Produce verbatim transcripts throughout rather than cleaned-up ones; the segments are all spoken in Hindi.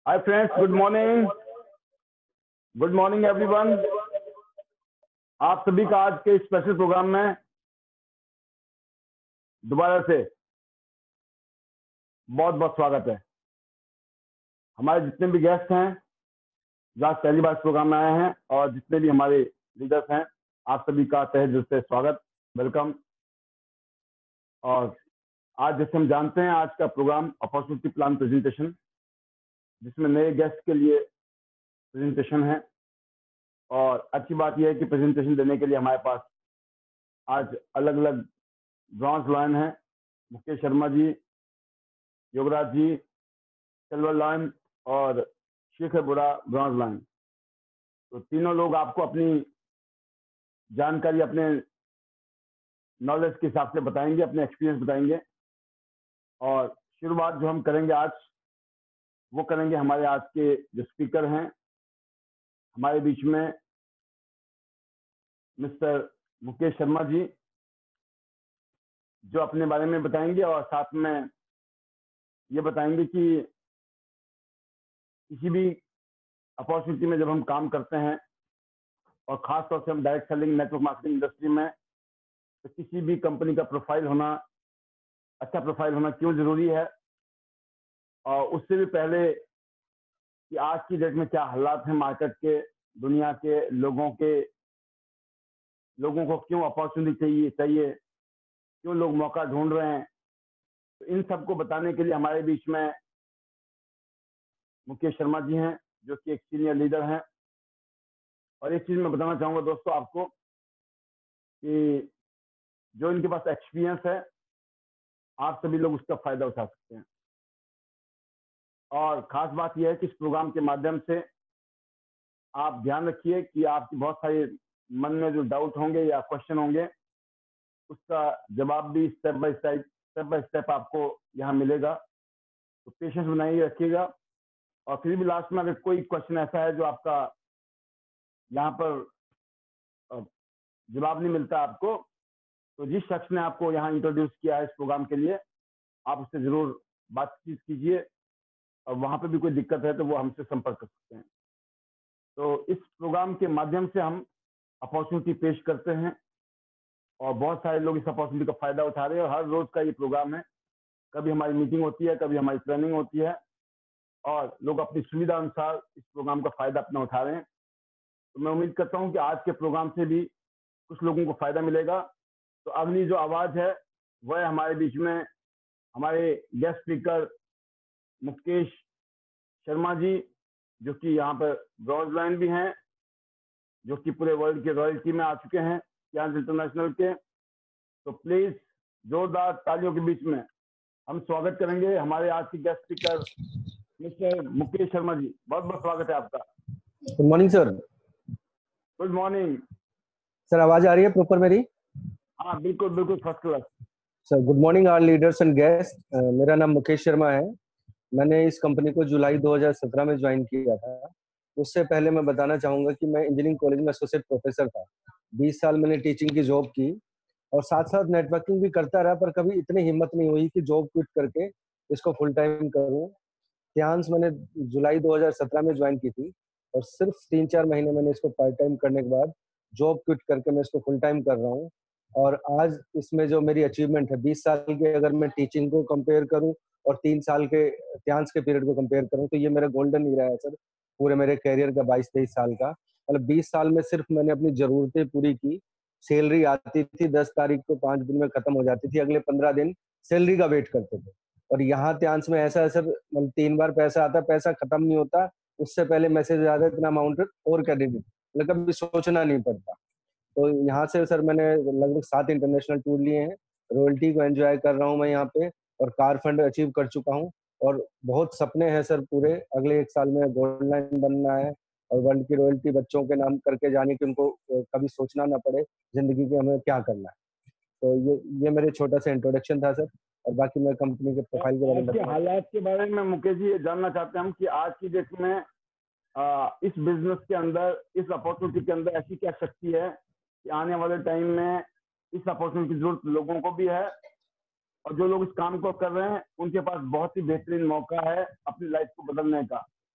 हाय friends, good morning. Good morning everyone. आप सभी का आज के स्पेशल प्रोग्राम में दोबारा से बहुत बहुत स्वागत है। हमारे जितने भी गेस्ट हैं जो आज पहली बार प्रोग्राम में आए हैं और जितने भी हमारे लीडर्स हैं, आप सभी का तहे दिल से स्वागत, वेलकम। और आज जैसे हम जानते हैं, आज का प्रोग्राम अपॉर्चुनिटी प्लान प्रेजेंटेशन, जिसमें नए गेस्ट के लिए प्रेजेंटेशन है। और अच्छी बात यह है कि प्रेजेंटेशन देने के लिए हमारे पास आज अलग अलग ब्रॉन्ज लायन है। मुकेश शर्मा जी, योगराज जी सिल्वर लाइन और शेखर बुरा ब्रॉन्ज लाइन। तो तीनों लोग आपको अपनी जानकारी, अपने नॉलेज के हिसाब से बताएंगे, अपने एक्सपीरियंस बताएंगे। और शुरुआत जो हम करेंगे आज, वो करेंगे हमारे आज के जो स्पीकर हैं हमारे बीच में, मिस्टर मुकेश शर्मा जी, जो अपने बारे में बताएंगे और साथ में ये बताएंगे कि किसी भी अपॉर्चुनिटी में जब हम काम करते हैं और ख़ास तौर से हम direct selling network marketing industry में, तो किसी भी कंपनी का प्रोफाइल होना, अच्छा प्रोफाइल होना क्यों ज़रूरी है, और उससे भी पहले कि आज की डेट में क्या हालात हैं मार्केट के, दुनिया के, लोगों के लोगों को क्यों अपॉर्चुनिटी चाहिए चाहिए क्यों लोग मौका ढूंढ रहे हैं। तो इन सबको बताने के लिए हमारे बीच में मुकेश शर्मा जी हैं, जो कि एक सीनियर लीडर हैं। और एक चीज़ मैं बताना चाहूँगा दोस्तों आपको कि जो इनके पास एक्सपीरियंस है, आप सभी लोग उसका फ़ायदा उठा सकते हैं। और ख़ास बात यह है कि इस प्रोग्राम के माध्यम से आप ध्यान रखिए कि आपकी बहुत सारे मन में जो डाउट होंगे या क्वेश्चन होंगे, उसका जवाब भी step by step step by step आपको यहाँ मिलेगा। तो पेशेंस बनाइए, रखिएगा। और फिर भी लास्ट में अगर कोई क्वेश्चन ऐसा है जो आपका यहाँ पर जवाब नहीं मिलता आपको, तो जिस शख्स ने आपको यहाँ इंट्रोड्यूस किया है इस प्रोग्राम के लिए, आप उससे ज़रूर बातचीत कीजिए। और वहाँ पे भी कोई दिक्कत है तो वो हमसे संपर्क कर सकते हैं। तो इस प्रोग्राम के माध्यम से हम अपॉर्चुनिटी पेश करते हैं और बहुत सारे लोग इस अपॉर्चुनिटी का फ़ायदा उठा रहे हैं। और हर रोज़ का ये प्रोग्राम है, कभी हमारी मीटिंग होती है, कभी हमारी ट्रेनिंग होती है, और लोग अपनी सुविधा अनुसार इस प्रोग्राम का फ़ायदा अपना उठा रहे हैं। तो मैं उम्मीद करता हूँ कि आज के प्रोग्राम से भी कुछ लोगों को फ़ायदा मिलेगा। तो अगली जो आवाज़ है वह है हमारे बीच में हमारे गेस्ट स्पीकर मुकेश शर्मा जी, जो कि यहाँ पर ब्रॉन्ज लाइन भी हैं, जो कि पूरे वर्ल्ड के रॉयल्टी में आ चुके हैं, यहाँ इंटरनेशनल के। तो प्लीज़ जोरदार तालियों के बीच में हम स्वागत करेंगे हमारे आज के guest speaker mister Mukesh Sharma ji. बहुत बहुत स्वागत है आपका। Good morning sir. Good morning sir, आवाज आ रही है प्रॉपर मेरी? हाँ, बिल्कुल बिल्कुल, first class. Sir, good morning our leaders and guest. मेरा नाम मुकेश शर्मा है। मैंने इस कंपनी को जुलाई दो हज़ार सत्रह में ज्वाइन किया था। उससे पहले मैं बताना चाहूंगा कि मैं इंजीनियरिंग कॉलेज में एसोसिएट प्रोफेसर था। बीस साल मैंने टीचिंग की जॉब की और साथ साथ नेटवर्किंग भी करता रहा, पर कभी इतनी हिम्मत नहीं हुई कि जॉब क्विट करके इसको फुल टाइम करूँ। ध्यान मैंने जुलाई दो हज़ार सत्रह में ज्वाइन की थी और सिर्फ तीन चार महीने मैंने इसको पार्ट टाइम करने के बाद जॉब क्विट करके मैं इसको फुल टाइम कर रहा हूँ। और आज इसमें जो मेरी अचीवमेंट है, बीस साल के अगर मैं टीचिंग को कंपेयर करूं और तीन साल के ध्यान के पीरियड को कंपेयर करूं, तो ये मेरा गोल्डन ईरा है सर, पूरे मेरे कैरियर का बाईस तेईस साल का। मतलब बीस साल में सिर्फ मैंने अपनी जरूरतें पूरी की। सैलरी आती थी दस तारीख को, पांच दिन में खत्म हो जाती थी, अगले पंद्रह दिन सैलरी का वेट करते थे। और यहाँ ध्यान में ऐसा है सर, मतलब तीन बार पैसा आता, पैसा खत्म नहीं होता, उससे पहले मैसेज आता है इतना अमाउंट और क्रेडिट, मतलब कभी सोचना नहीं पड़ता। तो यहाँ से सर मैंने लगभग सात इंटरनेशनल टूर लिए हैं। रॉयल्टी को एंजॉय कर रहा हूँ मैं यहाँ पे, और कार फंड अचीव कर चुका हूँ। और बहुत सपने हैं सर पूरे, अगले एक साल में गोल्ड लाइन बनना है और वर्ल्ड की रॉयल्टी बच्चों के नाम करके जाने की, उनको कभी सोचना ना पड़े जिंदगी के हमें क्या करना है। तो ये ये मेरे छोटा सा इंट्रोडक्शन था सर। और बाकी मैं कंपनी के प्रोफाइल के बारे में आज के हालात के बारे में मुकेश जी जानना चाहते हैं हम कि आज की डेट में आ, इस बिजनेस के अंदर, इस अपॉर्चुनिटी के अंदर ऐसी क्या शक्ति है कि आने वाले टाइम में इस अपॉर्चुनिटी की जरूरत लोगों को भी है, और जो लोग इस काम को कर रहे हैं उनके पास बहुत ही बेहतरीन मौका है अपनी लाइफ को बदलने का।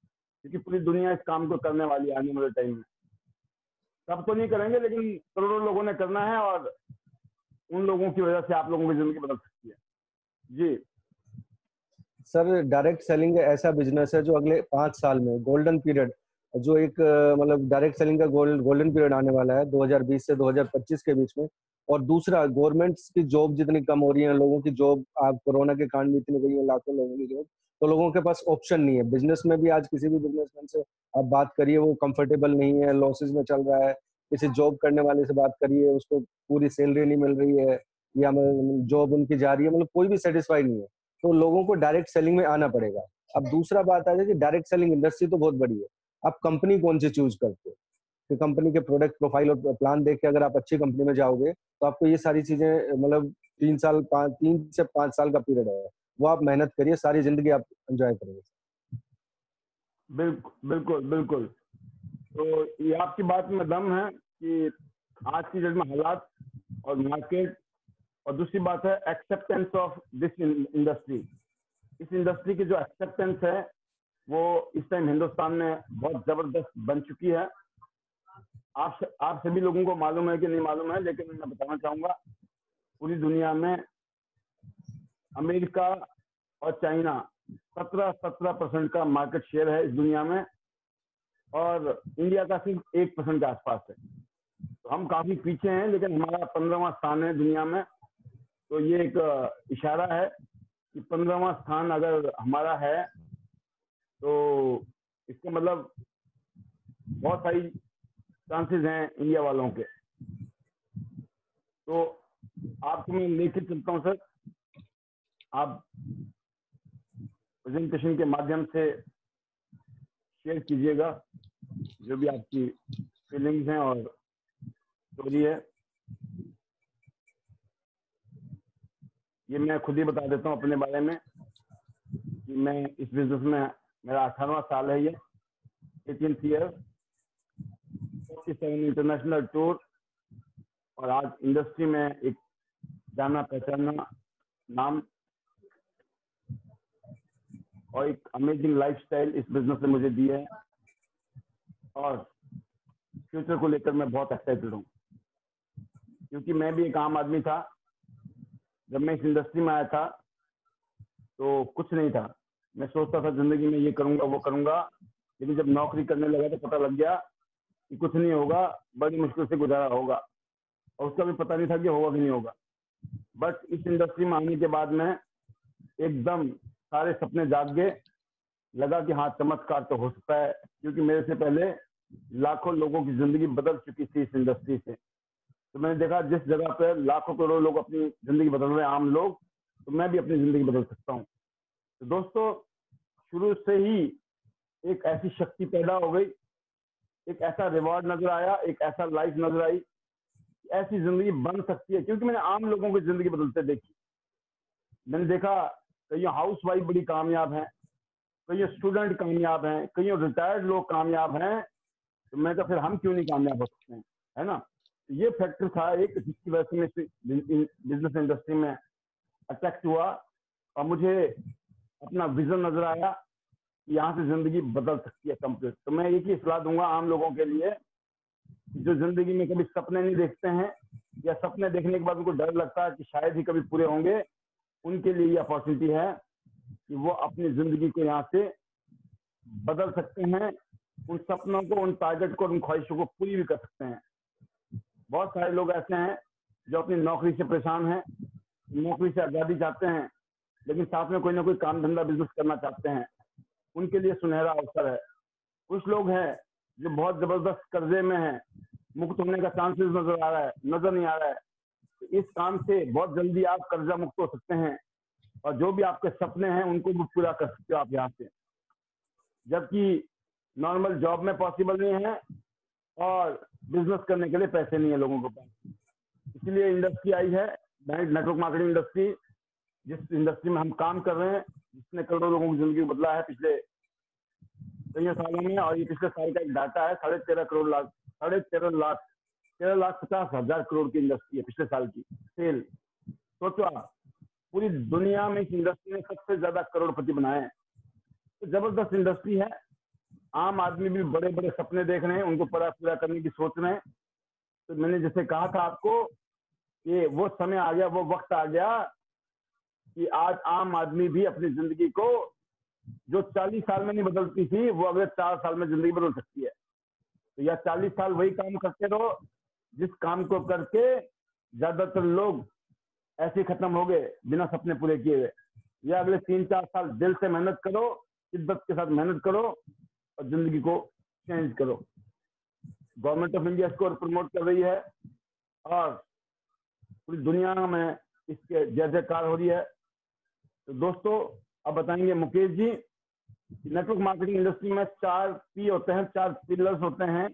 क्योंकि पूरी दुनिया इस काम को करने वाली है आने वाले टाइम में। सब तो नहीं करेंगे, लेकिन करोड़ों लोगों ने करना है, और उन लोगों की वजह से आप लोगों की जिंदगी बदल सकती है। जी सर, डायरेक्ट सेलिंग ऐसा बिजनेस है जो अगले पाँच साल में गोल्डन पीरियड, जो एक अ, मतलब डायरेक्ट सेलिंग का गोल्ड गोल्डन पीरियड आने वाला है दो हज़ार बीस से दो हज़ार पच्चीस के बीच में। और दूसरा, गवर्नमेंट्स की जॉब जितनी कम हो रही है, लोगों की जॉब आप कोरोना के कारण भी इतनी गई है, लाखों लोगों की जॉब, तो लोगों के पास ऑप्शन नहीं है। बिजनेस में भी आज किसी भी बिजनेसमैन से आप बात करिए, वो कंफर्टेबल नहीं है, लॉसेज में चल रहा है। किसी जॉब करने वाले से बात करिए, उसको पूरी सैलरी नहीं मिल रही है, या जॉब उनकी जा रही है, मतलब कोई भी सेटिस्फाई नहीं है। तो लोगों को डायरेक्ट सेलिंग में आना पड़ेगा। अब दूसरा बात आ जाए कि डायरेक्ट सेलिंग इंडस्ट्री तो बहुत बड़ी है, आप कंपनी कौन सी चूज करते हो, कि कंपनी के प्रोडक्ट प्रोफाइल और प्लान देख के अगर आप अच्छी कंपनी में जाओगे तो आपको ये सारी चीजें, मतलब तीन साल पाँच तीन से पाँच साल का पीरियड है, वो आप मेहनत करिए, सारी जिंदगी आप एंजॉय करेंगे। बिल्कुल बिल्कुल बिल्कुल। तो ये आपकी बात में दम है कि आज की डेट में हालात और मार्केट, और दूसरी बात है एक्सेप्टेंस ऑफ दिस इंडस्ट्री। इस इंडस्ट्री की जो एक्सेप्टेंस है वो इस टाइम हिंदुस्तान में बहुत जबरदस्त बन चुकी है। आप आप सभी लोगों को मालूम है कि नहीं मालूम है, लेकिन मैं बताना चाहूंगा, पूरी दुनिया में अमेरिका और चाइना सत्रह सत्रह परसेंट का मार्केट शेयर है इस दुनिया में, और इंडिया का सिर्फ एक परसेंट के आसपास है। तो हम काफी पीछे हैं, लेकिन हमारा पंद्रहवां स्थान है दुनिया में। तो ये एक इशारा है कि पंद्रहवां स्थान अगर हमारा है तो इसका मतलब बहुत सारी चांसेस हैं इंडिया वालों के। तो आपको मैं लेके चलता हूँ सर, आप प्रेजेंटेशन के माध्यम से शेयर कीजिएगा जो भी आपकी फीलिंग्स हैं और स्टोरी है। ये मैं खुद ही बता देता हूँ अपने बारे में कि मैं इस बिजनेस में, मेरा अठारहवां साल है, ये एटीन्थ ईयर, सैंतालीस इंटरनेशनल टूर, और आज इंडस्ट्री में एक जाना पहचाना नाम और एक अमेजिंग लाइफस्टाइल इस बिजनेस ने मुझे दी है, और फ्यूचर को लेकर मैं बहुत एक्साइटेड हूँ, क्योंकि मैं भी एक आम आदमी था। जब मैं इस इंडस्ट्री में आया था तो कुछ नहीं था, मैं सोचता था जिंदगी में ये करूंगा वो करूंगा, लेकिन जब नौकरी करने लगा तो पता लग गया कि कुछ नहीं होगा, बड़ी मुश्किल से गुजारा होगा, और उसका भी पता नहीं था कि होगा कि नहीं होगा। बट इस इंडस्ट्री में आने के बाद में एकदम सारे सपने जाग गए, लगा कि हाँ चमत्कार तो हो सकता है, क्योंकि मेरे से पहले लाखों लोगों की जिंदगी बदल चुकी थी इस इंडस्ट्री से। तो मैंने देखा जिस जगह पर लाखों करोड़ों लोग अपनी जिंदगी बदल रहे हैं, आम लोग, तो मैं भी अपनी जिंदगी बदल सकता हूँ। तो दोस्तों, शुरू से ही एक ऐसी शक्ति पैदा हो गई, एक ऐसा रिवॉर्ड नजर आया, एक ऐसा लाइफ नजर आई, ऐसी जिंदगी बन सकती है, क्योंकि मैंने आम लोगों की जिंदगी बदलते देखी। मैंने देखा कई हाउस वाइफ बड़ी कामयाब हैं, कई स्टूडेंट कामयाब हैं, कई रिटायर्ड लोग कामयाब हैं, तो मैं तो फिर हम क्यों नहीं कामयाब हो सकते हैं, है ना। ये फैक्टर था एक, जिसकी वजह से मैं बिजनेस इंडस्ट्री में अट्रैक्ट हुआ, और मुझे अपना विजन नजर आया कि यहाँ से जिंदगी बदल सकती है कंप्लीट। तो मैं एक ही सलाह दूंगा आम लोगों के लिए, जो जिंदगी में कभी सपने नहीं देखते हैं, या सपने देखने के बाद उनको डर लगता है कि शायद ही कभी पूरे होंगे, उनके लिए ये अपॉर्चुनिटी है कि वो अपनी जिंदगी को यहाँ से बदल सकते हैं, उन सपनों को, उन टारगेट को, उन ख्वाहिशों को पूरी भी कर सकते हैं। बहुत सारे लोग ऐसे हैं जो अपनी नौकरी से परेशान हैं, नौकरी से आज़ादी चाहते हैं, लेकिन साथ में कोई ना कोई काम धंधा बिजनेस करना चाहते हैं, उनके लिए सुनहरा अवसर है। कुछ लोग हैं जो बहुत जबरदस्त कर्जे में हैं, मुक्त होने का चांसेस नजर आ रहा है, नजर नहीं आ रहा है, तो इस काम से बहुत जल्दी आप कर्जा मुक्त हो सकते हैं, और जो भी आपके सपने हैं उनको भी पूरा कर सकते हो आप यहाँ से, जबकि नॉर्मल जॉब में पॉसिबल नहीं है, और बिजनेस करने के लिए पैसे नहीं है लोगों के पास। इसलिए इंडस्ट्री आई है, नेटवर्क मार्केटिंग इंडस्ट्री, जिस इंडस्ट्री में हम काम कर रहे हैं, जिसने करोड़ों लोगों की जिंदगी बदला है पिछले कई सालों में। और ये पिछले साल का एक डाटा है, साढ़े तेरह करोड़ लाख साढ़े तेरह लाख तेरह लाख पचास हजार करोड़ की इंडस्ट्री है पिछले साल की सेल। सोचो आप, पूरी दुनिया में इस इंडस्ट्री ने सबसे ज्यादा करोड़पति बनाए हैं। तो जबरदस्त इंडस्ट्री है, आम आदमी भी बड़े बड़े सपने देख रहे हैं, उनको पूरा पूरा करने की सोच रहे हैं। तो मैंने जैसे कहा था आपको कि वो समय आ गया, वो वक्त आ गया कि आज आम आदमी भी अपनी जिंदगी को जो चालीस साल में नहीं बदलती थी, वो अगले चार साल में जिंदगी बदल सकती है। तो या चालीस साल वही काम करते रहो जिस काम को करके ज्यादातर लोग ऐसे खत्म हो गए बिना सपने पूरे किए हुए, या अगले तीन चार साल दिल से मेहनत करो, शिद्दत के साथ मेहनत करो और जिंदगी को चेंज करो। गवर्नमेंट ऑफ इंडिया इसको प्रमोट कर रही है और पूरी दुनिया में इसके जय जयकार हो रही है। तो दोस्तों, अब बताएंगे Mukesh ji, network marketing industry में चार पी होते हैं, चार पिलर्स होते हैं।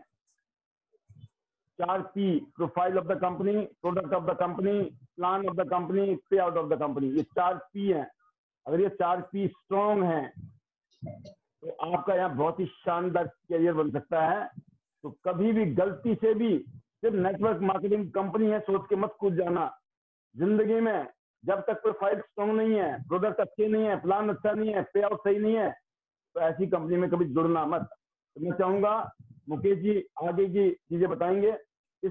चार P, profile of the company, product of the company, plan of the company, payout of the company. ये चार पी हैं। अगर ये चार पी स्ट्रॉन्ग हैं तो आपका यहाँ बहुत ही शानदार करियर बन सकता है। तो कभी भी गलती से भी सिर्फ नेटवर्क मार्केटिंग कंपनी है सोच के मत कूद जाना। जिंदगी में जब तक प्रोफाइल स्ट्रॉन्ग नहीं है, प्रोडक्ट अच्छे नहीं है, प्लान अच्छा नहीं है, पे आउट सही नहीं है, तो ऐसी कंपनी में कभी जुड़ना मत। तो मैं चाहूंगा मुकेश जी आगे की चीजें बताएंगे इस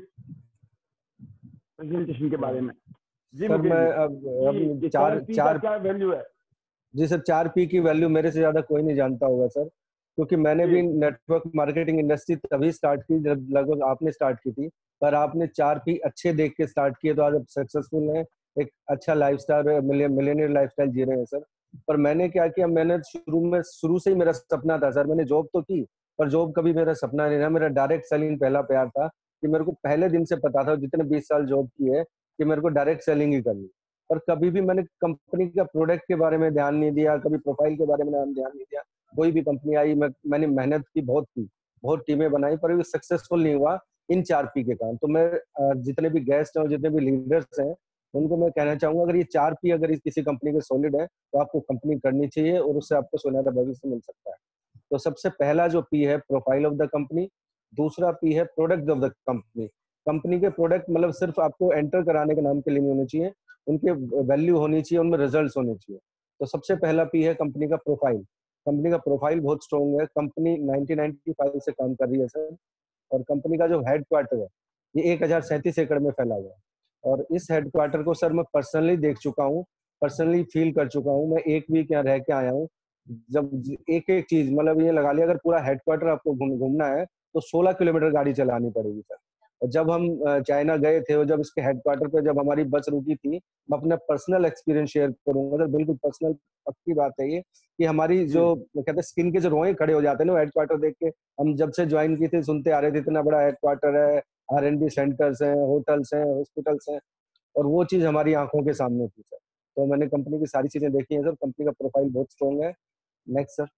प्रेजेंटेशन के बारे में। जी सर, मुकेश मैं जी, अब अब ये चार चार पी का चार क्या वैल्यू है? जी सर, चार पी की वैल्यू मेरे से ज्यादा कोई नहीं जानता होगा सर, क्योंकि मैंने जी भी नेटवर्क मार्केटिंग इंडस्ट्री तभी स्टार्ट की जब लगभग आपने स्टार्ट की थी। पर आपने चार पी अच्छे देख के स्टार्ट किए तो आज आप सक्सेसफुल हैं, एक अच्छा लाइफस्टाइल, मिलियनियर लाइफस्टाइल जी रहे हैं सर। पर मैंने क्या किया, मैंने शुरू में शुरू से ही मेरा सपना था सर। मैंने जॉब तो की पर जॉब कभी मेरा सपना नहीं रहा। मेरा डायरेक्ट सेलिंग पहला प्यार था कि मेरे को पहले दिन से पता था, जितने बीस साल जॉब की है, कि मेरे को डायरेक्ट सेलिंग ही करनी। पर कभी भी मैंने कंपनी का प्रोडक्ट के बारे में ध्यान नहीं दिया, कभी प्रोफाइल के बारे में ध्यान नहीं दिया। कोई भी कंपनी आई, मैं मैंने मेहनत की बहुत की, बहुत टीमें बनाई, पर भी सक्सेसफुल नहीं हुआ इन चार पी के कारण। तो मैं जितने भी गेस्ट हैं और जितने भी लीडर्स हैं उनको मैं कहना चाहूंगा, अगर ये चार पी अगर किसी कंपनी के सॉलिड है तो आपको कंपनी करनी चाहिए और उससे आपको सुनहरा भविष्य मिल सकता है। तो सबसे पहला जो पी है प्रोफाइल ऑफ द कंपनी, दूसरा पी है product of the company. Company के प्रोडक्ट मतलब सिर्फ आपको एंटर कराने के नाम के लिए नहीं होने चाहिए, उनके वैल्यू होनी चाहिए, उनमें रिजल्ट्स होने चाहिए। तो सबसे पहला पी है कंपनी का प्रोफाइल। कंपनी का प्रोफाइल बहुत स्ट्रॉन्ग है। कंपनी नाइनटीन नाइंटी फाइव से काम कर रही है सर, और कंपनी का जो हेडक्वार्टर है ये एक हजार सैंतीस एकड़ में फैला हुआ है। और इस हेडक्वार्टर को सर मैं पर्सनली देख चुका हूँ, पर्सनली फील कर चुका हूँ। मैं एक वीक यहाँ रह के आया हूँ। जब एक एक चीज मतलब ये लगा लिया, अगर पूरा हेडक्वार्टर आपको घूम घूमना है तो सोलह किलोमीटर गाड़ी चलानी पड़ेगी सर। और जब हम चाइना गए थे और जब इसके हेडक्वार्टर पे जब हमारी बस रुकी थी, मैं अपना पर्सनल एक्सपीरियंस शेयर करूंगा सर, बिल्कुल पर्सनल पक्की बात है ये, कि हमारी जी जो कहते हैं स्किन के जो रोए खड़े हो जाते हैं ना हेडक्वार्टर देख के। हम जब से ज्वाइन की थी सुनते आ रहे थे इतना बड़ा हेडक्वार्टर है, आर एंड डी सेंटर्स हैं, होटल्स हैं, हॉस्पिटल्स हैं, और वो चीज हमारी आंखों के सामने थी सर। तो मैंने कंपनी की सारी चीजें देखी हैं सर। कंपनी का प्रोफाइल बहुत स्ट्रॉन्ग है। Next sir.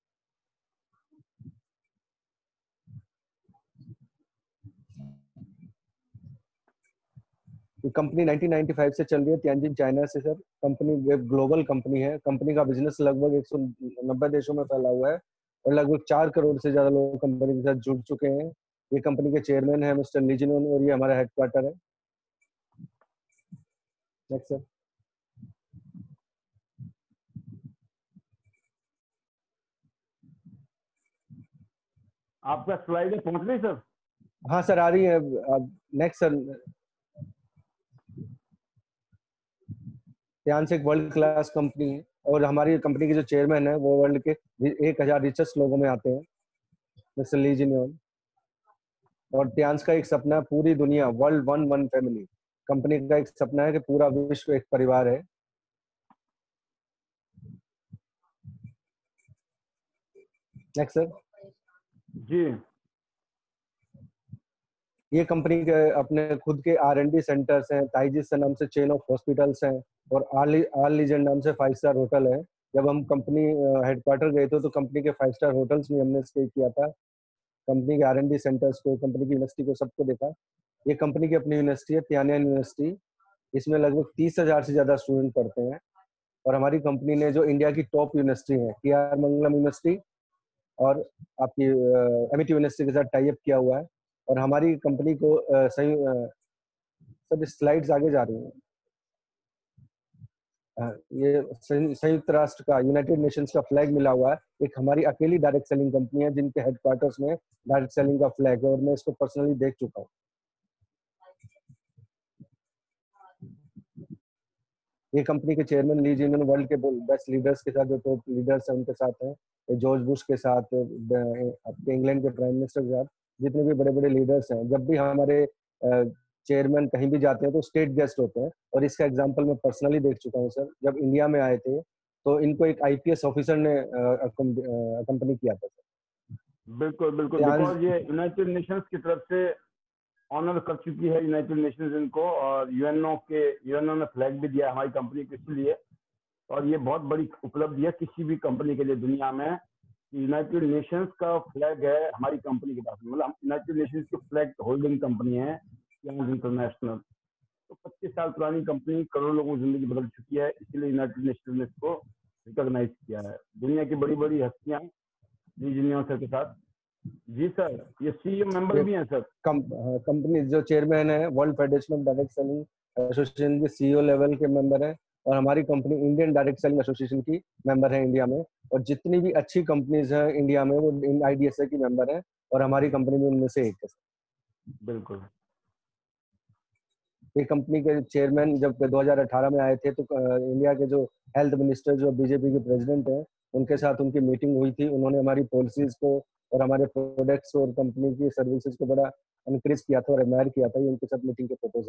Company nineteen ninety five से चल रही है तियानजिन चाइना से सर। कंपनी ग्लोबल कंपनी है। कंपनी का बिजनेस लगभग एक सौ नब्बे देशों में फैला हुआ है और लगभग चार करोड़ से ज्यादा लोग कंपनी के साथ जुड़ चुके हैं। ये कंपनी के चेयरमैन है मिस्टर ली जिनोन और ये हमारा हेडक्वार्टर है। Next sir. आपका स्लाइड पहुंच रही सर? हाँ सर, आ रही है। Next sir. ध्यान से एक वर्ल्ड क्लास कंपनी है और हमारी कंपनी के जो चेयरमैन है वो वर्ल्ड के एक हजार रिचेस्ट लोगों में आते हैं, मिस्टर ली जिनोन। और ध्यान का एक सपना है पूरी दुनिया, world one one family. Company का एक सपना है कि पूरा विश्व एक परिवार है। Next sir. जी ये कंपनी के अपने खुद के आर एंड डी सेंटर्स हैं, ताइजिस नाम से चेन ऑफ हॉस्पिटल्स हैं, और आल आल लीजेंड नाम से फाइव स्टार होटल है। जब हम कंपनी हेडक्वार्टर गए थे तो कंपनी के फाइव स्टार होटल्स में हमने स्टे किया था। कंपनी के आर एंड डी सेंटर्स को, कंपनी की यूनिवर्सिटी को, सबको देखा। ये कंपनी की अपनी यूनिवर्सिटी है, तियानजिन यूनिवर्सिटी। इसमें लगभग तीस हजार से ज्यादा स्टूडेंट पढ़ते हैं। और हमारी कंपनी ने जो इंडिया की टॉप यूनिवर्सिटी है, के आर मंगलम यूनिवर्सिटी और आपकी एमिटी यूनिवर्सिटी के साथ टाई अप किया हुआ है। और हमारी कंपनी को अ, सही अ, सब स्लाइड्स आगे जा रही हैं। अ, ये सं संयुक्त राष्ट्र का, यूनाइटेड नेशंस का फ्लैग मिला हुआ है। एक हमारी अकेली डायरेक्ट सेलिंग कंपनी है जिनके हेडक्वार्टर्स में डायरेक्ट सेलिंग का फ्लैग है और मैं इसको पर्सनली देख चुका हूँ। ये कंपनी के चेयरमैन ली जिन्होंने वर्ल्ड के बेस्ट लीडर्स के साथ, जो टॉप लीडर्स हैं उनके साथ हैं, जॉर्ज बुश के साथ, आपके इंग्लैंड के प्राइम मिनिस्टर के साथ, जितने भी बड़े बड़े लीडर्स हैं, जब भी हमारे चेयरमैन कहीं भी जाते हैं तो स्टेट गेस्ट होते हैं। और इसका एग्जांपल मैं पर्सनली देख चुका हूँ सर। जब इंडिया में आए थे तो इनको एक आईपीएस ऑफिसर ने अकम्पनी किया था सर। बिल्कुल बिल्कुल, बिकॉज ये यूनाइटेड नेशंस की तरफ से ऑनर कर चुकी है यूनाइटेड नेशंस इनको, और यूएनओ के यूएनओ ने फ्लैग भी दिया हमारी कंपनी को इसलिए। और ये बहुत बड़ी उपलब्धि है किसी भी कंपनी के लिए दुनिया में, यूनाइटेड नेशंस का फ्लैग है हमारी कंपनी के पास। मतलब यूनाइटेड नेशंस की फ्लैग होल्डिंग कंपनी है इंटरनेशनल। तो पच्चीस साल पुरानी कंपनी, करोड़ों लोगों की जिंदगी बदल चुकी है, इसीलिए यूनाइटेड नेशंस ने इसको रिकॉग्नाइज किया है। दुनिया की बड़ी बड़ी हस्तियां जी जिनिया सर के साथ। जी सर, ये सीईओ मेंबर भी हैं सर। कंपनी जो चेयरमैन है World Federation of Direct Selling Association के सीईओ लेवल के मेंबर हैं, और हमारी company Indian Direct Selling Association की मेंबर है इंडिया में। और जितनी भी अच्छी कंपनीज हैं इंडिया में वो आईडीएसए की मेंबर है, और हमारी कंपनी में उनमें से एक है। बिल्कुल। ये कंपनी के चेयरमैन जब दो हज़ार अठारह में आए थे तो इंडिया के जो हेल्थ मिनिस्टर जो बीजेपी के प्रेसिडेंट हैं उनके साथ उनकी मीटिंग हुई थी। उन्होंने हमारी पॉलिसीज को और हमारे प्रोडक्ट्स और कंपनी की सर्विसेज को बड़ा एनकरेज किया था और एडमायर किया था। ये उनके साथ मीटिंग के फोटोज है।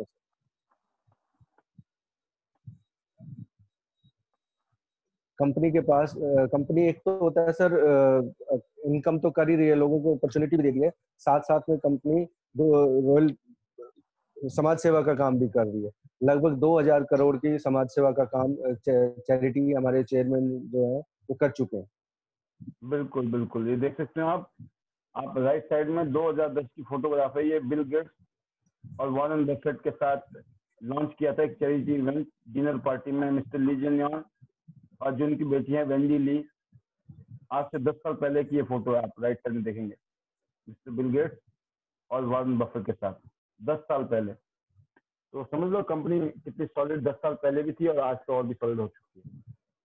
कंपनी के पास कंपनी एक तो होता है सर, इनकम तो कर ही रही है, लोगों को अपॉर्चुनिटी भी दे रही है, साथ साथ में कंपनी रॉयल समाज सेवा का काम भी कर रही है। लगभग दो हज़ार करोड़ की समाज सेवा का काम चैरिटी हमारे चेयरमैन जो है वो कर चुके हैं। बिल्कुल बिल्कुल, ये देख सकते हैं आप आप राइट साइड में दो हज़ार दस की फोटोग्राफ है। ये बिल गेट्स और वॉरेन बफेट के साथ लॉन्च किया था एक चैरिटी इवेंट डिनर पार्टी में मिस्टर ली जिनयॉन और जो उनकी बेटी है वेंडी ली। आज से दस साल पहले की ये फोटो है, आप राइट साइड में देखेंगे मिस्टर बिल गेट्स और वॉरेन बफेट के साथ दस साल पहले। तो समझ लो कंपनी कितनी सॉलिड दस साल पहले भी थी और आज तो और भी सॉलिड हो चुकी है।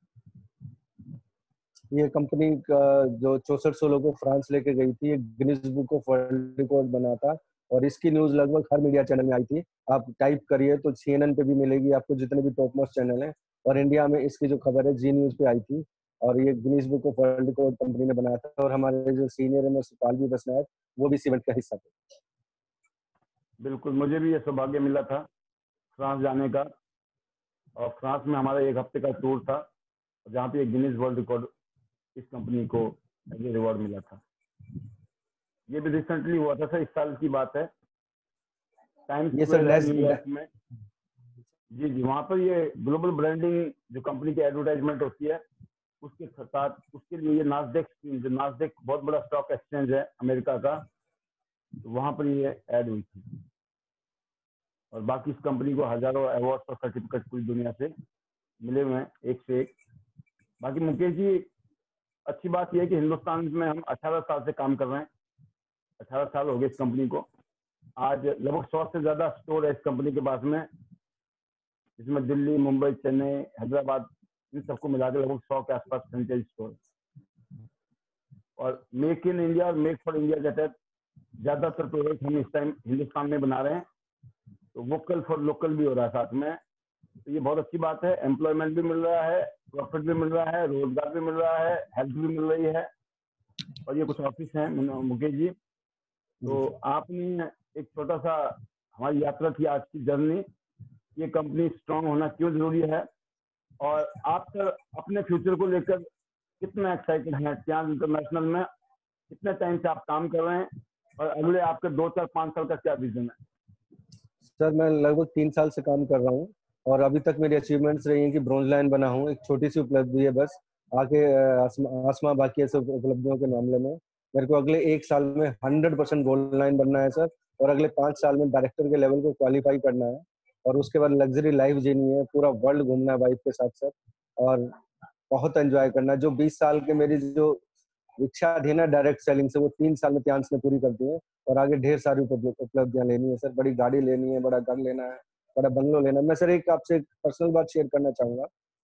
ये कंपनी का जो चौसठ सोलों को फ्रांस लेके गई थी, Guinness book of world record बना था, और इसकी न्यूज लगभग हर मीडिया चैनल में आई थी। आप टाइप करिए तो सीएनएन पे भी मिलेगी आपको, जितने भी टॉप मोस्ट चैनल हैं। और इंडिया में इसकी जो खबर है जी न्यूज पे आई थी, और ये Guinness book of world record company ने बनाया था। और हमारे जो सीनियर है सुपाल भी बसना है, वो भी इस इवेंट का हिस्सा थे। बिल्कुल, मुझे भी ये सौभाग्य मिला था फ्रांस जाने का, और फ्रांस में हमारा एक हफ्ते का टूर था जहाँ पे एक गिनीज वर्ल्ड रिकॉर्ड इस कंपनी को एज ए रिवॉर्ड मिला था। ये भी रिसेंटली हुआ था सर, इस साल की बात है। टाइम्स स्क्वायर है न्यूयॉर्क में। जी जी, वहाँ पर ये ग्लोबल ब्रांडिंग जो कंपनी की एडवर्टाइजमेंट होती है उसके साथ, उसके लिए ये नास्डेक जो नास्डेक बहुत बड़ा स्टॉक एक्सचेंज है अमेरिका का, तो वहाँ पर ये ऐड हुई थी। और बाकी इस कंपनी को हजारों अवार्ड और सर्टिफिकेट पूरी दुनिया से मिले हुए हैं, एक से एक। बाकी मुकेश जी, अच्छी बात यह है कि हिंदुस्तान में हम अठारह साल से काम कर रहे हैं। अठारह साल हो गए इस कंपनी को। आज लगभग सौ से ज्यादा स्टोर है इस कंपनी के पास में, जिसमें दिल्ली, मुंबई, चेन्नई, हैदराबाद, इन सबको मिलाकर लगभग सौ के आसपास फ्रेंचाइज स्टोर। और मेक इन इंडिया और मेक फॉर इंडिया के तहत ज्यादातर प्रोडक्ट हम इस टाइम हिंदुस्तान में बना रहे हैं, तो वोकल फॉर लोकल भी हो रहा है साथ में। तो ये बहुत अच्छी बात है, एम्प्लॉयमेंट भी मिल रहा है, प्रॉफिट भी मिल रहा है, रोजगार भी मिल रहा है, हेल्थ भी मिल रही है। और ये कुछ ऑफिस हैं मुकेश जी, तो आपने एक छोटा सा हमारी यात्रा की आज की जर्नी, ये कंपनी स्ट्रांग होना क्यों जरूरी है, और आप सर अपने फ्यूचर को लेकर कितना एक्साइटेड हैं? चांद इंटरनेशनल में कितने टाइम से आप काम कर रहे हैं, और अगले आपके दो चार पाँच साल का क्या विजन है? सर मैं लगभग तीन साल से काम कर रहा हूँ, और अभी तक मेरी अचीवमेंट्स रही हैं कि ब्रॉन्ज लाइन बना हूँ। एक छोटी सी उपलब्धि है बस, आगे आसमा, आसमा बाकी ऐसे उपलब्धियों के मामले में मेरे को अगले एक साल में हंड्रेड परसेंट गोल्ड लाइन बनना है सर, और अगले पाँच साल में डायरेक्टर के लेवल को क्वालिफाई करना है, और उसके बाद लग्जरी लाइफ जीनी है, पूरा वर्ल्ड घूमना है वाइफ के साथ सर, और बहुत एंजॉय करना है। जो बीस साल के मेरी जो इच्छा थी ना डायरेक्ट सेलिंग से, वो तीन साल में त्यांश ने पूरी कर दी है, और आगे ढेर सारी उपलब्धियां लेनी है सर। बड़ी गाड़ी लेनी है, बड़ा घर लेना है, बड़ा बंगलो लेना है। मैं सर एक आपसे पर्सनल बात शेयर करना चाहूंगा।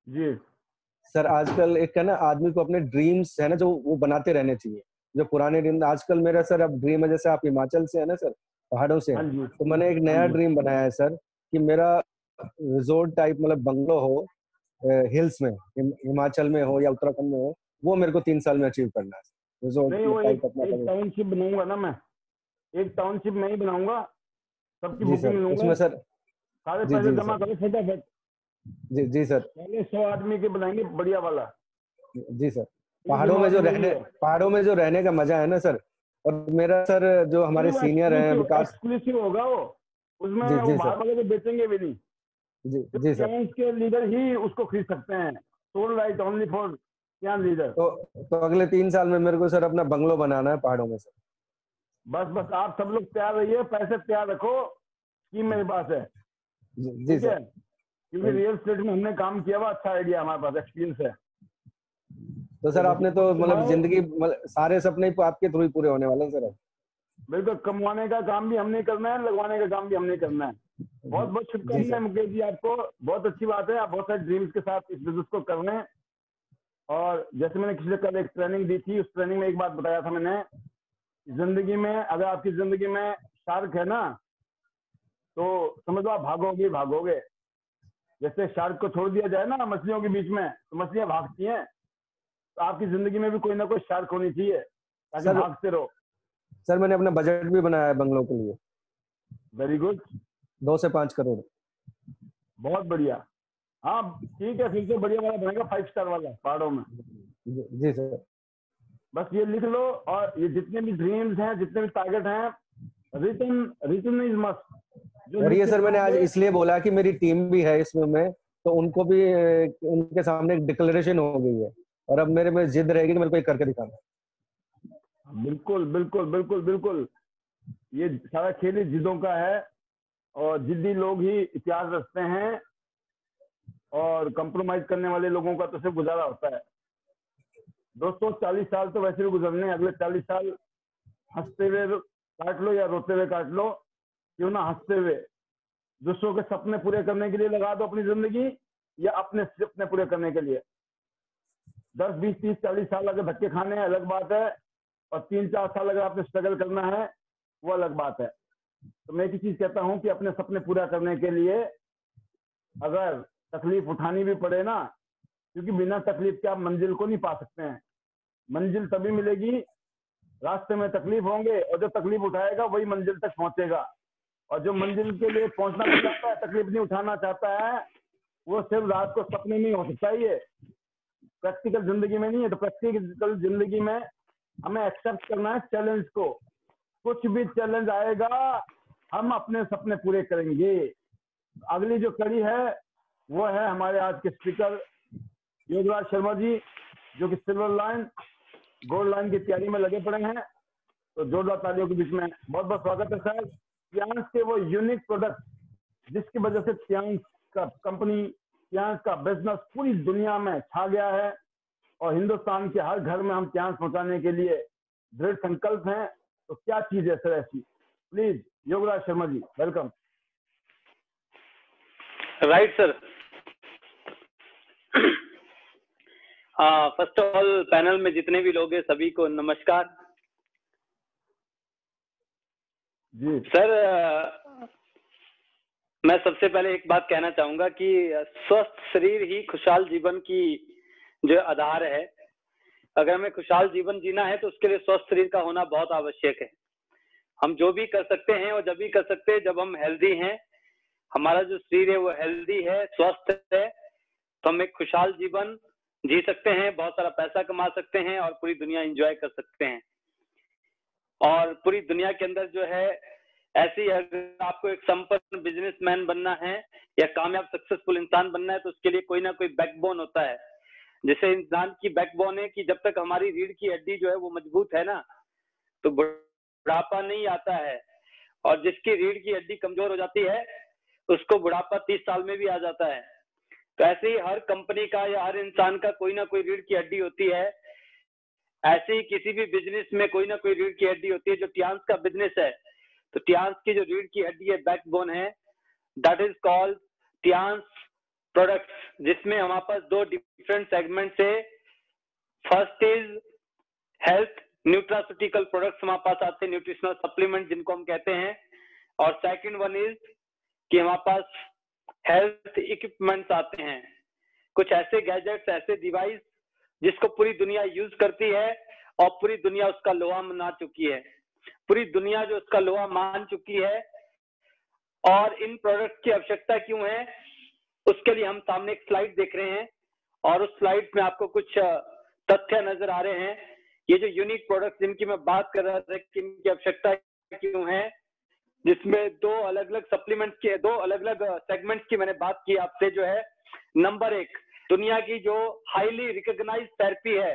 जी सर आजकल एक है ना, आदमी को अपने ड्रीम्स है ना जो वो बनाते रहने चाहिए। जो पुराने ड्रीम, आजकल मेरा सर अब ड्रीम है, जैसे आप हिमाचल से है ना सर, पहाड़ों से हाँ हैं, जी तो मैंने एक हाँ नया जी। ड्रीम बनाया है सर कि मेरा रिजोर्ट टाइप मतलब बंगलो हो, हिल्स में, हिम, हिमाचल में हो या उत्तराखंड में हो, वो मेरे को तीन साल में अचीव करना है। रिजोर्ट नहीं, वो टाइप एक अपना एक बंगलो। टाउनशिप बनाऊंगा ना मैं, एक टाउनशिप मैं ही बनाऊंगा, सबकी जी बुकिंग सर, लूंगा, उसमें सर। सारे जी पैसे जी जमा सर। करो फटाफट। जी जी सर। पहले सौ आदमी के बनाएंगे बढ़िया वाला, जी सर। मेरी पहाड़ों में जिम्मेवारी जो मेरी रहने है। पहाड़ों में जो रहने का मजा है ना सर, और मेरा सर जो नहीं, हमारे वो सीनियर हैं एक्सक्लूसिव विकास। एक्सक्लूसिव होगा वो, उसमें जी वो जी सर। बाहर वाले को बेचेंगे भी नहीं, जी सिर्फ जी सर। सियांस के लीडर ही उसको खरीद सकते हैं, sole right only for Tiens leader. तो तो अगले तीन साल में मेरे को सर अपना बंगलो बनाना है पहाड़ों में सर। बस बस आप सब लोग तैयार रहिए, पैसे तैयार रखो, स्कीम मेरे पास है। जी, जी ठीक है, सर। क्योंकि रियल एस्टेट में हमने काम किया हुआ, अच्छा आइडिया हमारे पास, एक्सपीरियंस है। तो तो सर बस आपने तो मतलब कमाओ, जिंदगी मतलब सारे सपने ही आपके थ्रू ही पूरे होने वाले हैं सर। बिल्कुल कमवाने का काम भी हमने करना है, लगवाने का काम भी हमने करना है। बहुत बहुत जी शुभकामनाएं सर। मुकेश जी आपको, बहुत अच्छी बात है, आप बहुत सारे ड्रीम्स के साथ इस बिजनेस को कर रहे हैं। और जैसे मैंने किसी कल एक ट्रेनिंग दी थी, उस ट्रेनिंग में एक बात बताया था मैंने, जिंदगी में अगर आपकी जिंदगी में शार्क है ना, तो समझ लो आप भागोगे भागोगे। जैसे शार्क को छोड़ दिया जाए ना मछलियों के बीच में, तो मछलियां भागती हैं, तो आपकी जिंदगी में भी कोई ना कोई शार्क होनी चाहिए, ताकि सर भागते रहो। सर मैंने अपना बजट भी बनाया है बंगलों के लिए, वेरी गुड, दो से पांच करोड़। बहुत बढ़िया। हाँ ठीक है, फिर से बढ़िया वाला बनेगा, फाइव स्टार वाला पहाड़ों में। जी, जी सर। बस ये लिख लो, और ये जितने भी ड्रीम्स हैं, जितने भी टारगेट हैं, रिटर्न रिटर्न इज मस्ट, जो और लिख ये के सर मैंने आज रखोगे। इसलिए बोला कि मेरी टीम भी है इसमें में, तो उनको भी अ, उनके सामने एक डिक्लेरेशन हो गई है, और अब मेरे में जिद रहेगी कि मेरे को ये करके दिखाना है। बिल्कुल बिल्कुल बिल्कुल बिल्कुल, ये सारा खेल ही जिद्दों का है, और जिद्दी लोग ही इतिहास रचते हैं, और कंप्रोमाइज करने वाले लोगों का तो सिर्फ गुजारा होता है। दोस्तों चालीस साल तो वैसे भी गुजरने हैं, अगले चालीस साल हंसते हुए काट लो या रोते हुए काट लो, क्यों ना हंसते हुए दूसरों के सपने पूरे करने के लिए लगा दो अपनी जिंदगी, या अपने सपने पूरे करने के लिए। दस बीस तीस चालीस साल अगर धक्के खाने हैं अलग बात है, और तीन चार साल अगर आपने स्ट्रगल करना है वो अलग बात है। तो मैं एक ही चीज कहता हूं कि अपने सपने पूरा करने के लिए अगर तकलीफ उठानी भी पड़े ना, क्योंकि बिना तकलीफ के आप मंजिल को नहीं पा सकते हैं। मंजिल तभी मिलेगी, रास्ते में तकलीफ होंगे, और जो तकलीफ उठाएगा वही मंजिल तक पहुंचेगा। और जो मंजिल के लिए पहुंचना भी चाहता है, तकलीफ नहीं उठाना चाहता है, वो सिर्फ रात को सपने में ही हो सकता है। ये प्रैक्टिकल जिंदगी में नहीं है। तो प्रैक्टिकल जिंदगी में हमें एक्सेप्ट करना है चैलेंज को, कुछ भी चैलेंज आएगा हम अपने सपने पूरे करेंगे। अगली जो कड़ी है वो है हमारे आज के स्पीकर योगराज शर्मा जी, जो कि सिल्वर लाइन गोल्ड लाइन की तैयारी में लगे पड़े हैं। तो जोरदार तालियों के बीच में बहुत बहुत स्वागत है सर। सियांस के वो यूनिक प्रोडक्ट जिसकी वजह से सियांस का कंपनी, सियांस का बिजनेस पूरी दुनिया में छा गया है, और हिंदुस्तान के हर घर में हम सियांस पहुंचाने के लिए दृढ़ संकल्प हैं। तो क्या चीज है सर ऐसी? Please Yograj Sharma ji, welcome. Right sir. हाँ, फर्स्ट ऑफ ऑल पैनल में जितने भी लोग हैं सभी को नमस्कार जी सर। मैं सबसे पहले एक बात कहना चाहूंगा कि स्वस्थ शरीर ही खुशहाल जीवन की जो आधार है। अगर हमें खुशहाल जीवन जीना है तो उसके लिए स्वस्थ शरीर का होना बहुत आवश्यक है। हम जो भी कर सकते हैं वो जब भी कर सकते हैं जब हम हेल्दी हैं, हमारा जो शरीर है वो हेल्दी है, स्वस्थ है, तो हम एक खुशहाल जीवन जी सकते हैं, बहुत सारा पैसा कमा सकते हैं और पूरी दुनिया एंजॉय कर सकते हैं। और पूरी दुनिया के अंदर जो है ऐसी, अगर आपको एक संपन्न बिजनेसमैन बनना है या कामयाब सक्सेसफुल इंसान बनना है तो उसके लिए कोई ना कोई बैकबोन होता है। जैसे इंसान की बैकबोन है कि जब तक हमारी रीढ़ की हड्डी जो है वो मजबूत है ना, तो बुढ़ापा नहीं आता है। और जिसकी रीढ़ की हड्डी कमजोर हो जाती है उसको बुढ़ापा तीस साल में भी आ जाता है। तो ऐसे ही हर कंपनी का या हर इंसान का कोई ना कोई रीढ़ की हड्डी होती है। ऐसे ही किसी भी बिजनेस में कोई ना कोई रीढ़ की हड्डी होती है। जो टियांस का बिजनेस है, तो टियांस की जो रीढ़ की हड्डी है, बैकबोन है, that is called Tiens products, जिसमें हमारे पास दो डिफरेंट सेगमेंट्स है। First is health nutraceutical products हमारे पास आते हैं, न्यूट्रिशनल सप्लीमेंट जिनको हम कहते हैं। और सेकंड वन इज कि हमारे पास हेल्थ इक्विपमेंट्स आते हैं, कुछ ऐसे गैजेट्स, ऐसे डिवाइस जिसको पूरी दुनिया यूज करती है और पूरी दुनिया उसका लोहा मान चुकी है, पूरी दुनिया जो उसका लोहा मान चुकी है। और इन प्रोडक्ट्स की आवश्यकता क्यों है, उसके लिए हम सामने एक स्लाइड देख रहे हैं और उस स्लाइड में आपको कुछ तथ्य नजर आ रहे हैं। ये जो यूनिक प्रोडक्ट्स जिनकी मैं बात कर रहा था कि इनकी आवश्यकता क्यों है, जिसमें दो अलग अलग सप्लीमेंट्स के दो अलग अलग सेगमेंट्स की मैंने बात की आपसे, जो है नंबर एक दुनिया की जो हाईली रिकॉग्नाइज्ड थेरेपी है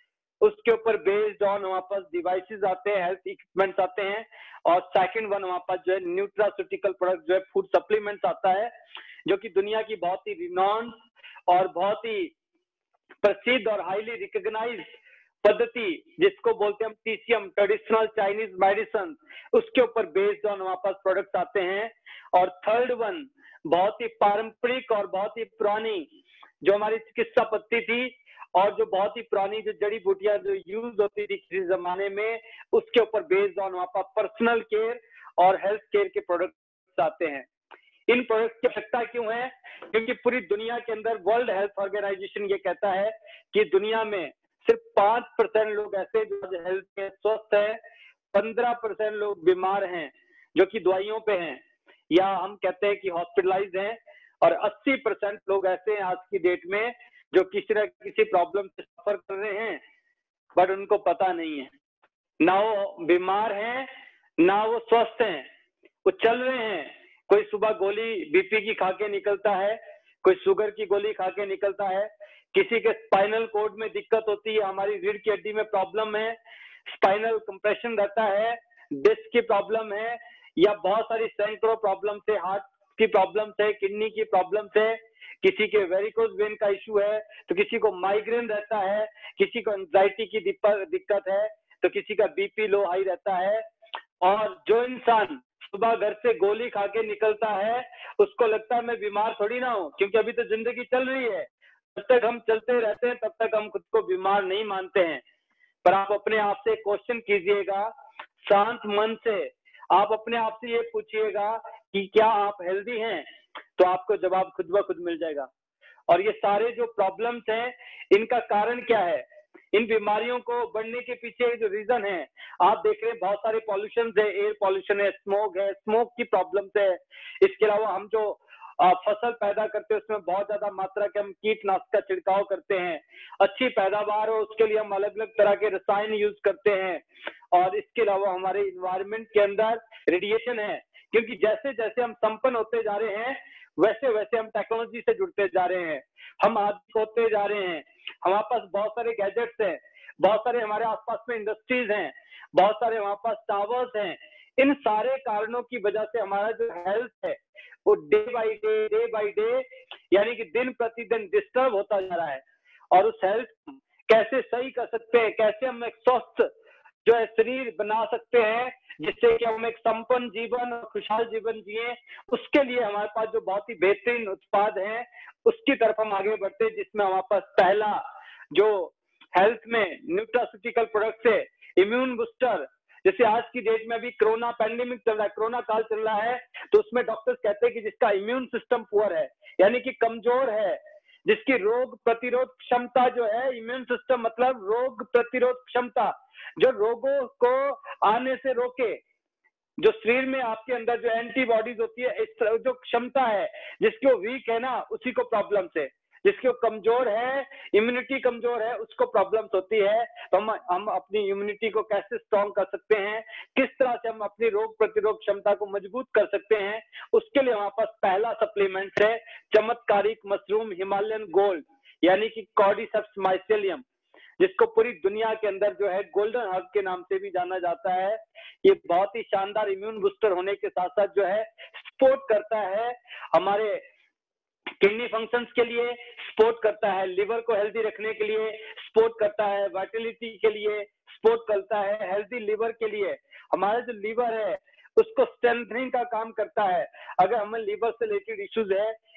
उसके ऊपर बेस्ड ऑन हमारे पास डिवाइसेस आते हैं, हेल्थ इक्विपमेंट्स आते हैं। और सेकंड वन हमारे पास जो है न्यूट्रास्यूटिकल प्रोडक्ट जो है फूड सप्लीमेंट्स आता है, जो कि दुनिया की बहुत ही रिनॉन्ड और बहुत ही प्रसिद्ध और हाईली रिकॉग्नाइज्ड पद्धति जिसको बोलते हैं हम टीसीएम, ट्रेडिशनल चाइनीज मेडिसिन, उसके ऊपर बेस्ड ऑन हमारे पास प्रोडक्ट्स आते हैं। और थर्ड वन बहुत ही पारंपरिक और बहुत ही पुरानी जो हमारी चिकित्सा पद्धति थी और जो बहुत ही पुरानी जो जड़ी बूटियां जो यूज होती थी किसी जमाने में, उसके ऊपर बेस्ड ऑन वहां पर पर्सनल केयर और हेल्थ केयर के प्रोडक्ट्स आते हैं। इन प्रोडक्ट्स की आवश्यकता क्यों है, क्योंकि पूरी दुनिया के अंदर वर्ल्ड हेल्थ ऑर्गेनाइजेशन ये कहता है कि दुनिया में सिर्फ पांच परसेंट लोग ऐसे जो हेल्थ में स्वस्थ है, पंद्रह परसेंट लोग बीमार हैं जो कि दवाइयों पे हैं या हम कहते हैं कि हॉस्पिटलाइज हैं, और अस्सी परसेंट लोग ऐसे हैं आज की डेट में जो किसी न किसी प्रॉब्लम से सफर कर रहे हैं बट उनको पता नहीं है। ना वो बीमार हैं ना वो स्वस्थ हैं, वो चल रहे हैं। कोई सुबह गोली बीपी की खा के निकलता है, कोई शुगर की गोली खा के निकलता है, किसी के स्पाइनल कोड में दिक्कत होती है, हमारी रीढ़ की हड्डी में प्रॉब्लम है, स्पाइनल कंप्रेशन रहता है, डिस्क की प्रॉब्लम है, या बहुत सारी सैकड़ों प्रॉब्लम से, हार्ट की प्रॉब्लम से, किडनी की प्रॉब्लम से, किसी के वेरिकोज वेन का इशू है तो किसी को माइग्रेन रहता है, किसी को एंजाइटी की दिक्कत है तो किसी का बीपी लो हाई रहता है। और जो इंसान सुबह घर से गोली खा के निकलता है उसको लगता है मैं बीमार थोड़ी ना हूं, क्योंकि अभी तो जिंदगी चल रही है। जब तक हम चलते रहते हैं तब तक हम खुद को बीमार नहीं मानते हैं। पर आप अपने आप से क्वेश्चन कीजिएगा, शांत मन से आप अपने आप से ये पूछिएगा कि क्या आप हेल्दी हैं, तो आपको जवाब खुद ब खुद मिल जाएगा। और ये सारे जो प्रॉब्लम्स हैं इनका कारण क्या है, इन बीमारियों को बढ़ने के पीछे जो रीजन है, आप देख रहे हैं बहुत सारे पॉल्यूशन है, एयर पॉल्यूशन है, स्मोक है, स्मोक की प्रॉब्लम्स है। इसके अलावा हम जो फसल पैदा करते हैं उसमें बहुत ज्यादा मात्रा के हम कीटनाशक का छिड़काव करते हैं, अच्छी पैदावार हो उसके लिए हम अलग अलग तरह के रसायन यूज करते हैं। और इसके अलावा हमारे इन्वायरमेंट के अंदर रेडिएशन है, क्योंकि जैसे जैसे हम संपन्न होते जा रहे हैं वैसे वैसे हम टेक्नोलॉजी से जुड़ते जा रहे हैं, हम आधुनिक होते जा रहे हैं, हमारे पास बहुत सारे गैजेट्स हैं, बहुत सारे हमारे आसपास में इंडस्ट्रीज हैं, बहुत सारे हमारे पास टावर्स हैं। इन सारे कारणों की वजह से हमारा जो हेल्थ है वो day by day day by day यानी कि दिन प्रतिदिन डिस्टर्ब होता जा रहा है। और उस हेल्थ कैसे सही कर सकते हैं, कैसे हम एक स्वस्थ जो है शरीर बना सकते हैं जिससे कि हम एक संपन्न जीवन और खुशहाल जीवन जिए, उसके लिए हमारे पास जो बहुत ही बेहतरीन उत्पाद हैं उसकी तरफ हम आगे बढ़ते हैं, जिसमें हमारे पास पहला जो हेल्थ में न्यूट्रास्यूटिकल प्रोडक्ट है इम्यून बूस्टर। जैसे आज की डेट में अभी कोरोना पैंडेमिक चल रहा है, कोरोना काल चल रहा है, तो उसमें डॉक्टर्स कहते हैं कि जिसका इम्यून सिस्टम पुअर है यानी कि कमजोर है, जिसकी रोग प्रतिरोध क्षमता जो है, इम्यून सिस्टम मतलब रोग प्रतिरोध क्षमता, जो रोगों को आने से रोके, जो शरीर में आपके अंदर जो एंटीबॉडीज होती है, इस तरह जो क्षमता है, जिसकी वो वीक है ना उसी को प्रॉब्लम से, जिसकी वो कमजोर है, इम्यूनिटी कमजोर है उसको प्रॉब्लम्स होती है। तो हम हम अपनी इम्यूनिटी को कैसे स्ट्रॉन्ग कर सकते हैं, किस तरह से हम अपनी रोग प्रतिरोध क्षमता को मजबूत कर सकते हैं, उसके लिए हमारे पास पहला सप्लीमेंट है चमत्कारिक मशरूम हिमालयन गोल्ड यानी कि कॉर्डिसेप्स माइसेलियम, जिसको पूरी दुनिया के अंदर जो है गोल्डन हर्ब के नाम से भी जाना जाता है। ये बहुत ही शानदार इम्यून बूस्टर होने के साथ साथ जो है सपोर्ट करता है हमारे किडनी फंक्शंस के लिए, सपोर्ट करता है लिवर को हेल्दी रखने के लिए, सपोर्ट करता है वाइटलिटी के लिए, सपोर्ट करता है हेल्दी लिवर के लिए। हमारा जो लिवर है उसको स्ट्रेंथनिंग का काम करता है। अगर हमें लिवर से रिलेटेड इश्यूज है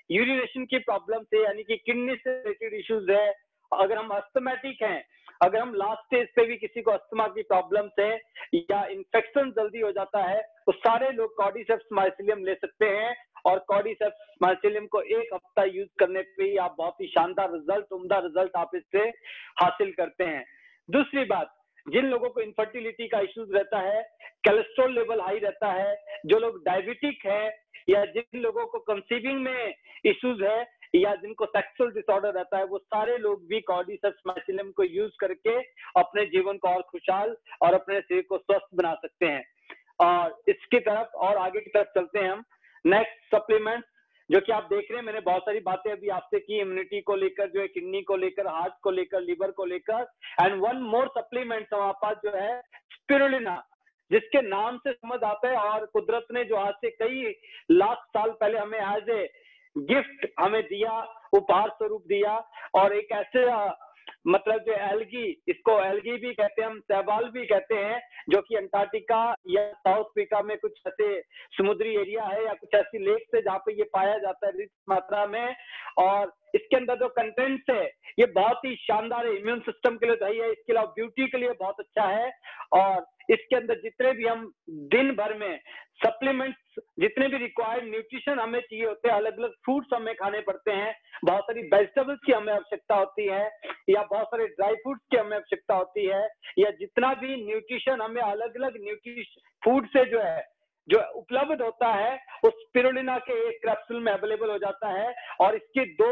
यूरिनेशन की प्रॉब्लम से यानी कि किडनी से रिलेटेड इश्यूज है, अगर हम अस्थमैटिक हैं, अगर हम लास्ट स्टेज पे भी किसी को अस्थमा की प्रॉब्लम है या इन्फेक्शन जल्दी हो जाता है, तो सारे लोग कॉर्डिसेप्स माइसिलियम ले सकते हैं। और कॉर्डिसेप्स माइसिलियम को एक हफ्ता यूज करने पे ही आप बहुत ही शानदार रिजल्ट, उम्दा रिजल्ट आप इससे हासिल करते हैं। दूसरी बात, जिन लोगों को इनफर्टिलिटी का इश्यूज रहता है, कोलेस्ट्रॉल लेवल हाई रहता है, जो लोग डायबिटिक है या जिन लोगों को कंसीविंग में इश्यूज है या जिनको सेक्सुअल डिसऑर्डर रहता है, वो सारे लोग भी कॉर्डिसेप्स माइसिलियम को यूज करके अपने जीवन को और खुशहाल और अपने शरीर को स्वस्थ बना सकते हैं। और इसकी तरफ और आगे की तरफ चलते हैं हम। नेक्स्ट सप्लीमेंट जो कि आप देख रहे हैं, मैंने बहुत सारी बातें अभी आपसे की इम्यूनिटी को लेकर, जो है किडनी को लेकर, हार्ट को लेकर, लिवर को लेकर। एंड वन मोर सप्लीमेंट हमारे पास जो है स्पिरुलिना, जिसके नाम से समझ आता है और कुदरत ने जो आज से कई लाख साल पहले हमें एज ए गिफ्ट हमें दिया, उपहार स्वरूप दिया। और एक ऐसे मतलब जो एल्गी, इसको एल्गी भी कहते हैं, हम शैवाल भी कहते हैं, जो कि अंटार्कटिका या साउथ अफ्रीका में कुछ ऐसे समुद्री एरिया है या कुछ ऐसी लेक से जहाँ पे ये पाया जाता है रिच मात्रा में। और इसके अंदर जो कंटेंट्स है ये बहुत ही शानदार है, इम्यून सिस्टम के लिए सही है, इसके अलावा ब्यूटी के लिए बहुत अच्छा है। और इसके अंदर जितने भी हम दिन भर में सप्लीमेंट्स, जितने भी रिक्वायर्ड न्यूट्रिशन हमें चाहिए होते हैं, अलग अलग फ्रूट्स हमें खाने पड़ते हैं, बहुत सारी वेजिटेबल्स की हमें आवश्यकता होती है या बहुत सारे ड्राई फ्रूट्स की हमें आवश्यकता होती है, या जितना भी न्यूट्रिशन हमें अलग अलग न्यूट्रिशन फूड से जो है जो उपलब्ध होता है, उस स्पिरुलिना के एक कैप्सूल में अवेलेबल हो जाता है। और इसके दो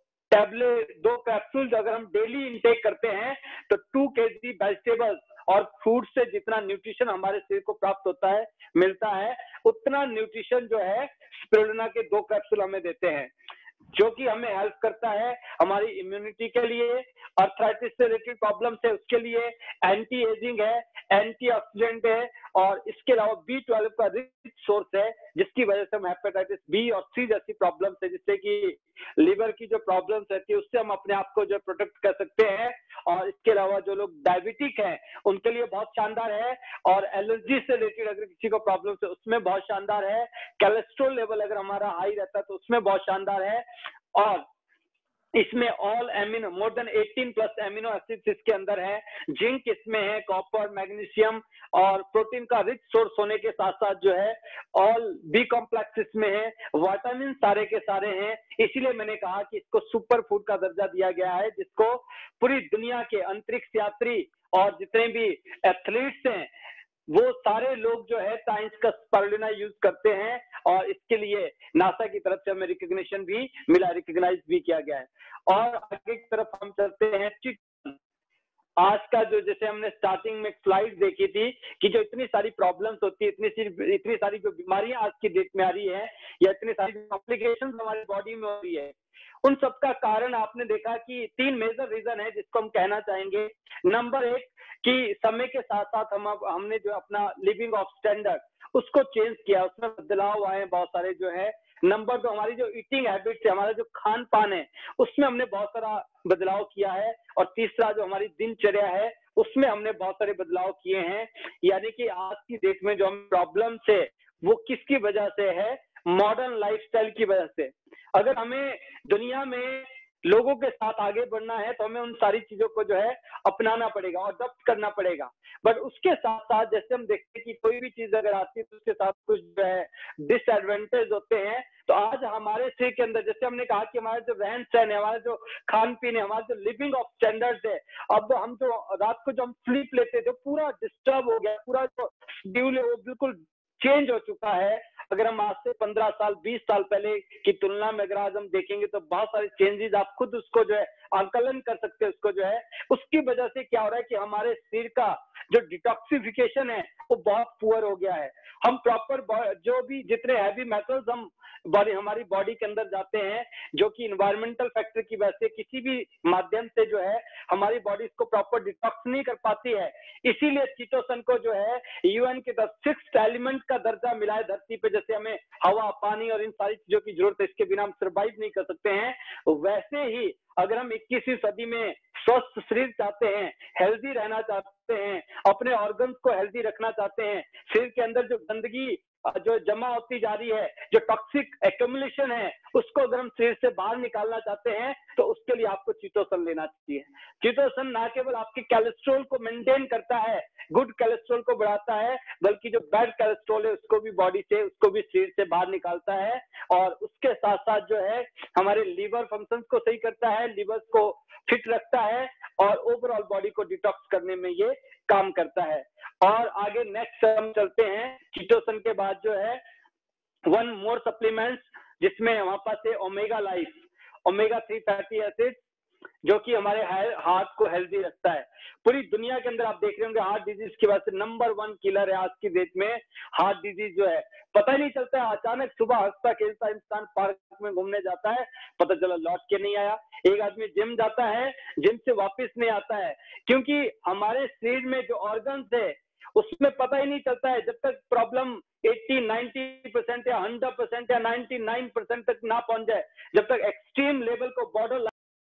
टैबलेट, दो कैप्सूल अगर हम डेली इंटेक करते हैं तो टू केजी वेजिटेबल्स और फ्रूट से जितना न्यूट्रिशन हमारे शरीर को प्राप्त होता है, मिलता है, उतना न्यूट्रिशन जो है स्पिरुलिना के दो कैप्सूल हमें देते हैं, जो कि हमें हेल्प करता है हमारी इम्यूनिटी के लिए, अर्थराइटिस से रिलेटेड प्रॉब्लम्स है उसके लिए, एंटी एजिंग है, एंटीऑक्सीडेंट है, और इसके अलावा बी ट्वेल्व का रिच सोर्स है, जिसकी वजह से हम हेपेटाइटिस बी और सी जैसी प्रॉब्लम्स है, जिससे कि लिवर की जो प्रॉब्लम्स रहती है उससे हम अपने आप को जो प्रोटेक्ट कर सकते हैं। और इसके अलावा जो लोग डायबिटिक हैं उनके लिए बहुत शानदार है, और एलर्जी से रिलेटेड अगर किसी को प्रॉब्लम है उसमें बहुत शानदार है, कोलेस्ट्रॉल लेवल अगर हमारा हाई रहता है तो उसमें बहुत शानदार है। और इसमें ऑल एमिनो, मोर देन अठारह प्लस एमिनो एसिड्स इसके अंदर है, जिंक इसमें है, कॉपर, मैग्नीशियम और प्रोटीन का रिच सोर्स होने के साथ साथ जो है ऑल बी कॉम्प्लेक्स इसमें है, विटामिन सारे के सारे हैं। इसीलिए मैंने कहा कि इसको सुपर फूड का दर्जा दिया गया है, जिसको पूरी दुनिया के अंतरिक्ष यात्री और जितने भी एथलीट्स हैं वो सारे लोग जो है साइंस का स्पिरुलिना यूज करते हैं, और इसके लिए नासा की तरफ से हमें रिकॉग्निशन भी मिला, रिकॉग्नाइज भी किया गया है। और आगे की तरफ हम चलते हैं। आज का जो, जैसे हमने स्टार्टिंग में स्लाइड देखी थी कि जो इतनी सारी प्रॉब्लम्स होती है, इतनी सी इतनी सारी जो बीमारियां आज की डेट में आ रही है या इतनी सारी कॉम्प्लिकेशंस हमारी बॉडी में हो रही है, उन सबका कारण आपने देखा कि तीन मेजर रीजन है जिसको हम कहना चाहेंगे। नंबर एक कि समय के साथ साथ हम हमने जो अपना लिविंग ऑफ स्टैंडर्ड उसको चेंज किया, उसमें बदलाव आए बहुत सारे जो है। नंबर दो, हमारी जो ईटिंग हैबिट्स है, हमारा जो खान पान है, उसमें हमने बहुत सारा बदलाव किया है। और तीसरा जो हमारी दिनचर्या है उसमें हमने बहुत सारे बदलाव किए हैं। यानी कि आज की डेट में जो हम प्रॉब्लम है वो किसकी वजह से है? मॉडर्न लाइफस्टाइल की वजह से। अगर हमें दुनिया में लोगों के साथ आगे बढ़ना है तो हमें उन सारी चीजों को जो है अपनाना पड़ेगा और अडॉप्ट करना पड़ेगा। बट उसके साथ साथ जैसे हम देखते हैं कि कोई भी चीज अगर आती है तो उसके साथ कुछ जो है डिसएडवांटेज होते हैं। तो आज हमारे शरीर के अंदर, जैसे हमने कहा कि हमारा जो रहन सहन है, हमारा जो खान पीन है, हमारा जो लिविंग ऑफ स्टैंडर्ड्स है, अब हम जो रात को जो हम स्लीप लेते थे पूरा डिस्टर्ब हो गया, पूरा जो शेड्यूल है वो बिल्कुल चेंज हो चुका है। अगर हम आज से पंद्रह साल बीस साल पहले की तुलना में अगर आज हम देखेंगे तो बहुत सारे चेंजेस आप खुद उसको जो है आंकलन कर सकते हैं। उसको जो है उसकी वजह से क्या हो रहा है कि हमारे शरीर का जो डिटॉक्सिफिकेशन है वो बहुत पुअर हो गया है। हम प्रॉपर जो भी जितने हैवी मेटल्स हम बॉडी हमारी बॉडी के अंदर जाते हैं, जो कि इन्वायरमेंटल फैक्टर की वजह से किसी भी माध्यम से जो है हमारी बॉडी इसको प्रॉपर डिटॉक्स नहीं कर पाती है। इसीलिए चीटोसन को जो है यूएन के तरफ सिक्स्थ एलिमेंट का दर्जा मिला है धरती पे। जैसे हमें हवा, पानी और इन सारी चीजों की जरूरत है, इसके बिना हम सर्वाइव नहीं कर सकते हैं, वैसे ही अगर हम इक्कीसवीं सदी में स्वस्थ शरीर चाहते हैं, हेल्दी रहना चाहते हैं, अपने ऑर्गन्स को हेल्दी रखना चाहते हैं, शरीर के अंदर जो गंदगी जो जमा होती जा रही है, जो टॉक्सिक एक्यूमुलेशन है, उसको अगर हम शरीर से बाहर निकालना चाहते हैं तो उसके लिए आपको चिटोसन लेना चाहिए। चिटोसन ना केवल आपके कोलेस्ट्रॉल को मेंटेन करता है, गुड कोलेस्ट्रॉल को बढ़ाता है, बल्कि जो बैड कोलेस्ट्रॉल है उसको भी बॉडी से, उसको भी शरीर से बाहर निकालता है। और उसके साथ साथ जो है हमारे लीवर फंक्शंस को सही करता है, लीवर को फिट रखता है और ओवरऑल बॉडी को डिटॉक्स करने में ये काम करता है। और आगे नेक्स्ट हम चलते हैं, चिटोसन के बाद जो है वन मोर सप्लीमेंट्स, जिसमें हमारे पास है omega life, omega three fatty acid, जो कि हमारे हार्ट को हेल्दी रखता है। पूरी दुनिया के अंदर आप देख रहे होंगे हार्ट डिजीज की वजह से नंबर वन किलर है आज की डेट में हार्ट डिजीज जो है। पता ही नहीं चलता है, अचानक सुबह हंसता खेलता इंसान पार्क में घूमने जाता है, पता चला लौट के नहीं आया। एक आदमी जिम जाता है, जिम से वापस नहीं आता है, क्योंकि हमारे शरीर में जो ऑर्गन्स है उसमें पता ही नहीं चलता है, जब तक प्रॉब्लम अस्सी नब्बे परसेंट या सौ परसेंट या निन्यानवे परसेंट तक ना पहुंच जाए, जब तक एक्सट्रीम लेवल को बॉर्डर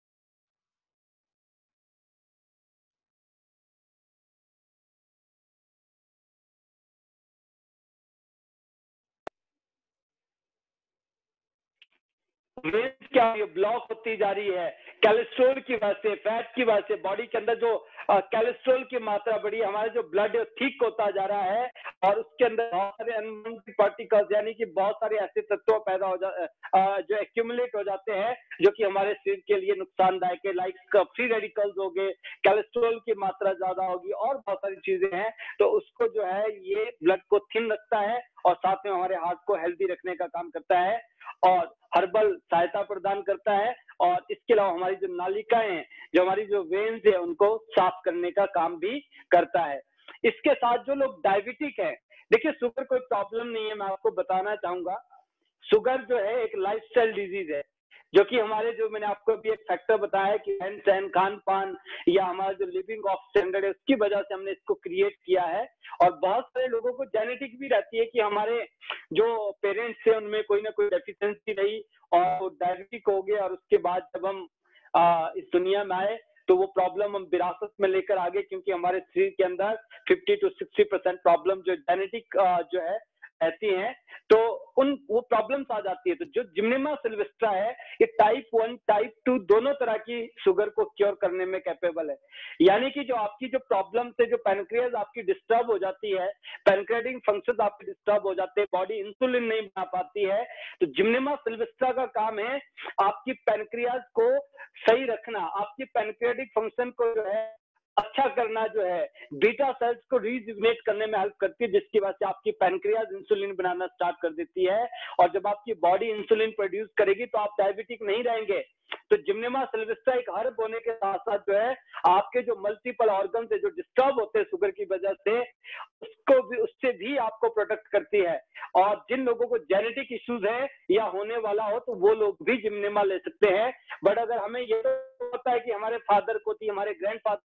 वेन्स क्या ये ब्लॉक होती जा रही है कोलेस्ट्रॉल की वजह से, फैट की वजह से। बॉडी के अंदर जो कोलेस्ट्रॉल की मात्रा बढ़ी, हमारा जो ब्लड है ठीक होता जा रहा है और उसके अंदर बहुत सारे अनवांटेड पार्टिकल्स यानी कि बहुत सारे ऐसे तत्व पैदा हो जा जो एक्यूमुलेट हो जाते हैं, जो कि हमारे शरीर के लिए नुकसानदायक है, लाइक फ्री रेडिकल्स हो गए, कोलेस्ट्रॉल की मात्रा ज्यादा होगी और बहुत सारी चीजें हैं। तो उसको जो है ये ब्लड को थिन रखता है और साथ में हमारे हार्ट को हेल्दी रखने का काम करता है और हर्बल सहायता प्रदान करता है। और इसके अलावा हमारी जो नालिकाएं हैं, जो हमारी जो वेन्स है, उनको साफ करने का काम भी करता है। इसके साथ जो लोग डायबिटिक है, देखिए शुगर कोई प्रॉब्लम नहीं है, मैं आपको बताना चाहूंगा। शुगर जो है एक लाइफस्टाइल डिजीज है, जो कि हमारे जो मैंने आपको भी एक फैक्टर बताया कि रहन सहन, खान पान या हमारा जो लिविंग ऑफ स्टैंडर्ड है, उसकी वजह से हमने इसको क्रिएट किया है। और बहुत सारे लोगों को जेनेटिक भी रहती है कि हमारे जो पेरेंट्स थे उनमें कोई ना कोई डेफिशिएंसी रही और डायबिटिक हो गए, और उसके बाद जब हम आ, इस दुनिया में आए तो वो प्रॉब्लम हम विरासत में लेकर आगे, क्योंकि हमारे शरीर के अंदर पचास टू साठ परसेंट प्रॉब्लम जो जेनेटिक जो है रहती हैं, तो उन वो प्रॉब्लम्स आ जाती है। तो जो जिम्नेमा सिल्वेस्ट्रा है ये टाइप वन टाइप टू दोनों तरह की शुगर को क्योर करने में कैपेबल है। यानी कि जो आपकी जो प्रॉब्लम से जो पैनक्रियाज आपकी डिस्टर्ब हो जाती है, पैनक्रियाटिक फंक्शंस आपके डिस्टर्ब हो जाते हैं, बॉडी इंसुलिन नहीं बना पाती है, तो जिम्नेमा सिल्वेस्ट्रा का काम है आपकी पैनक्रियाज को सही रखना, आपकी पैनक्रियाटिक फंक्शन को जो है अच्छा करना, जो है बीटा सेल्स को रीजुविनेट करने में हेल्प करती है, जिसकी वजह से आपकी पैनक्रियाज इंसुलिन बनाना स्टार्ट कर देती है। और जब आपकी बॉडी इंसुलिन प्रोड्यूस करेगी तो आप डायबिटिक नहीं रहेंगे। तो जिम्नेमा सिल्वेस्ट्रा एक हर्ब होने के साथ साथ जो है आपके जो मल्टीपल ऑर्गन है जो डिस्टर्ब होते हैं शुगर की वजह से, उसको भी उससे भी आपको प्रोटेक्ट करती है। और जिन लोगों को जेनेटिक इश्यूज है या होने वाला हो तो वो लोग भी जिम्नेमा ले सकते हैं। बट अगर हमें ये तो पता है कि हमारे फादर को थी, हमारे ग्रैंड फादर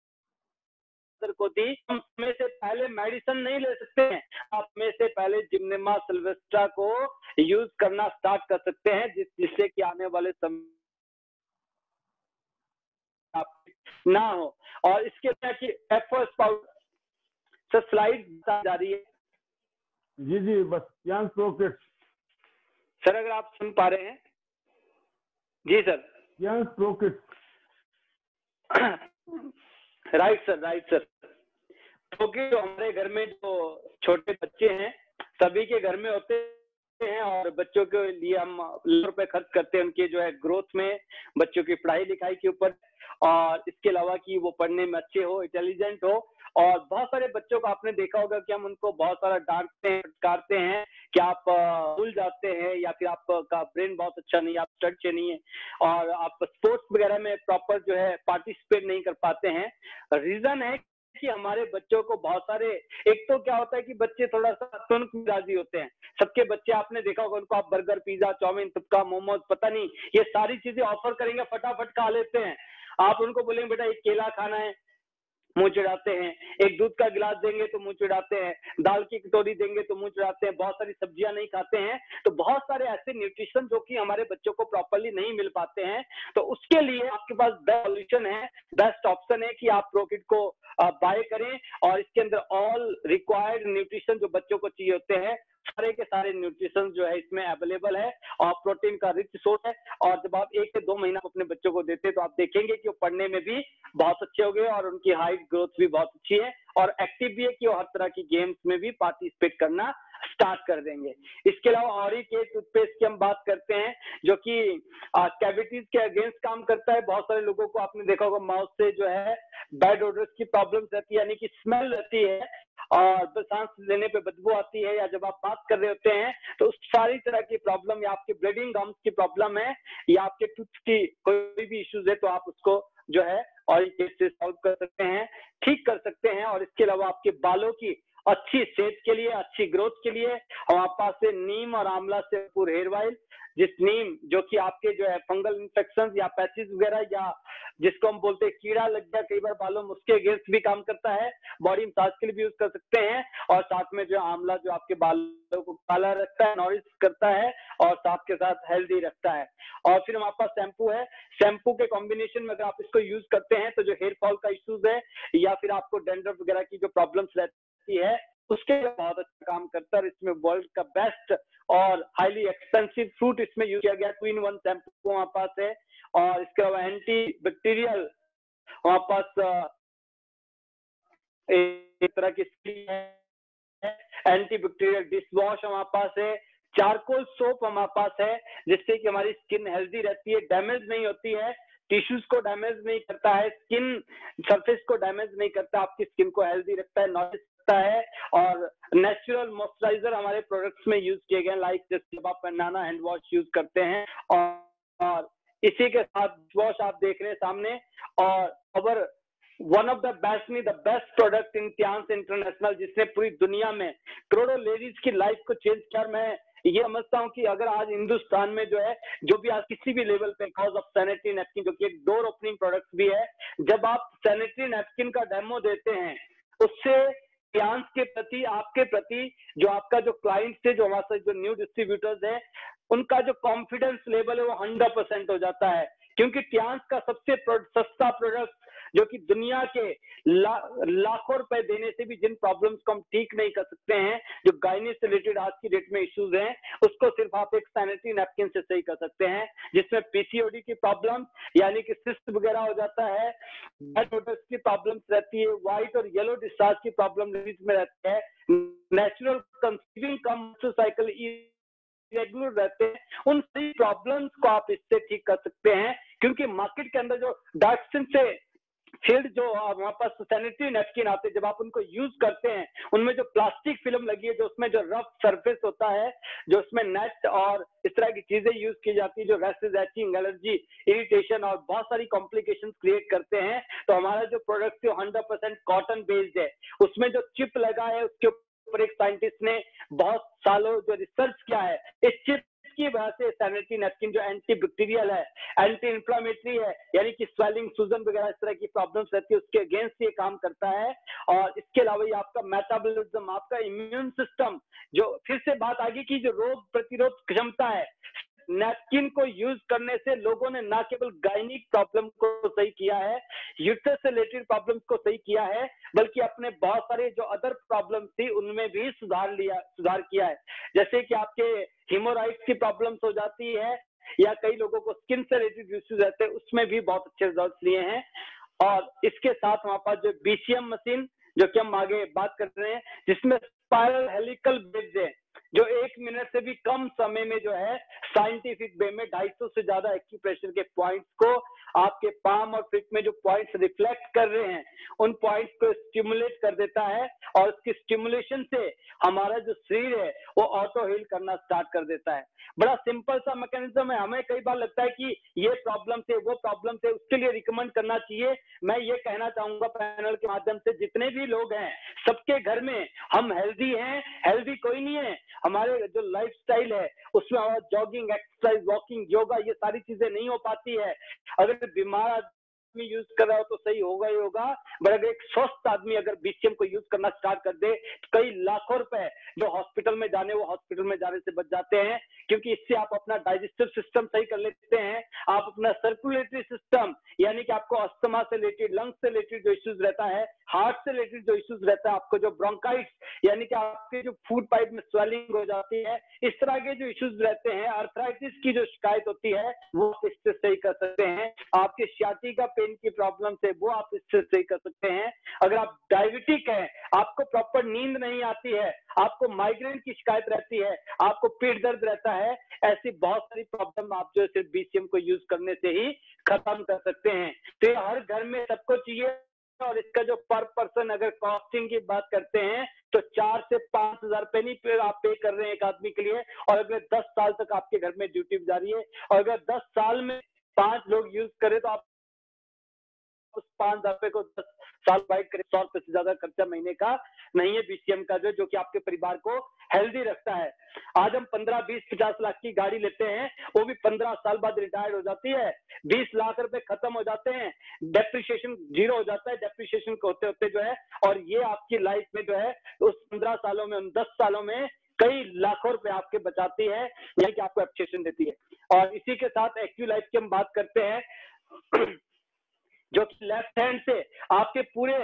को थी, हम में से पहले मेडिसिन नहीं ले सकते हैं। आप में से पहले जिम्नेमा सिल्वेस्ट्रा को यूज करना स्टार्ट कर सकते हैं, जिस जिससे कि आने वाले समय ना हो। और इसके लिए कि एफर्स पाउडर सर स्लाइड जा रही है। जी जी बस यंग प्रो किड्स सर अगर आप सुन पा रहे हैं। जी sir. Young pro kids right sir, right sir. क्योंकि जो हमारे घर में जो छोटे बच्चे हैं सभी के घर में होते हैं और बच्चों के लिए हम लाखों रुपए खर्च करते हैं उनके जो है ग्रोथ में, बच्चों की पढ़ाई लिखाई के ऊपर, और इसके अलावा कि वो पढ़ने में अच्छे हो, इंटेलिजेंट हो। और बहुत सारे बच्चों को आपने देखा होगा कि हम उनको बहुत सारा डांटते हैं, फटकारते हैं कि आप भूल जाते हैं या फिर आपका ब्रेन बहुत अच्छा नहीं है, आप स्टडी अच्छे नहीं है और आप स्पोर्ट्स वगैरह में प्रॉपर जो है पार्टिसिपेट नहीं कर पाते हैं। रीजन है कि हमारे बच्चों को बहुत सारे, एक तो क्या होता है कि बच्चे थोड़ा सा तुनक मिजाजी होते हैं। सबके बच्चे आपने देखा होगा, उनको आप बर्गर, पिज्जा, चाउमीन, तुपका, मोमोज, पता नहीं ये सारी चीजें ऑफर करेंगे, फटाफट खा लेते हैं। आप उनको बोलेंगे बेटा एक केला खाना है, मुंह चिढ़ाते हैं। एक दूध का गिलास देंगे तो मुंह चिढ़ाते हैं, दाल की कटोरी देंगे तो मुंह चिढ़ाते हैं, बहुत सारी सब्जियां नहीं खाते हैं। तो बहुत सारे ऐसे न्यूट्रिशन जो कि हमारे बच्चों को प्रॉपरली नहीं मिल पाते हैं। तो उसके लिए आपके पास बेस्ट सॉल्यूशन है, बेस्ट ऑप्शन है कि आप प्रोकिट को बाय करें और इसके अंदर ऑल रिक्वायर्ड न्यूट्रिशन जो बच्चों को चाहिए होते हैं सारे के सारे न्यूट्रिशन जो है इसमें अवेलेबल है और प्रोटीन का रिच सोर्स है। और जब आप एक से दो महीना अपने बच्चों को देते हैं तो आप देखेंगे कि वो पढ़ने में भी बहुत अच्छे हो गए और उनकी हाइट ग्रोथ भी बहुत अच्छी है और एक्टिव भी है कि वो हर तरह की गेम्स में भी पार्टिसिपेट करना स्टार्ट कर देंगे। इसके अलावा और एक टूथपेस्ट की हम बात करते हैं जो कि कैविटीज के अगेंस्ट काम करता है। बहुत सारे लोगों को आपने देखा होगा माउथ से जो है बैड ओडर्स की प्रॉब्लम रहती है, यानी कि स्मेल रहती है और सांस लेने पे बदबू आती है, या जब आप बात कर रहे होते हैं तो उस सारी तरह की प्रॉब्लम या आपके ब्लीडिंग गम्स की प्रॉब्लम है या आपके टूथ की कोई भी इश्यूज है तो आप उसको जो है ऑयल केस से सॉल्व कर सकते हैं, ठीक कर सकते हैं। और इसके अलावा आपके बालों की अच्छी सेहत के लिए, अच्छी ग्रोथ के लिए हमारे पास से नीम और आंवला से भरपूर हेयर ऑयल, जिस नीम जो कि आपके जो है फंगल इन्फेक्शन या पैचेस वगैरह या जिसको हम बोलते हैं कीड़ा लग गया कई बार बालों में, उसके अगेंस्ट भी काम करता है। बॉडी मसाज के लिए भी यूज कर सकते हैं और साथ में जो आंवला जो आपके बालों को काला रखता है, नॉरिश करता है और साथ के साथ हेल्दी रखता है। और फिर हमारे पास शैम्पू है, शैम्पू के कॉम्बिनेशन में अगर आप इसको यूज करते हैं तो जो हेयर फॉल का इश्यूज है या फिर आपको डैंड्रफ वगैरह की जो प्रॉब्लम्स रहती है उसके लिए बहुत अच्छा काम करता है। इसमें वर्ल्ड का बेस्ट और हाईली एक्सपेंसिव फ्रूट इसमें यूज किया गया, टू इन वन शैम्पू हमारे पास है। और इसके अलावा एंटी बैक्टीरियल हमारे पास एक तरह की है, एंटी बैक्टीरियल डिश वॉश हमारे पास है, चारकोल सोप हमारे पास है जिससे कि हमारी स्किन हेल्दी रहती है, डैमेज नहीं होती है, टिश्यूज को डैमेज नहीं करता है, स्किन सरफेस को डैमेज नहीं करता, आपकी स्किन को हेल्दी रखता है, नॉरिश रखता है। और नेचुरल मॉइस्चराइजर हमारे प्रोडक्ट्स में यूज किए गए, लाइक जैसे जब आप नाना हैंड वॉश यूज करते हैं और, और इसी के साथ वॉश आप देख रहे हैं सामने। और our one of the best नहीं the best product in Tiens international, जिसने पूरी दुनिया में करोड़ों लेडीज की लाइफ को चेंज किया। मैं ये समझता हूँ कि अगर आज हिंदुस्तान में जो है जो भी आज किसी भी लेवल पे कॉज ऑफ सैनिटरी नैपकिन, जो कि एक डोर ओपनिंग प्रोडक्ट भी है, जब आप सैनिटरी नैपकिन का डेमो देते हैं उससे टियांस के प्रति, आपके प्रति जो आपका जो क्लाइंट्स है, जो हमारे साथ जो न्यू डिस्ट्रीब्यूटर्स है, उनका जो कॉन्फिडेंस लेवल है वो हंड्रेड परसेंट हो जाता है। क्योंकि टियांस का सबसे सस्ता प्रोडक्ट जो कि दुनिया के ला, लाखों रुपए देने से भी जिन प्रॉब्लम्स को हम ठीक नहीं कर सकते हैं, जो गायनी से रिलेटेड आज की डेट में इश्यूज हैं, उसको सिर्फ आप एक सैनिटरी नैपकिन से सही कर सकते हैं, जिसमें पीसीओडी की प्रॉब्लम यानी कि सिस्ट वगैरह हो जाता है, बैड ओडर्स की प्रॉब्लम्स रहती है, व्हाइट और येलो डिस्चार्ज की प्रॉब्लम लेडीज में रहती है, नेचुरल कंसीविंग कम साइकिल रेगुलर रहते हैं, उन सभी प्रॉब्लम्स को आप इससे ठीक कर सकते हैं। क्योंकि मार्केट के अंदर जो डायक्सिन से फिर जो हमारे पास सैनिटरी नैपकिन आते हैं, जब आप उनको यूज करते हैं उनमें जो प्लास्टिक फिल्म लगी है, जो उसमें जो रफ सरफेस होता है, जो उसमें नेट और इस तरह की चीजें यूज की जाती है जो रैशेज, एचिंग, एलर्जी, इरिटेशन और बहुत सारी कॉम्प्लिकेशन क्रिएट करते हैं। तो हमारा जो प्रोडक्ट है हंड्रेड परसेंट कॉटन बेस्ड है, उसमें जो चिप लगा है उसके ऊपर एक साइंटिस्ट ने बहुत सालों जो रिसर्च किया है, इस चिप की वजह से सैनिटरी नैपकिन जो एंटी बैक्टीरियल है, एंटी इंफ्लेमेटरी है, यानी कि स्वेलिंग, सूजन वगैरह इस तरह की प्रॉब्लम्स रहती है उसके अगेंस्ट ये काम करता है। और इसके अलावा ये आपका मेटाबॉलिज्म, आपका इम्यून सिस्टम, जो फिर से बात आ गई कि जो रोग प्रतिरोध क्षमता है, नैपकिन को यूज करने से लोगों ने ना केवल गायनिक प्रॉब्लम को सही किया है, यूट्रस से रिलेटेड प्रॉब्लम्स को सही किया है, बल्कि अपने बहुत सारे जो अदर प्रॉब्लम्स थी उनमें भी सुधार लिया सुधार किया है। जैसे कि आपके हिमोराइड्स की प्रॉब्लम्स हो जाती है या कई लोगों को स्किन से रिलेटेड इश्यूज रहते हैं, उसमें भी बहुत अच्छे रिजल्ट लिए हैं। और इसके साथ हमारे पास जो बीसीएम मशीन, जो कि हम आगे बात कर रहे हैं, जिसमें स्पाइरल हेलिकल ब्रिज है, जो एक मिनट से भी कम समय में जो है साइंटिफिक वे में ढाई सौ से ज्यादा एक्यूप्रेशर के पॉइंट्स को आपके पाम और फिट में जो पॉइंट्स रिफ्लेक्ट कर रहे हैं उन पॉइंट्स को स्टिमुलेट कर देता है और उसकी स्टिमुलेशन से हमारा जो शरीर है वो ऑटो हील करना स्टार्ट कर देता है। बड़ा सिंपल सा मैकेनिज्म है। हमें कई बार लगता है कि ये प्रॉब्लम थे, वो प्रॉब्लम थे, उसके लिए रिकमेंड करना चाहिए। मैं ये कहना चाहूंगा पैनल के माध्यम से, जितने भी लोग हैं सबके घर में हम हेल्दी हैं, हेल्दी कोई नहीं है, हमारे जो लाइफस्टाइल है उसमें जॉगिंग, एक्सरसाइज, वॉकिंग, योगा, ये सारी चीजें नहीं हो पाती है। अगर बीमार आदमी यूज कर रहा हो तो सही होगा ही होगा, बट अगर एक स्वस्थ आदमी अगर बीसीएम को यूज करना स्टार्ट कर दे, कई लाखों रुपए जो हॉस्पिटल में जाने वो हॉस्पिटल में जाने से बच जाते हैं। क्योंकि इससे आप अपना डाइजेस्टिव सिस्टम सही कर लेते हैं, आप अपना सर्कुलेटरी सिस्टम यानी कि आपको अस्थमा से रिलेटेड, लंग्स से रिलेटेड जो इश्यूज रहता है, हार्ट से रिलेटेड जो इश्यूज रहता है, आपको जो ब्रोंकाइटिस यानी कि आपके जो फूड पाइप में स्वेलिंग हो जाती है, इस तरह के जो इश्यूज रहते हैं, आर्थराइटिस की जो शिकायत होती है वो आप इससे सही कर सकते हैं। आपके सियाटिका पेन की प्रॉब्लम से वो आप इससे सही कर सकते हैं। अगर आप डायबिटिक हैं, आपको प्रॉपर नींद नहीं आती है, आपको माइग्रेन की शिकायत रहती है, आपको पेट दर्द रहता है, ऐसी बहुत सारी प्रॉब्लम आप जो सिर्फ बीसीएम को यूज करने से ही खत्म कर सकते हैं। तो ये हर घर में सबको चाहिए और इसका जो पर पर्सन अगर कॉस्टिंग की बात करते हैं तो चार से पांच हजार रुपए नहीं पे आप पे कर रहे हैं एक आदमी के लिए, और अगर दस साल तक आपके घर में ड्यूटी जारी है और अगर दस साल में पांच लोग यूज करें तो आप उस पांच हजार रुपए को दस साल बाइक करें, सौ रुपए से ज्यादा खर्चा महीने का नहीं है बीसीएम का, जो जो कि आपके परिवार को हेल्दी रखता है। आज हम पंद्रह बीस पचास लाख की गाड़ी लेते हैं, वो भी पंद्रह साल बाद रिटायर्ड हो जाती है, बीस लाख रुपए खत्म हो जाते हैं, डेप्रिसिएशन जीरो हो जाता है, डेप्रिसिएशन होते होते जो है, और ये आपकी लाइफ में जो है उस पंद्रह सालों में, उन दस सालों में कई लाखों रुपए आपके बचाती है, यानी कि आपको एप्रिसिएशन देती है। और इसी के साथ एक्टिव लाइफ की हम बात करते हैं जो कि लेफ्ट हैंड से आपके पूरे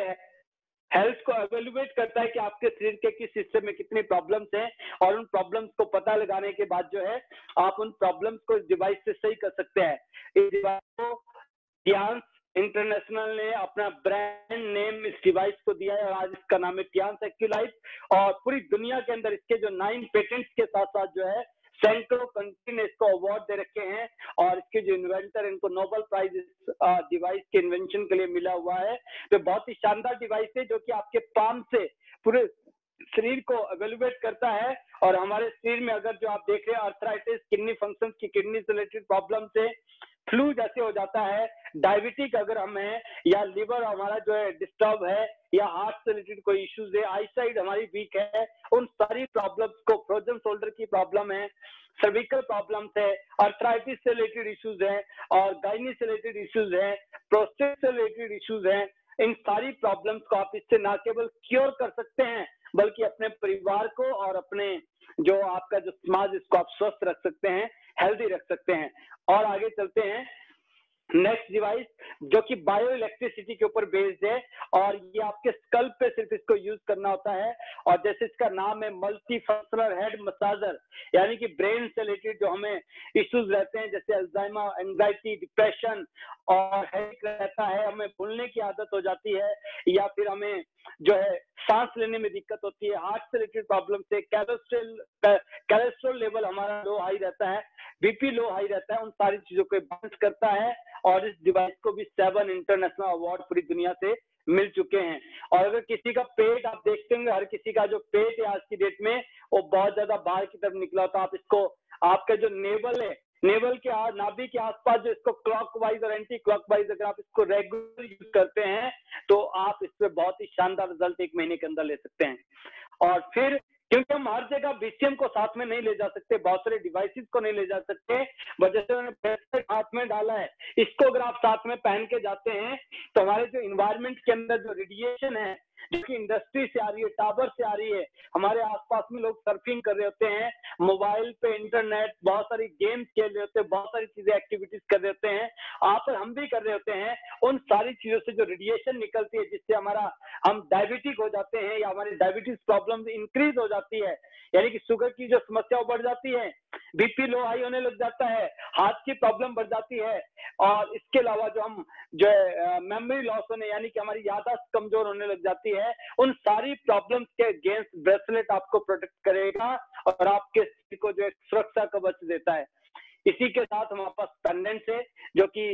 हेल्थ को एवेल्युएट करता है कि आपके शरीर के किस हिस्से में कितनी प्रॉब्लम्स हैं, और उन प्रॉब्लम्स को पता लगाने के बाद जो है आप उन प्रॉब्लम्स को इस डिवाइस से सही कर सकते हैं। इस डिवाइस को टियांस इंटरनेशनल ने अपना ब्रांड नेम इस डिवाइस को दिया है और आज इसका नाम है टियांस एक्टिव लाइफ, और पूरी दुनिया के अंदर इसके जो नाइन पेटेंट्स के साथ साथ जो है सैकड़ों कंट्री ने इसको अवार्ड दे रखे हैं, और इसके जो इन्वेंटर इनको नोबेल प्राइज इस डिवाइस के इन्वेंशन के लिए मिला हुआ है। तो बहुत ही शानदार डिवाइस है जो कि आपके पाम से पूरे शरीर को एवेल्युएट करता है, और हमारे शरीर में अगर जो आप देख रहे हैं आर्थराइटिस, किडनी फंक्शन की किडनी से रिलेटेड प्रॉब्लम से, फ्लू जैसे हो जाता है, डायबिटिक अगर हम हैं, या लिवर हमारा जो है डिस्टर्ब है, या हार्ट से रिलेटेड कोई इश्यूज है, आईसाइट हमारी वीक है, उन सारी प्रॉब्लम्स को, फ्रोजन शोल्डर की प्रॉब्लम है, सर्विकल प्रॉब्लम्स है, आर्थराइटिस से रिलेटेड इश्यूज है, और गायनी से रिलेटेड इश्यूज है, प्रोस्टेट से रिलेटेड इश्यूज है, इन सारी प्रॉब्लम्स को आप इससे ना केवल क्योर कर सकते हैं बल्कि अपने परिवार को और अपने जो आपका जो समाज इसको आप स्वस्थ रख सकते हैं, हेल्दी रख सकते हैं। और आगे चलते हैं नेक्स्ट डिवाइस जो कि बायो इलेक्ट्रिसिटी के ऊपर बेस्ड है, और ये आपके स्कल्प पे सिर्फ इसको यूज करना होता है, और जैसे इसका नाम है मल्टी फंक्शनल हेड मसाजर, यानी कि ब्रेन से रिलेटेड जो हमें इश्यूज रहते हैं जैसे अल्जाइमर, एंजाइटी, डिप्रेशन और हेडेक रहता है, हमें भूलने की आदत हो जाती है, या फिर हमें जो है सांस लेने में दिक्कत होती है, हार्ट से रिलेटेड प्रॉब्लम से, कैलोस्ट्रोल कैलोस्ट्रोल लेवल हमारा लो हाई रहता है, बीपी लो हाई रहता है, उन सारी चीजों को बैलेंस करता है। और इस डिवाइस को भी सेवन इंटरनेशनल अवार्ड पूरी दुनिया से मिल चुके हैं। और अगर किसी का पेट आप देखते होंगे, हर किसी का जो पेट है आज की डेट में वो बहुत ज्यादा बाहर की तरफ निकला होता है, आप इसको आपका जो नेवल है, नेवल के नाभि के आसपास जो इसको क्लॉकवाइज और एंटी क्लॉकवाइज अगर आप इसको रेगुलर यूज करते हैं तो आप इस पे बहुत ही शानदार रिजल्ट एक महीने के अंदर ले सकते हैं। और फिर क्योंकि हम हर जगह बीसीएम को साथ में नहीं ले जा सकते, बहुत सारे डिवाइसेस को नहीं ले जा सकते, वजह से मैंने ब्रेसलेट हाथ में डाला है, इसको अगर आप साथ में पहन के जाते हैं तो हमारे जो इन्वायरमेंट के अंदर जो रेडिएशन है जो कि इंडस्ट्री से आ रही है, टावर से आ रही है, हमारे आसपास में लोग सर्फिंग कर रहे होते हैं, मोबाइल पे इंटरनेट, बहुत सारी गेम्स खेल रहे होते हैं, बहुत सारी चीजें एक्टिविटीज कर रहे होते हैं, आप और हम भी कर रहे होते हैं, उन सारी चीजों से जो रेडिएशन निकलती है जिससे हमारा हम डायबिटिक हो जाते हैं या हमारी डायबिटीज प्रॉब्लम इंक्रीज हो जाती है, यानी कि शुगर की जो समस्या बढ़ जाती है, बीपी लो हाई होने लग जाता है, हार्ट की प्रॉब्लम बढ़ जाती है, और इसके अलावा जो हम जो है मेमोरी लॉस होने यानी कि हमारी याददाश्त कमजोर होने लग जाती है, उन सारी प्रॉब्लम्स के अगेंस्ट ब्रेसलेट आपको प्रोटेक्ट करेगा और आपके शरीर को जो एक सुरक्षा कवच देता है। इसी के साथ हमारे पास पेंडेंट्स है जो कि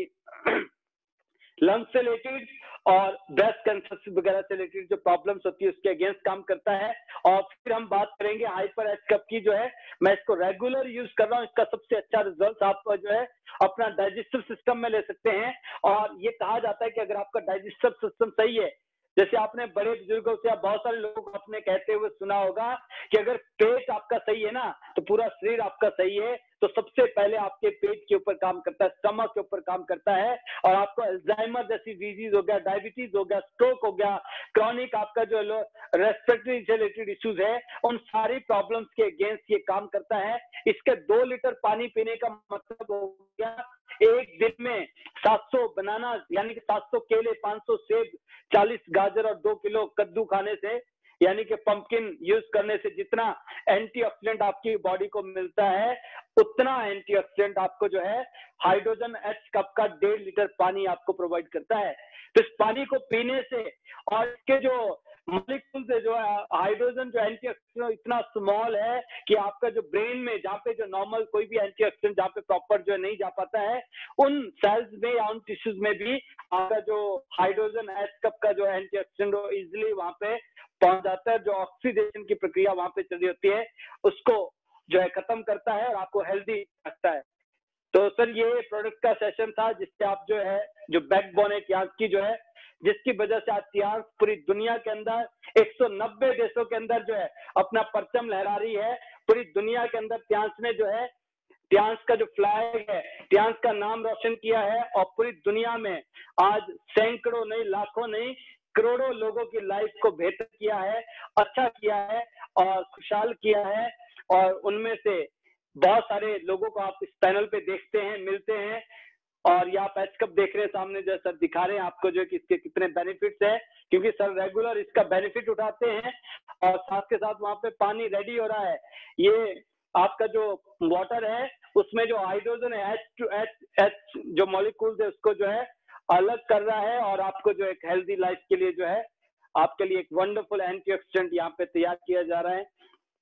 लंग्स से रिलेटेड और ब्रेस्ट कैंसर वगैरह से रिलेटेड जो प्रॉब्लम्स होती है उसके अगेंस्ट काम करता है। और फिर हम बात करेंगे हाइपर एच कप की, जो है मैं इसको रेगुलर यूज कर रहा हूँ, इसका सबसे अच्छा रिजल्ट आप जो है अपना डाइजेस्टिव सिस्टम में ले सकते हैं। और ये कहा जाता है कि अगर आपका डाइजेस्टिव सिस्टम सही है जैसे आपने बड़े बुजुर्गों से या बहुत सारे लोगों को आपने कहते हुए सुना होगा कि अगर पेट आपका सही है ना तो पूरा शरीर आपका सही है। तो सबसे पहले आपके पेट के ऊपर काम करता है, स्टमक के ऊपर काम करता है, और आपको अल्जाइमर जैसी डिजीज हो गया, डायबिटीज हो गया, स्ट्रोक हो गया, क्रॉनिक आपका जो रेस्पिरेटरी रिलेटेड इश्यूज है, उन सारी प्रॉब्लम्स के अगेंस्ट ये काम करता है। इसके दो लीटर पानी पीने का मतलब हो गया एक दिन में सात सौ बनाना यानी कि सात सौ केले, पाँच सौ सेब, चालीस गाजर और दो किलो कद्दू खाने से, यानी कि पंपकिन यूज करने से जितना एंटीऑक्सीडेंट आपकी बॉडी को मिलता है, उतना एंटीऑक्सीडेंट आपको जो है हाइड्रोजन एच कप का डेढ़ लीटर पानी आपको प्रोवाइड करता है। तो इस पानी को पीने से और इसके जो मॉलिक्यूल्स है, जो हाइड्रोजन जो एंटीऑक्सीडेंट इतना स्मॉल है कि आपका जो ब्रेन में जहाँ पे जो नॉर्मल कोई भी एंटीऑक्सीडेंट जहाँ पे प्रॉपर जो नहीं जा पाता है, उन सेल्स में या उन टिश्यूज में भी आपका जो हाइड्रोजन एच कप का जो एंटीऑक्सीडेंट इजिली वहां पे पहुंच जाता है। जो ऑक्सीडेशन की प्रक्रिया वहां पे चल रही होती है उसको जो है खत्म करता है और आपको हेल्दी रखता है। तो सर ये प्रोडक्ट का सेशन था जिससे आप जो है जो बैकबोन है ट्यांस की जो है, जिसकी वजह से आज ट्यांस पूरी दुनिया के अंदर एक सौ नब्बे देशों के अंदर जो है अपना परचम लहरा रही है। पूरी दुनिया के अंदर ट्यांस ने जो है ट्यांस का जो फ्लैग है, ट्यांस का नाम रोशन किया है और पूरी दुनिया में आज सैकड़ों नहीं, लाखों नहीं, करोड़ों लोगों की लाइफ को बेहतर किया है, अच्छा किया है और खुशहाल किया है। और उनमें से बहुत सारे लोगों को आप इस पैनल पे देखते हैं, मिलते हैं, और ये आप एच कप देख रहे हैं सामने जो सर दिखा रहे हैं आपको जो कि इसके कितने बेनिफिट्स है, क्योंकि सर रेगुलर इसका बेनिफिट उठाते हैं। और साथ के साथ वहां पे पानी रेडी हो रहा है। ये आपका जो वाटर है उसमें जो हाइड्रोजन है एच टू एच एच जो मॉलिक्यूल्स है उसको जो है अलग कर रहा है और आपको जो एक हेल्दी लाइफ के लिए जो है आपके लिए एक वंडरफुल एंटीऑक्सीडेंट यहाँ पे तैयार किया जा रहा है।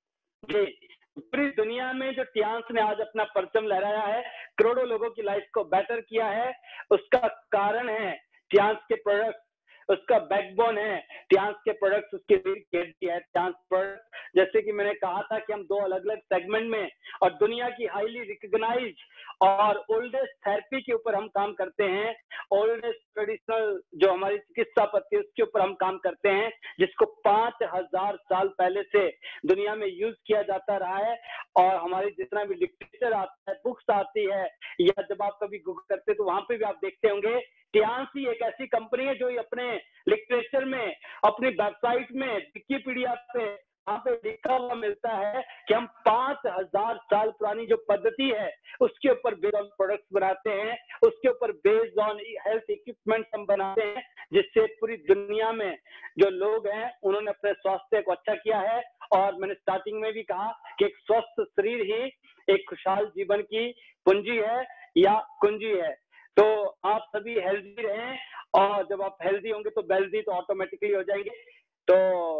जी, पूरी दुनिया में जो ट्यांस ने आज अपना परचम लहराया है, करोड़ों लोगों की लाइफ को बेटर किया है, उसका कारण है ट्यांस के प्रोडक्ट, उसका बैकबोन है ट्यांस के प्रोडक्ट्स, उसकी रीड है ट्यांस प्रोडक्ट। जैसे कि मैंने कहा था कि हम दो अलग अलग सेगमेंट में और दुनिया की हाईली रिकॉग्नाइज्ड और ओल्डेस्ट थेरेपी के ऊपर हम काम करते हैं। ओल्डेस्ट ट्रेडिशनल जो हमारी चिकित्सा पद्धति है उसके ऊपर हम काम करते हैं, जिसको पांच हजार साल पहले से दुनिया में यूज किया जाता रहा है। और हमारी जितना भी लिटरेचर आता है, बुक्स आती है, या जब आप कभी गूगल करते तो वहां पे भी आप देखते होंगे ट्यांस ही एक ऐसी कंपनी है जो अपने लिटरेचर में, अपनी वेबसाइट में, विकिपीडिया पे वहां पे लिखा हुआ मिलता है कि हम पांच हजार साल पुरानी जो पद्धति है उसके ऊपर बेस्ड ऑन प्रोडक्ट्स बनाते हैं, उसके ऊपर बेस्ड ऑन हेल्थ इक्विपमेंट हम बनाते हैं, जिससे पूरी दुनिया में जो लोग हैं उन्होंने अपने स्वास्थ्य को अच्छा किया है। और मैंने स्टार्टिंग में भी कहा कि एक स्वस्थ शरीर ही एक खुशहाल जीवन की पूंजी है या कुंजी है। तो आप सभी हेल्दी रहें, और जब आप हेल्दी होंगे तो वेल्दी तो ऑटोमेटिकली हो जाएंगे। तो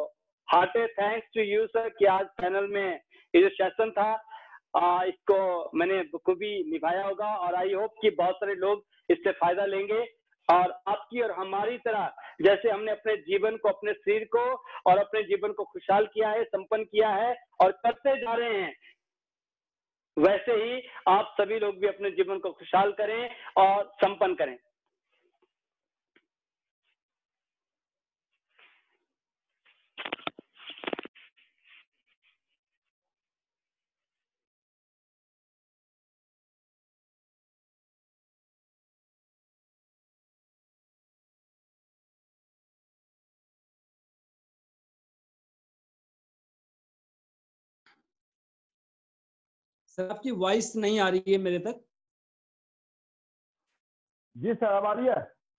hearty thanks to you sir कि आज चैनल में ये जो सेशन था आ, इसको मैंने बखूबी निभाया होगा, और आई होप कि बहुत सारे लोग इससे फायदा लेंगे। और आपकी और हमारी तरह जैसे हमने अपने जीवन को, अपने शरीर को और अपने जीवन को खुशहाल किया है, संपन्न किया है और करते जा रहे हैं, वैसे ही आप सभी लोग भी अपने जीवन को खुशहाल करें और संपन्न करें। सर आपकी वॉइस नहीं आ रही है मेरे तक। जी सर, अब आ रही है?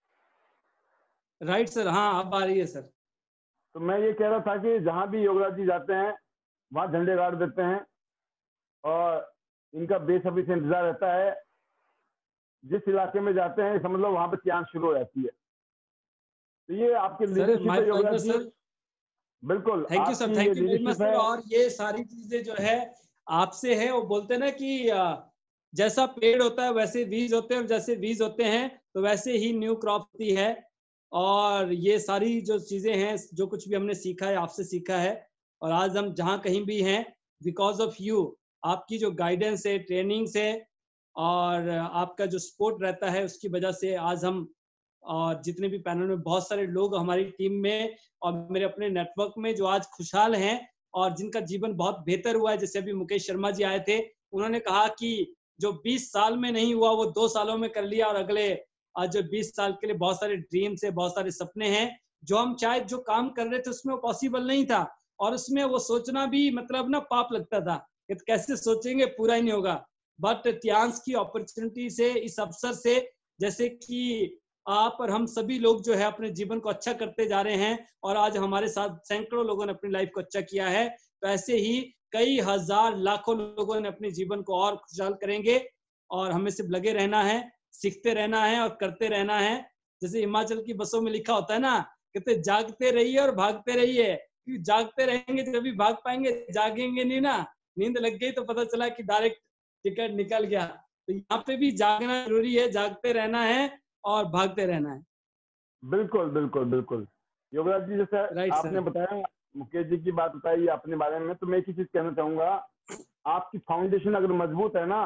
राइट सर, हाँ अब आ रही है सर। तो मैं ये कह रहा था कि जहाँ भी योगराज जी जाते हैं वहाँ झंडे गाड़ देते हैं और इनका बेसब्री से इंतजार रहता है। जिस इलाके में जाते हैं समझ लो वहाँ पे ट्यांस शुरू हो जाती है। तो ये आपके लीडरशिप है योगराज जी। बिल्कुल, thank you sir, thank you very much sir. और ये सारी चीजें जो है आपसे है, वो बोलते हैं ना कि जैसा पेड़ होता है वैसे बीज होते हैं, और जैसे बीज होते हैं तो वैसे ही न्यू क्रॉप होती है। और ये सारी जो चीजें हैं, जो कुछ भी हमने सीखा है आपसे सीखा है, और आज हम जहाँ कहीं भी हैं बिकॉज ऑफ यू, आपकी जो गाइडेंस है, ट्रेनिंग से और आपका जो सपोर्ट रहता है, उसकी वजह से आज हम और जितने भी पैनल में बहुत सारे लोग हमारी टीम में और मेरे अपने नेटवर्क में जो आज खुशहाल हैं और जिनका जीवन बहुत बेहतर हुआ है। जैसे अभी मुकेश शर्मा जी आए थे, उन्होंने कहा कि जो बीस साल में नहीं हुआ वो दो सालों में कर लिया, और अगले आज जो बीस साल के लिए बहुत सारे ड्रीम्स है, बहुत सारे सपने हैं जो हम शायद जो काम कर रहे थे उसमें वो पॉसिबल नहीं था, और उसमें वो सोचना भी मतलब ना पाप लगता था कि कैसे सोचेंगे, पूरा ही नहीं होगा। बट त्यांश की अपॉर्चुनिटी से, इस अवसर से, जैसे कि आप और हम सभी लोग जो है अपने जीवन को अच्छा करते जा रहे हैं और आज हमारे साथ सैकड़ों लोगों ने अपनी लाइफ को अच्छा किया है, तो ऐसे ही कई हजार लाखों लोगों ने अपने जीवन को और खुशहाल करेंगे। और हमें सिर्फ लगे रहना है, सीखते रहना है और करते रहना है। जैसे हिमाचल की बसों में लिखा होता है ना, कहते जागते रहिए और भागते रहिए, क्योंकि जागते रहेंगे तभी भाग पाएंगे, जागेंगे नहीं ना, नींद लग गई तो पता चला कि डायरेक्ट टिकट निकल गया। तो यहाँ पे भी जागना जरूरी है, जागते रहना है और भागते रहना है। बिल्कुल बिल्कुल बिल्कुल योगराज जी, जैसे राइट आपने सर। बताया, मुकेश जी की बात बताई अपने बारे में, तो मैं एक ही चीज कहना चाहूंगा, आपकी फाउंडेशन अगर मजबूत है ना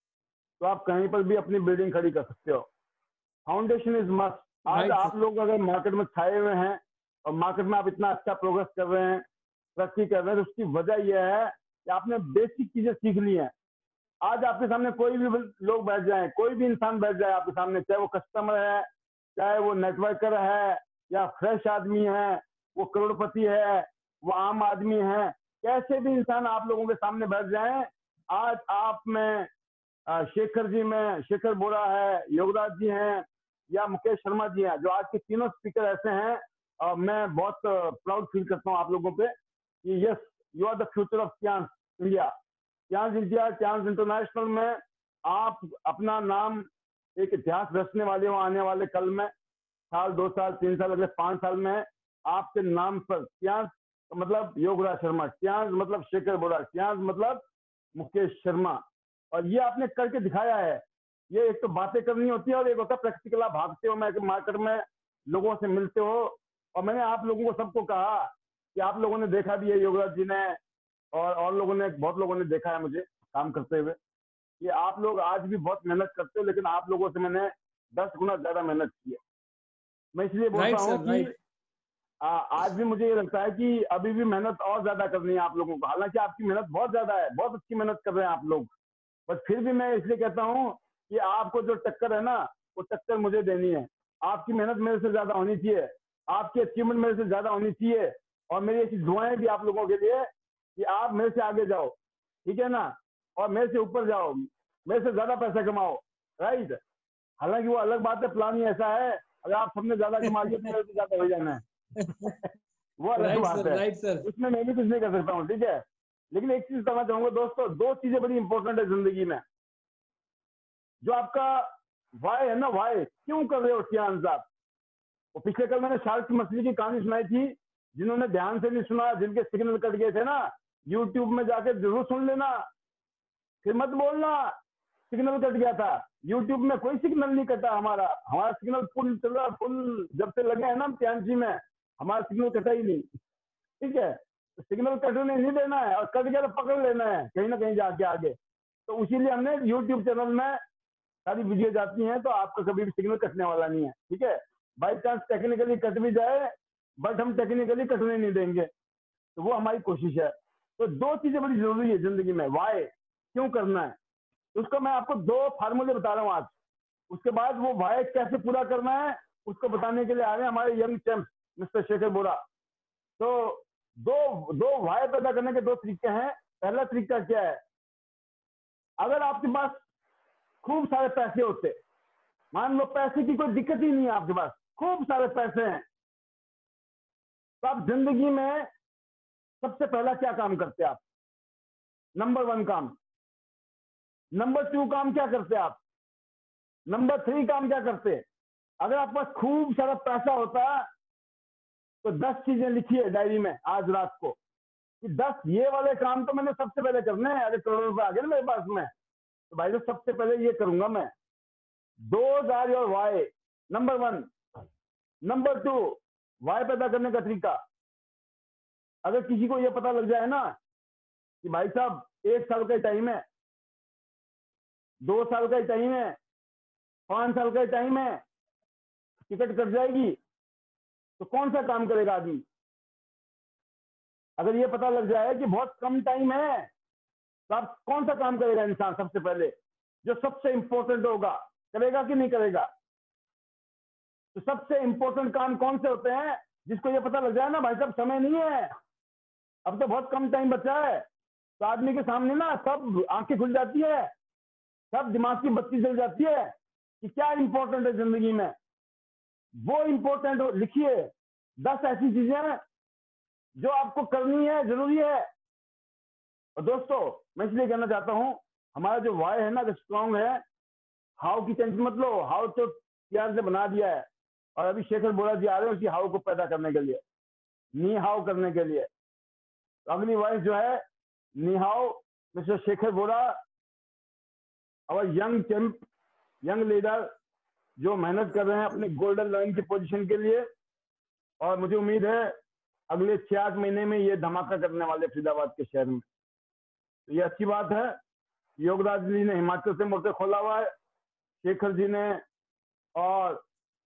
तो आप कहीं पर भी अपनी बिल्डिंग खड़ी कर सकते हो। Foundation is must. आज राइट आप सर। लोग अगर मार्केट में छाए हुए हैं और मार्केट में आप इतना अच्छा प्रोग्रेस कर रहे हैं, तरक्की कर रहे हैं, तो उसकी वजह यह है कि आपने बेसिक चीजें सीख ली हैं। आज आपके सामने कोई भी लोग बैठ जाए, कोई भी इंसान बैठ जाए आपके सामने, चाहे वो कस्टमर है, चाहे वो नेटवर्कर है, या फ्रेश आदमी है, वो करोड़पति है, वो आम आदमी है, कैसे भी इंसान आप लोगों के सामने बैठ जाए, आज आप में शेखर जी में शेखर बोरा है, योगराज जी हैं, या मुकेश शर्मा जी हैं, जो आज के तीनों स्पीकर ऐसे हैं, और मैं बहुत प्राउड फील करता हूँ आप लोगों पे कि yes, you are the future of Tiens India. Tiens India, Tiens international में आप अपना नाम एक इतिहास रचने वाले हो। आने वाले कल में, साल, दो साल, तीन साल, अगले पांच साल में आपके नाम पर त्यांश मतलब योगराज शर्मा, त्यांश मतलब शेखर बोरा, त्यांश मतलब मुकेश शर्मा, और ये आपने करके दिखाया है। ये एक तो बातें करनी होती है और एक होता है प्रैक्टिकल, आप भागते हो मार्केट में, लोगों से मिलते हो। और मैंने आप लोगों को सबको कहा कि आप लोगों ने देखा भी है, योगराज जी ने और और लोगों ने, बहुत लोगों ने देखा है मुझे काम करते हुए, कि आप लोग आज भी बहुत मेहनत करते हो, लेकिन आप लोगों से मैंने दस गुना ज्यादा मेहनत की है। मैं इसलिए बोलता हूँ कि आ, आज भी मुझे ये लगता है कि अभी भी मेहनत और ज्यादा करनी है आप लोगों को। हालांकि आपकी मेहनत बहुत ज्यादा है, बहुत अच्छी मेहनत कर रहे हैं आप लोग, बट फिर भी मैं इसलिए कहता हूँ कि आपको जो टक्कर है ना, वो टक्कर मुझे देनी है। आपकी मेहनत मेरे से ज्यादा होनी चाहिए, आपकी अचीवमेंट मेरे से ज्यादा होनी चाहिए, और मेरी ऐसी दुआएं भी आप लोगों के लिए कि आप मेरे से आगे जाओ, ठीक है ना, और मेरे से ऊपर जाओ, मेरे से ज्यादा पैसा कमाओ, राइट। हालांकि वो अलग बात है, प्लान ही ऐसा है, अगर आप सबने ज्यादा कमा लिया तो मेरे से ज्यादा हो जाना है वो अलग राइट बात सर, है, राइट सर। उसमें मैं भी कुछ नहीं कर सकता हूँ, ठीक है। लेकिन एक चीज कहना चाहूंगा दोस्तों, दो चीजें बड़ी इंपॉर्टेंट है जिंदगी में। जो आपका वाई है ना, वाई क्यों कर रहे हो त्यांश आप, वो पिछले कल मैंने शार्क की मछली की कहानी सुनाई थी, जिन्होंने ध्यान से नहीं सुना, जिनके सिग्नल कट गए थे ना, यूट्यूब में जाके जरूर सुन लेना, फिर मत बोलना सिग्नल कट गया था। यूट्यूब में कोई सिग्नल नहीं कटा, हमारा हमारा सिग्नल फुल चल रहा, फुल जब से लगे हैं ना त्यांश जी में, हमारा सिग्नल कटा ही नहीं, ठीक है। तो सिग्नल कटने नहीं देना है, और कट गया तो पकड़ लेना है कहीं ना कहीं जाके आगे। तो इसीलिए हमने यूट्यूब चैनल में सारी वीडियो जाती हैं, तो आपका कभी भी सिग्नल कटने वाला नहीं है, ठीक है। बाई चांस टेक्निकली कट भी जाए, बट हम टेक्निकली कटने नहीं देंगे, तो वो हमारी कोशिश है। तो दो चीजें बड़ी जरूरी है जिंदगी में, वाई क्यों करना है, उसको मैं आपको दो फार्मूले बता रहा हूँ आज। उसके बाद वो वाई कैसे पूरा करना है उसको बताने के लिए आ रहे हैं हमारे young champ mister Shekhar Bora. तो दो दो वाई पैदा करने के दो तरीके हैं। पहला तरीका क्या है, अगर आपके पास खूब सारे पैसे होते, मान लो पैसे की कोई दिक्कत ही नहीं है, आपके पास खूब सारे पैसे हैं, तो आप जिंदगी में सबसे पहला क्या काम करते आप, नंबर वन काम, नंबर टू काम क्या करते आप, नंबर थ्री काम क्या करते। अगर आपके पास खूब सारा पैसा होता तो दस चीजें लिखिए डायरी में आज रात को, कि दस ये वाले काम तो मैंने सबसे पहले करने हैं। अगर करोड़ रुपए आ गए ना मेरे पास में, तो भाई तो सबसे पहले ये करूंगा मैं। दो are your why, number one. Number two, why पैदा करने का तरीका, अगर किसी को ये पता लग जाए ना कि भाई साहब एक साल का टाइम है, दो साल का टाइम है, पांच साल का टाइम है, टिकट कट जाएगी तो कौन सा काम करेगा आदमी? अगर ये पता लग जाए कि बहुत कम टाइम है तो आप कौन सा काम करेगा इंसान? सबसे पहले जो सबसे इंपॉर्टेंट होगा करेगा कि नहीं करेगा? तो सबसे इंपॉर्टेंट काम कौन से होते हैं? जिसको ये पता लग जाए ना भाई साहब समय नहीं है, अब तो बहुत कम टाइम बचा है, तो आदमी के सामने ना सब आंखें खुल जाती है, सब दिमाग की बत्ती जल जाती है कि क्या इंपॉर्टेंट है जिंदगी में। वो इंपॉर्टेंट लिखिए, दस ऐसी चीजें जो आपको करनी है, जरूरी है। और दोस्तों मैं इसलिए कहना चाहता हूं, हमारा जो वाई है ना स्ट्रॉन्ग है, हाउ की टेंशन मत लो, हाउ तो प्यार से बना दिया है, और अभी शेखर बोरा जी आ रहे हैं उसी हाउ को पैदा करने के लिए, नी हाउ करने के लिए। तो अगली वॉइस जो है नी हाउ मिस्टर शेखर बोरा, और यंग चैंप, यंग लीडर जो मेहनत कर रहे हैं अपने गोल्डन लाइन की पोजीशन के लिए, और मुझे उम्मीद है अगले छह आठ महीने में ये धमाका करने वाले फरीदाबाद के शहर में। तो ये अच्छी बात है। योगराज जी ने हिमाचल से मोर्चा खोला हुआ है, शेखर जी ने और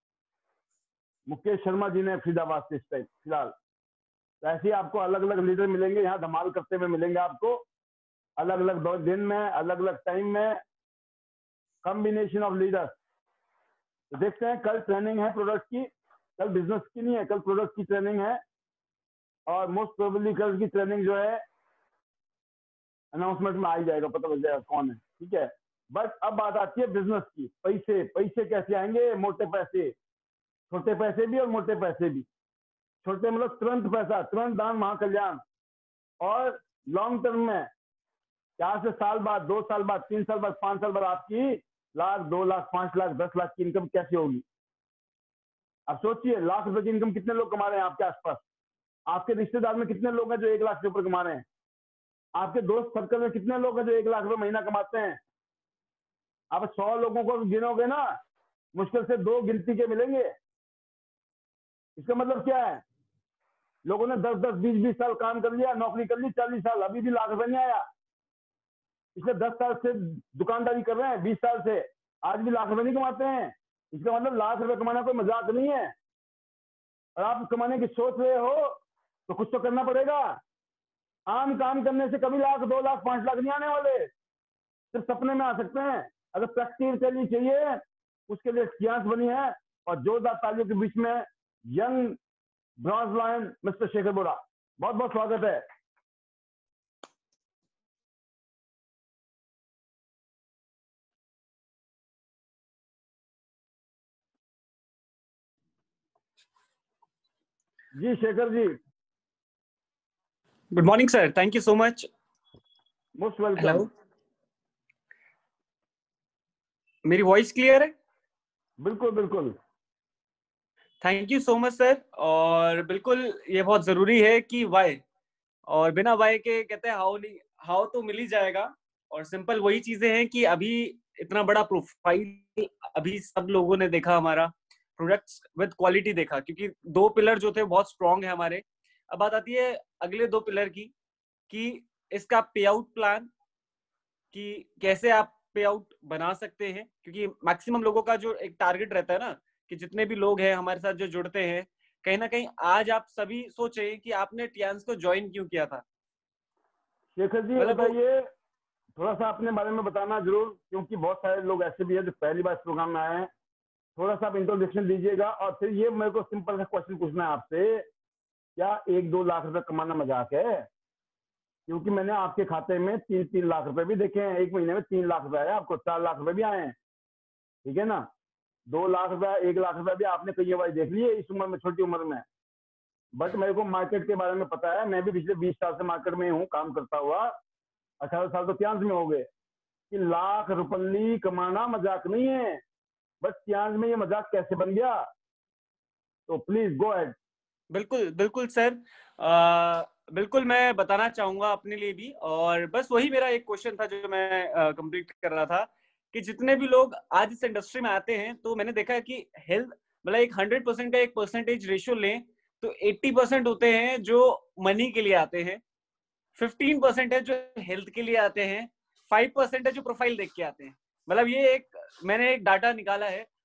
मुकेश शर्मा जी ने फरीदाबाद से इस टाइम फिलहाल। ऐसे ही आपको अलग अलग लीडर मिलेंगे यहाँ, धमाल करते हुए मिलेंगे आपको अलग अलग दो दिन में, अलग अलग टाइम में, कॉम्बिनेशन ऑफ लीडर्स। तो देखते हैं, कल ट्रेनिंग है प्रोडक्ट की, कल बिजनेस की नहीं है, कल प्रोडक्ट की ट्रेनिंग है, और मोस्ट प्रोबेबली कल की ट्रेनिंग जो है अनाउंसमेंट में आ ही जाएगा, पता लग जाएगा कौन है, ठीक है। बट अब बात आती है बिजनेस की, पैसे पैसे कैसे आएंगे? मोटे पैसे, छोटे पैसे भी और मोटे पैसे भी। छोटे मतलब तुरंत पैसा, तुरंत दान महाकल्याण, और लॉन्ग टर्म में चार से साल बाद, दो साल बाद, तीन साल बाद, पांच साल बाद आपकी लाख, दो लाख, पांच लाख, दस लाख की इनकम कैसे होगी? आप सोचिए, लाख रुपए की इनकम कितने लोग कमा रहे हैं आपके आसपास? आपके रिश्तेदार में कितने लोग हैं जो एक लाख से ऊपर कमा रहे हैं? आपके दोस्त सर्कल में कितने लोग हैं जो एक लाख रुपए महीना कमाते हैं? आप सौ लोगों को गिनोगे ना, मुश्किल से दो गिनती के मिलेंगे। इसका मतलब क्या है? लोगों ने दस दस बीस बीस साल काम कर लिया, नौकरी कर ली, चालीस साल, अभी भी लाख रुपए नहीं आया। इसलिए दस साल से दुकानदारी कर रहे हैं, बीस साल से, आज भी लाख रुपए नहीं कमाते हैं। इसका मतलब लाख रुपए कमाना कोई मजाक नहीं है। और आप कमाने की सोच रहे हो तो कुछ तो करना पड़ेगा। आम काम करने से कभी लाख, दो लाख, पांच लाख नहीं आने वाले, सिर्फ सपने में आ सकते हैं। अगर प्रैक्टिस करनी चाहिए, उसके लिए सियास बनी है। और जोरदार तालियों के बीच में young bronze lion mister Shekhar Bora, बहुत बहुत स्वागत है। जी Shekhar ji, good morning sir, thank you so much. Most welcome. Hello, मेरी वॉइस क्लियर है? बिल्कुल बिल्कुल। Thank you so much sir. और बिल्कुल ये बहुत जरूरी है कि वाई, और बिना वाई के कहते हैं हाउ नहीं, हाउ तो मिल ही जाएगा। और सिंपल वही चीजें हैं कि अभी इतना बड़ा प्रोफाइल अभी सब लोगों ने देखा, हमारा प्रोडक्ट्स विद क्वालिटी देखा, क्योंकि दो पिलर जो थे बहुत स्ट्रॉन्ग है हमारे। अब बात आती है अगले दो पिलर की, कि इसका पे आउट प्लान, कि कैसे आप पे आउट बना सकते हैं। क्योंकि मैक्सिमम लोगों का जो एक टारगेट रहता है ना, कि जितने भी लोग हैं हमारे साथ जो जुड़ते हैं, कहीं ना कहीं आज आप सभी सोचे कि आपने टियांस को ज्वाइन क्यों किया था। शेखर जी बताइए, थोड़ा सा अपने बारे में बताना जरूर, क्योंकि बहुत सारे लोग ऐसे भी हैं जो पहली बार इस प्रोग्राम में आए हैं। थोड़ा सा आप इंट्रोडक्शन दीजिएगा, और फिर ये मेरे को सिंपल सा क्वेश्चन पूछना है आपसे, क्या एक दो लाख रुपए कमाना मजाक है? क्योंकि मैंने आपके खाते में तीन तीन लाख रुपए भी देखे हैं, एक महीने में तीन लाख रुपए आए, आपको चार लाख रुपए भी आए हैं, ठीक है ना। दो लाख रुपए, एक लाख रुपए भी आपने कई बार देख लिए इस उम्र में, छोटी उम्र में। बट मेरे को मार्केट के बारे में पता है, मैं भी पिछले बीस साल से मार्केट में हूँ काम करता हुआ, अठारह साल तो त्यांस में हो गए, कि लाख रुपये कमाना मजाक नहीं है। बस त्यांस में ये मजाक कैसे बन गया? तो प्लीज गो अहेड। बिल्कुल बिल्कुल सर, आ, बिल्कुल मैं बताना चाहूंगा अपने लिए भी। और बस वही मेरा एक क्वेश्चन था जो मैं कंप्लीट कर रहा था, कि जितने भी लोग आज इस इंडस्ट्री में आते हैं, तो मैंने देखा है कि हेल्थ मतलब एक हंड्रेड परसेंट का एक परसेंटेज रेशियो लें तो अस्सी परसेंट होते हैं जो मनी के लिए आते हैं, फिफ्टीन परसेंट है जो हेल्थ के लिए आते हैं, फाइव परसेंट है जो प्रोफाइल देख के आते हैं। मतलब ये एक मैंने एक डाटा निकाला है,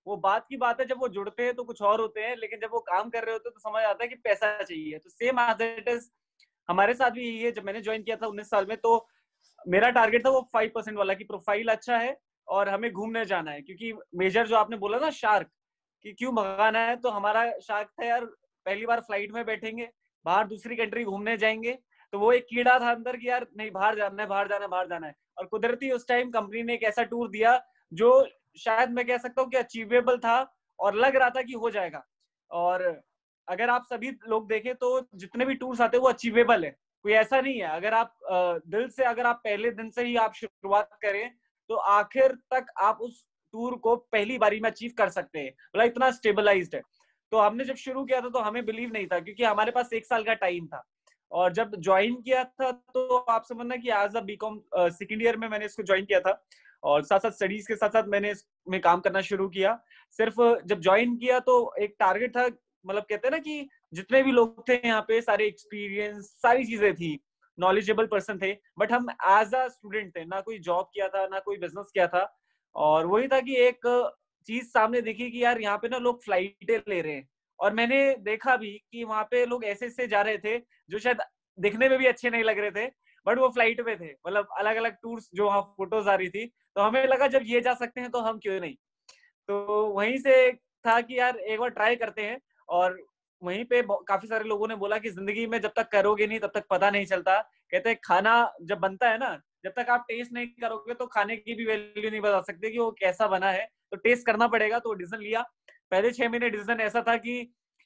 वो बात की बात है, जब वो जुड़ते हैं तो कुछ और होते हैं, लेकिन जब वो काम कर रहे होते हैं तो समझ आता है कि पैसा चाहिए। तो सेम एज इट इज हमारे साथ भी यही है। जब मैंने ज्वाइन किया था उन्नीस साल में, तो मेरा टारगेट था वो फाइव परसेंट वाला, कि प्रोफाइल अच्छा है और हमें घूमने जाना है। क्योंकि मेजर जो आपने बोला ना शार्क, कि क्यों भगाना है, तो हमारा शार्क था यार, पहली बार फ्लाइट में बैठेंगे, बाहर दूसरी कंट्री घूमने जाएंगे, तो वो एक कीड़ा था अंदर कि यार नहीं, बाहर जाना है, बाहर जाना है, बाहर जाना है। और कुदरती उस टाइम कंपनी ने एक ऐसा टूर दिया जो शायद मैं कह सकता हूँ कि अचीवेबल था और लग रहा था कि हो जाएगा। और अगर आप सभी लोग देखें तो जितने भी टूर्स आते हैं वो अचीवेबल है, कोई ऐसा नहीं है। अगर आप दिल से, अगर आप पहले दिन से ही आप शुरुआत करें तो आखिर तक आप उस टूर को पहली बारी में अचीव कर सकते हैं, मतलब इतना स्टेबलाइज्ड है। तो हमने जब शुरू किया था तो हमें बिलीव नहीं था, क्योंकि हमारे पास एक साल का टाइम था। और जब ज्वाइन किया था तो आप समझना कि as a BCom second year में मैंने इसको ज्वाइन किया था, और साथ साथ स्टडीज के साथ साथ मैंने इसमें काम करना शुरू किया। सिर्फ जब ज्वाइन किया तो एक टारगेट था, मतलब कहते हैं ना कि जितने भी लोग थे यहाँ पे, सारे एक्सपीरियंस, सारी चीजें थी, नॉलेजेबल पर्सन थे, बट हम एज अ स्टूडेंट थे, ना कोई जॉब किया था, ना कोई बिजनेस किया था। और वही था कि एक चीज सामने देखी कि यार यहाँ पे ना लोग फ्लाइटें ले रहे हैं, और मैंने देखा भी कि वहां पे लोग ऐसे ऐसे जा रहे थे जो शायद दिखने में भी अच्छे नहीं लग रहे थे, बट वो फ्लाइट पे थे, मतलब अलग अलग टूर्स जो वहाँ फोटोज आ रही थी। तो हमें लगा जब ये जा सकते हैं तो हम क्यों नहीं। तो वहीं से था कि यार एक बार ट्राई करते हैं। और वहीं पे काफी सारे लोगों ने बोला कि जिंदगी में जब तक करोगे नहीं तब तक पता नहीं चलता। कहते हैं खाना जब बनता है ना, जब तक आप टेस्ट नहीं करोगे तो खाने की भी वैल्यू नहीं बता सकते कि वो कैसा बना है। तो टेस्ट करना पड़ेगा। तो डिसीजन लिया। पहले छह महीने डिसीजन ऐसा था कि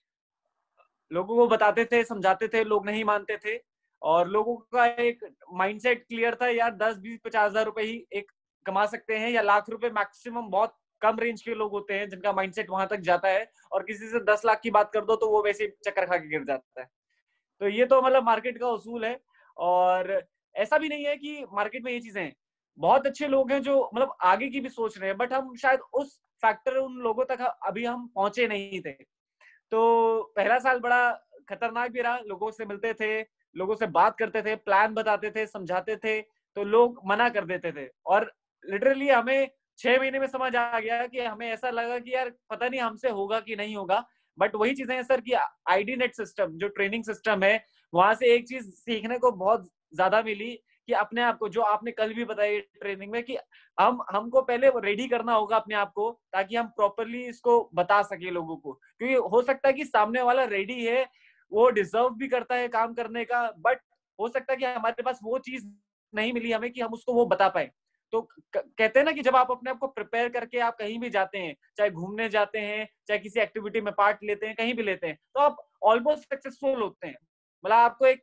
लोगों को बताते थे, समझाते थे, लोग नहीं मानते थे, और लोगों का एक माइंडसेट क्लियर था, यार दस बीस पचास हजार रुपए ही एक कमा सकते हैं, या लाख रुपए मैक्सिमम। बहुत कम रेंज के लोग होते हैं जिनका माइंडसेट वहां तक जाता है, और किसी से दस लाख की बात कर दो तो वो वैसे चक्कर खा के गिर जाता है। तो ये तो मतलब मार्केट का उसूल है। और ऐसा भी नहीं है कि मार्केट में ये चीजें हैं, बहुत अच्छे लोग हैं जो मतलब आगे की भी सोच रहे हैं, बट हम शायद उस फैक्टर उन लोगों तक अभी हम पहुंचे नहीं थे। तो पहला साल बड़ा खतरनाक भी रहा। लोगों से मिलते थे, लोगों से बात करते थे, प्लान बताते थे, समझाते थे, तो लोग मना कर देते थे। और लिटरली हमें छह महीने में समझ आ गया कि हमें ऐसा लगा कि यार पता नहीं हमसे होगा कि नहीं होगा। बट वही चीजें हैं सर कि आईडी नेट सिस्टम जो ट्रेनिंग सिस्टम है, वहां से एक चीज सीखने को बहुत ज्यादा मिली कि अपने आप को, जो आपने कल भी बताई ट्रेनिंग में, कि हम हमको पहले रेडी करना होगा अपने आप को, ताकि हम प्रॉपरली इसको बता सके लोगों को। क्योंकि हो सकता है कि सामने वाला रेडी है, वो डिजर्व भी करता है काम करने का, बट हो सकता है कि हमारे पास वो चीज नहीं मिली हमें कि हम उसको वो बता पाए। तो कहते हैं ना कि जब आप अपने आप को प्रिपेयर करके आप कहीं भी जाते हैं, चाहे घूमने जाते हैं, चाहे किसी एक्टिविटी में पार्ट लेते हैं, कहीं भी लेते हैं, तो आप ऑलमोस्ट सक्सेसफुल होते हैं। मतलब आपको एक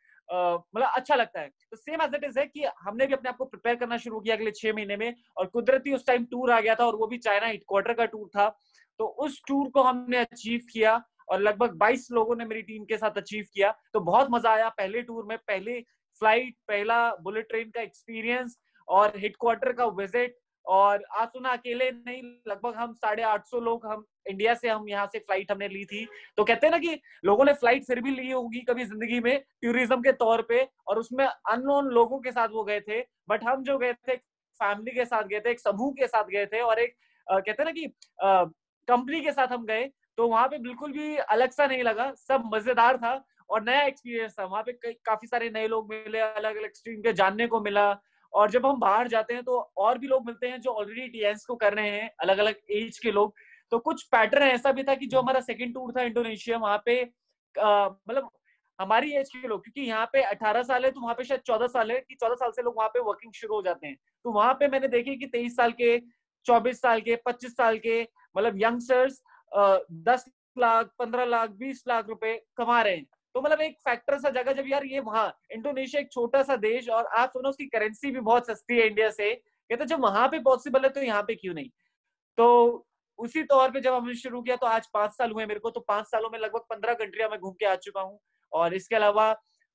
मतलब अच्छा लगता है। तो सेम एज इट इज है कि हमने भी अपने आप को प्रिपेयर करना शुरू किया अगले छह महीने में। और कुदरती उस टाइम टूर आ गया था, और वो भी चाइना हेडक्वार्टर का टूर था। तो उस टूर को हमने अचीव किया, और लगभग बाईस लोगों ने मेरी टीम के साथ अचीव किया। तो बहुत मजा आया पहले टूर में, पहले फ्लाइट, पहला बुलेट ट्रेन का एक्सपीरियंस, और हेडक्वार्टर का विजिट। और आज सुना अकेले नहीं, लगभग हम साढ़े आठ सौ लोग, हम इंडिया से, हम यहाँ से फ्लाइट हमने ली थी। तो कहते हैं ना कि लोगों ने फ्लाइट फिर भी ली होगी कभी जिंदगी में टूरिज्म के तौर पे, और उसमें अननोन लोगों के साथ वो गए थे। बट हम जो गए थे फैमिली के साथ गए थे, एक समूह के साथ गए थे, और एक आ, कहते हैं ना कि कंपनी के साथ हम गए। तो वहां पे बिल्कुल भी अलग सा नहीं लगा, सब मजेदार था और नया एक्सपीरियंस था। वहां पे काफी सारे नए लोग मिले, अलग अलग स्ट्रीम के जानने को मिला। और जब हम बाहर जाते हैं तो और भी लोग मिलते हैं जो ऑलरेडी टीएस को कर रहे हैं, अलग अलग एज के लोग। तो कुछ पैटर्न ऐसा भी था कि जो हमारा सेकंड टूर था इंडोनेशिया, वहां पे मतलब हमारी एज के लोग, क्योंकि यहाँ पे अठारह साल है तो वहां पे शायद चौदह साल है, कि चौदह साल से लोग वहां पे वर्किंग शुरू हो जाते हैं। तो वहां पे मैंने देखे कि तेईस साल के, चौबीस साल के, पच्चीस साल के, मतलब यंगस्टर्स दस लाख, पंद्रह लाख, बीस लाख रुपए कमा रहे हैं। तो मतलब एक फैक्टर सा जगह, जब यार ये वहां इंडोनेशिया एक छोटा सा देश, और आप सुनो उसकी करेंसी भी बहुत सस्ती है इंडिया से, कहते जब वहां पे पॉसिबल है तो यहाँ पे क्यों नहीं। तो उसी तौर पे जब हमने शुरू किया, तो आज पांच साल हुए मेरे को। तो पांच सालों में लगभग पंद्रह कंट्रियां मैं घूम के आ चुका हूँ। और इसके अलावा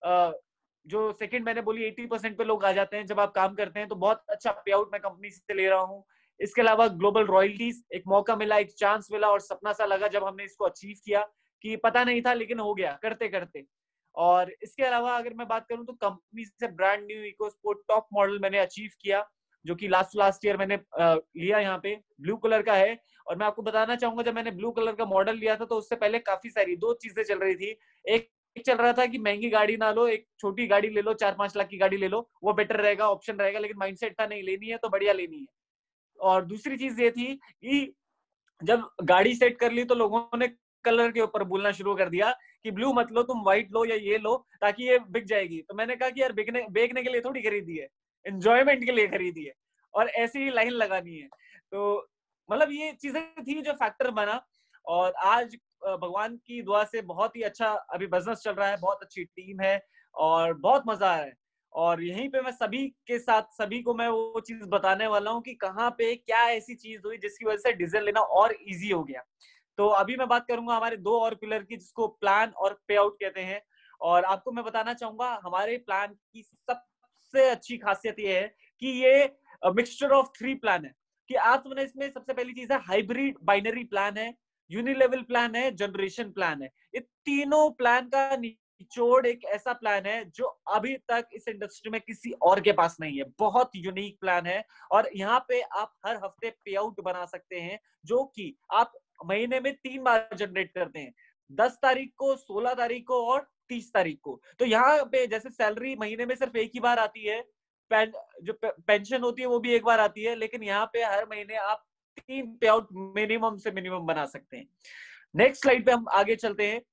जो सेकंड मैंने बोली अस्सी परसेंट पे लोग आ जाते हैं जब आप काम करते हैं, तो बहुत अच्छा पे आउट मैं कंपनी से ले रहा हूँ। इसके अलावा ग्लोबल रॉयल्टीज, एक मौका मिला, एक चांस मिला, और सपना सा लगा जब हमने इसको अचीव किया, कि पता नहीं था लेकिन हो गया करते करते। और इसके अलावा अगर मैं बात करूं तो कंपनी से brand new eco sport top model मैंने अचीव किया। जो कि लास्ट लास्ट ईयर मैंने लिया यहाँ पे, ब्लू कलर का है। और मैं आपको बताना चाहूंगा, जब मैंने ब्लू कलर का मॉडल लिया था तो उससे पहले काफी सारी दो चीजें चल रही थी। एक चल रहा था कि महंगी गाड़ी ना लो, एक छोटी गाड़ी ले लो, चार पांच लाख की गाड़ी ले लो, वो बेटर रहेगा, ऑप्शन रहेगा। लेकिन माइंडसेट था नहीं, लेनी है तो बढ़िया लेनी है। और दूसरी चीज ये थी कि जब गाड़ी सेट कर ली तो लोगों ने कलर के ऊपर बोलना शुरू कर दिया कि ब्लू मत लो, तुम व्हाइट लो या ये लो ताकि ये बिक जाएगी। तो मैंने कहा कि यार बिकने बेचने के लिए थोड़ी खरीदी है, एंजॉयमेंट के लिए खरीदी है, और ऐसी ही लाइन लगानी है। तो मतलब ये चीजें थी जो फैक्टर बना। और आज भगवान की दुआ से बहुत ही अच्छा अभी बिजनेस चल रहा है, बहुत अच्छी टीम है और बहुत मजा आ रहा है। और यहीं पे मैं सभी के साथ, सभी को मैं वो चीज बताने वाला हूँ कि कहाँ पे क्या ऐसी चीज हुई जिसकी वजह से डिसीजन लेना और इजी हो गया। तो अभी मैं बात करूंगा हमारे दो और पिलर की, जिसको प्लान और पे आउट कहते हैं। और आपको मैं बताना चाहूंगा हमारे प्लान की सबसे अच्छी खासियत ये है कि ये मिक्सचर ऑफ थ्री प्लान है। कि आप समझे, इसमें सबसे पहली चीज है हाइब्रिड बाइनरी प्लान है, यूनिलेवल प्लान है, जनरेशन प्लान है। ये तीनों प्लान का निचोड़ एक ऐसा प्लान है जो अभी तक इस इंडस्ट्री में किसी और के पास नहीं है। बहुत यूनिक प्लान है। और यहाँ पे आप हर हफ्ते पे आउट बना सकते हैं, जो कि आप महीने में तीन बार जनरेट करते हैं, दस तारीख को, सोलह तारीख को और तीस तारीख को। तो यहाँ पे जैसे सैलरी महीने में सिर्फ एक ही बार आती है, पें, जो पे, पेंशन होती है वो भी एक बार आती है, लेकिन यहाँ पे हर महीने आप तीन पे आउट मिनिमम से मिनिमम बना सकते हैं। नेक्स्ट स्लाइड पे हम आगे चलते हैं।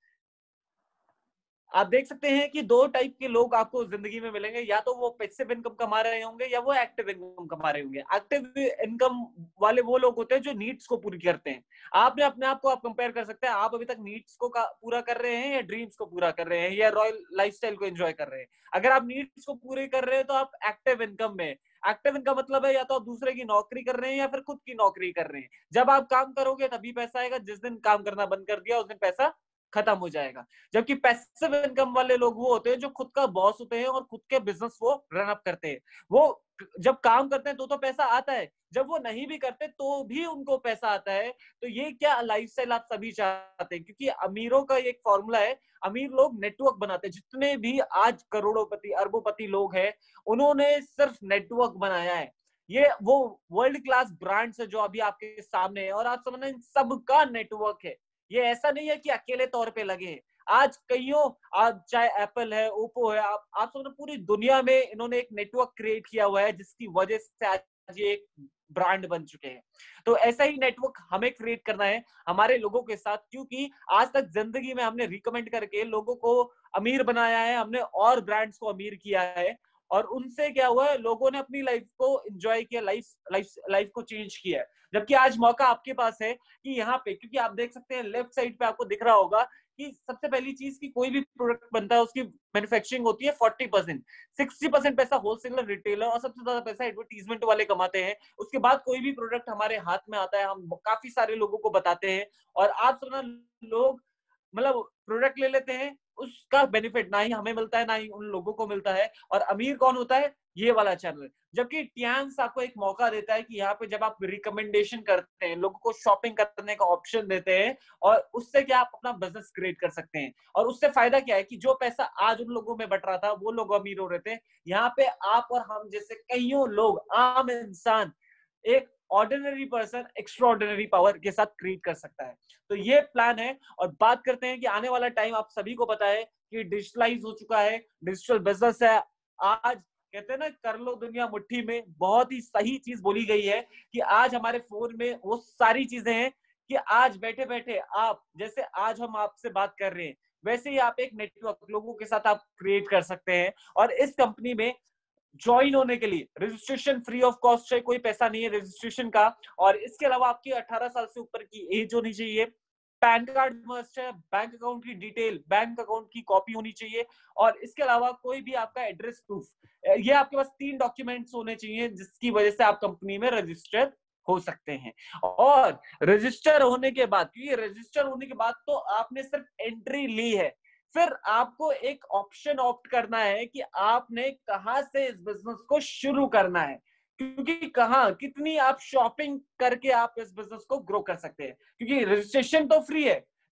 आप देख सकते हैं कि दो टाइप के लोग आपको जिंदगी में मिलेंगे, या तो वो पैसिव इनकम कमा रहे होंगे या वो एक्टिव इनकम कमा रहे होंगे। एक्टिव इनकम वाले वो लोग होते हैं जो नीड्स को पूरी करते हैं। आपने अपने आप को आप कंपेयर कर सकते हैं, आप अभी तक नीड्स को पूरा कर रहे हैं या ड्रीम्स को पूरा कर रहे हैं या रॉयल लाइफस्टाइल को एंजॉय कर रहे हैं। अगर आप नीड्स को पूरे कर रहे हैं तो आप एक्टिव इनकम में। एक्टिव इनकम मतलब है या तो आप दूसरे की नौकरी कर रहे हैं या फिर खुद की नौकरी कर रहे हैं। जब आप काम करोगे तभी पैसा आएगा, जिस दिन काम करना बंद कर दिया उस दिन पैसा खत्म हो जाएगा। जबकि पैसिव इनकम वाले लोग वो होते हैं जो खुद का बॉस होते हैं और खुद के बिजनेस वो रन अप करते हैं। वो जब काम करते हैं तो तो पैसा आता है, जब वो नहीं भी करते तो भी उनको पैसा आता है। तो ये क्या लाइफस्टाइल आप सभी चाहते हैं? क्योंकि अमीरों का एक फॉर्मूला है, अमीर लोग नेटवर्क बनाते हैं। जितने भी आज करोड़ोंपति अरबोंपति लोग हैं, उन्होंने सिर्फ नेटवर्क बनाया है। ये वो वर्ल्ड क्लास ब्रांड्स है जो अभी आपके सामने है, और आप समझना इन सबका नेटवर्क है। ये ऐसा नहीं है कि अकेले तौर पे लगे हैं। आज कईयों, आज चाहे एप्पल है, ओप्पो है, आप आप समझो पूरी दुनिया में इन्होंने एक नेटवर्क क्रिएट किया हुआ है, जिसकी वजह से आज ये एक ब्रांड बन चुके हैं। तो ऐसा ही नेटवर्क हमें क्रिएट करना है हमारे लोगों के साथ, क्योंकि आज तक जिंदगी में हमने रिकमेंड करके लोगों को अमीर बनाया है, हमने और ब्रांड्स को अमीर किया है, और उनसे क्या हुआ है, लोगों ने अपनी लाइफ को एंजॉय किया, लाइफ लाइफ लाइफ को चेंज किया है। जबकि आज मौका आपके पास है कि यहाँ पे, क्योंकि आप देख सकते हैं लेफ्ट साइड पे आपको दिख रहा होगा कि सबसे पहली चीज की कोई भी प्रोडक्ट बनता है उसकी मैन्युफैक्चरिंग होती है फोर्टी परसेंट, सिक्सटी परसेंट पैसा होलसेलर, रिटेलर और सबसे ज्यादा पैसा एडवर्टीजमेंट वाले कमाते हैं। उसके बाद कोई भी प्रोडक्ट हमारे हाथ में आता है, हम काफी सारे लोगों को बताते हैं, और आप समझना लोग मतलब प्रोडक्ट ले लेते हैं, उसका बेनिफिट ना ही हमें मिलता है ना ही उन लोगों को मिलता है। और अमीर कौन होता है? ये वाला चैनल। जबकि टियांस आपको एक मौका देता है कि यहाँ पे जब आप रिकमेंडेशन करते हैं, लोगों को शॉपिंग करने का ऑप्शन देते हैं, और उससे क्या आप अपना बिजनेस क्रिएट कर सकते हैं। और उससे फायदा क्या है कि जो पैसा आज उन लोगों में बट रहा था वो लोग अमीर हो रहे थे, यहाँ पे आप और हम जैसे कईयों लोग, आम इंसान, एक ऑर्डिनरी पर्सन एक्स्ट्राऑर्डिनरी पावर के साथ क्रिएट कर सकता है। तो ये प्लान है। और बात करते हैं कि आने वाला टाइम आप सभी को पता है कि डिजिटलाइज हो चुका है, डिजिटल बिजनेस है। आज कहते हैं ना, कर लो दुनिया मुट्ठी में, बहुत ही सही चीज बोली गई है कि आज हमारे फोन में वो सारी चीजें हैं कि आज बैठे बैठे आप, जैसे आज हम आपसे बात कर रहे हैं, वैसे ही आप एक नेटवर्क लोगों के साथ आप क्रिएट कर सकते हैं। और इस कंपनी में ज्वाइन होने के लिए रजिस्ट्रेशन फ्री ऑफ कॉस्ट है, कोई पैसा नहीं है रजिस्ट्रेशन का। और इसके अलावा आपकी अठारह साल से ऊपर की एज होनी चाहिए, पैन कार्ड मस्ट है, बैंक अकाउंट की डिटेल, बैंक अकाउंट की कॉपी होनी चाहिए, और इसके अलावा कोई भी आपका एड्रेस प्रूफ, ये आपके पास तीन डॉक्यूमेंट्स होने चाहिए जिसकी वजह से आप कंपनी में रजिस्टर हो सकते हैं। और रजिस्टर होने के बाद, क्योंकि रजिस्टर होने के बाद तो आपने सिर्फ एंट्री ली है, फिर आपको एक ऑप्शन ऑप्ट करना है कि आपने कहां से इस बिजनेस को शुरू करना है, क्योंकि कहां कितनी आप शॉपिंग करके आप इस बिजनेस को ग्रो कर सकते हैं। क्योंकि रजिस्ट्रेशन तो फ्री है,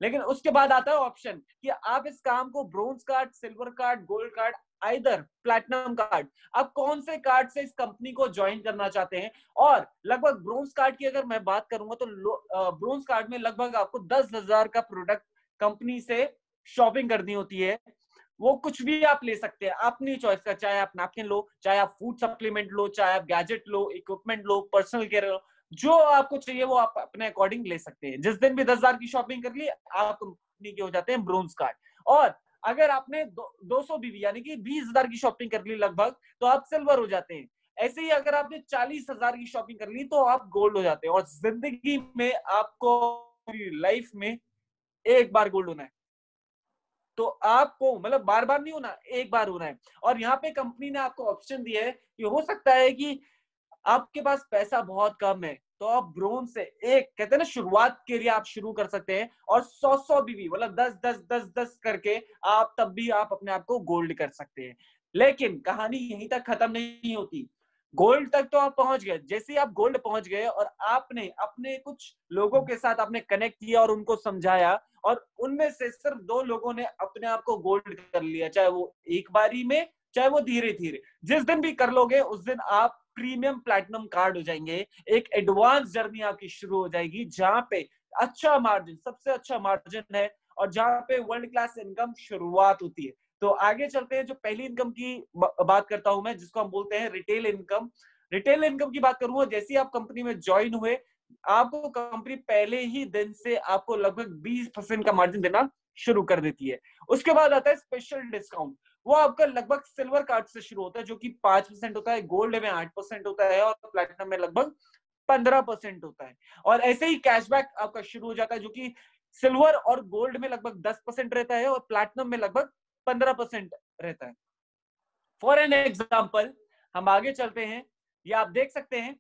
लेकिन उसके बाद आता है ऑप्शन कि आप इस काम को bronze card, silver card, gold card, either platinum card, आप कौन से कार्ड से इस कंपनी को ज्वाइन करना चाहते हैं। और लगभग ब्रोंज कार्ड की अगर मैं बात करूंगा तो ब्रोंज कार्ड में लगभग आपको दस हजार का प्रोडक्ट कंपनी से शॉपिंग करनी होती है। वो कुछ भी आप ले सकते हैं अपनी चॉइस का, चाहे आप नैपकिन लो, चाहे आप फूड सप्लीमेंट लो, चाहे आप गैजेट लो, इक्विपमेंट लो, पर्सनल केयर लो, जो आपको चाहिए वो आप अपने अकॉर्डिंग ले सकते हैं। जिस दिन भी दस हजार की शॉपिंग कर ली आप कंपनी के हो जाते हैं ब्रोंज कार्ड। और अगर आपने दो सौ बीवी यानी कि बीस हजार की शॉपिंग कर ली लगभग, तो आप सिल्वर हो जाते हैं। ऐसे ही अगर आपने चालीस हजार की शॉपिंग कर ली तो आप गोल्ड हो जाते हैं। और जिंदगी में आपको लाइफ में एक बार गोल्ड होना है, तो आपको मतलब बार बार नहीं होना, एक बार होना है। और यहाँ पे कंपनी ने आपको ऑप्शन दिया है कि हो सकता है कि आपके पास पैसा बहुत कम है, तो आप ब्रोंज से एक कहते हैं ना शुरुआत के लिए आप शुरू कर सकते हैं, और सौ सौ बीवी मतलब दस दस दस दस करके आप तब भी आप अपने आप को गोल्ड कर सकते हैं। लेकिन कहानी यहीं तक खत्म नहीं होती। गोल्ड तक तो आप पहुंच गए, जैसे ही आप गोल्ड पहुंच गए और आपने अपने कुछ लोगों के साथ आपने कनेक्ट किया और उनको समझाया, और उनमें से सिर्फ दो लोगों ने अपने आप को गोल्ड कर लिया, चाहे वो एक बारी में चाहे वो धीरे धीरे, जिस दिन भी कर लोगे उस दिन आप प्रीमियम प्लैटिनम कार्ड हो जाएंगे। एक एडवांस जर्नी आपकी शुरू हो जाएगी जहां पे अच्छा मार्जिन, सबसे अच्छा मार्जिन है, और जहां पे वर्ल्ड क्लास इनकम शुरुआत होती है। तो आगे चलते हैं। जो पहली इनकम की बात करता हूं मैं, जिसको हम बोलते हैं रिटेल इनकम। रिटेल इनकम की बात करूंगा, जैसे ही आप कंपनी में ज्वाइन हुए आपको कंपनी पहले ही दिन से आपको लगभग बीस परसेंट का मार्जिन देना शुरू कर देती है। उसके बाद आता है स्पेशल डिस्काउंट। वो आपका लगभग सिल्वर कार्ड से शुरू होता है जो कि पांच परसेंट होता है, गोल्ड में आठ परसेंट होता है, और प्लैटिनम में लगभग पंद्रह परसेंट होता है। और ऐसे ही कैशबैक आपका शुरू हो जाता है जो कि सिल्वर और गोल्ड में लगभग दस परसेंट रहता है और प्लैटिनम में लगभग पंद्रह परसेंट रहता है। फॉर एन एग्जाम्पल हम आगे चलते हैं। ये आप देख सकते हैं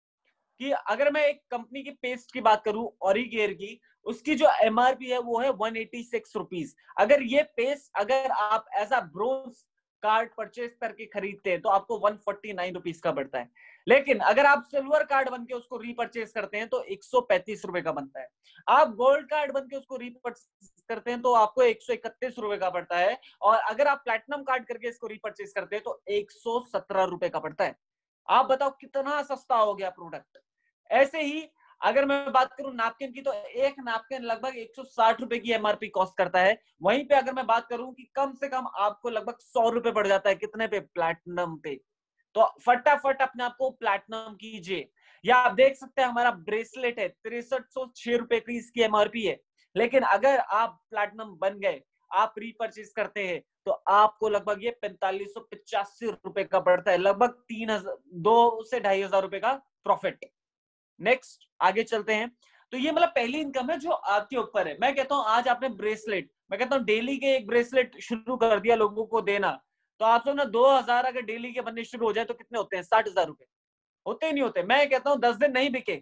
कि अगर मैं एक कंपनी की पेस्ट की बात करूं ओरिकेयर की, उसकी जो एमआरपी है वो है वन एटी सिक्स रुपीज। अगर ये पेस्ट अगर आप as a bronze card purchase करके खरीदते हैं तो आपको वन फोर्टी नाइन रुपीज का पड़ता है। लेकिन अगर आप सिल्वर कार्ड बन के उसको रीपरचेज करते हैं तो एक सौ पैंतीस रुपए का बनता है। आप गोल्ड कार्ड बन के उसको रीपरचेज करते हैं तो आपको एक सौ इकतीस रुपए का पड़ता है। और अगर आप प्लैटिनम कार्ड करके इसको रीपरचेज करते हैं तो एक सौ सत्रह रुपए का पड़ता है। आप बताओ कितना सस्ता हो गया प्रोडक्ट। ऐसे ही अगर मैं बात करूं नैपकिन की, तो एक नैपकिन लगभग एक सौ साठ रुपए की एमआरपी कॉस्ट करता है। वहीं पे अगर मैं बात करूं कि कम से कम आपको लगभग सौ रुपए पड़ जाता है, कितने पे? प्लैटिनम पे। तो फटाफट अपने आप को प्लैटिनम कीजिए। या आप देख सकते हैं हमारा ब्रेसलेट है, तिरसठ सौ छह रुपए की इसकी एमआरपी है। लेकिन अगर आप प्लैटिनम बन गए, आप रीपरचेज करते हैं, तो आपको लगभग ये पैंतालीस सौ पिचासी रुपए का पड़ता है, लगभग तीन हजार दो से ढाई हजार रुपए का प्रॉफिट। नेक्स्ट आगे चलते हैं। तो ये मतलब पहली इनकम है जो आपके ऊपर है। मैं कहता हूं आज आपने ब्रेसलेट, मैं कहता हूं डेली के एक ब्रेसलेट शुरू कर दिया लोगों को देना, तो आप सब ना दो हजार अगर डेली के बनने शुरू हो जाए तो कितने होते हैं? साठ हजार रुपए होते ही नहीं होते। मैं कहता हूं दस दिन नहीं बिके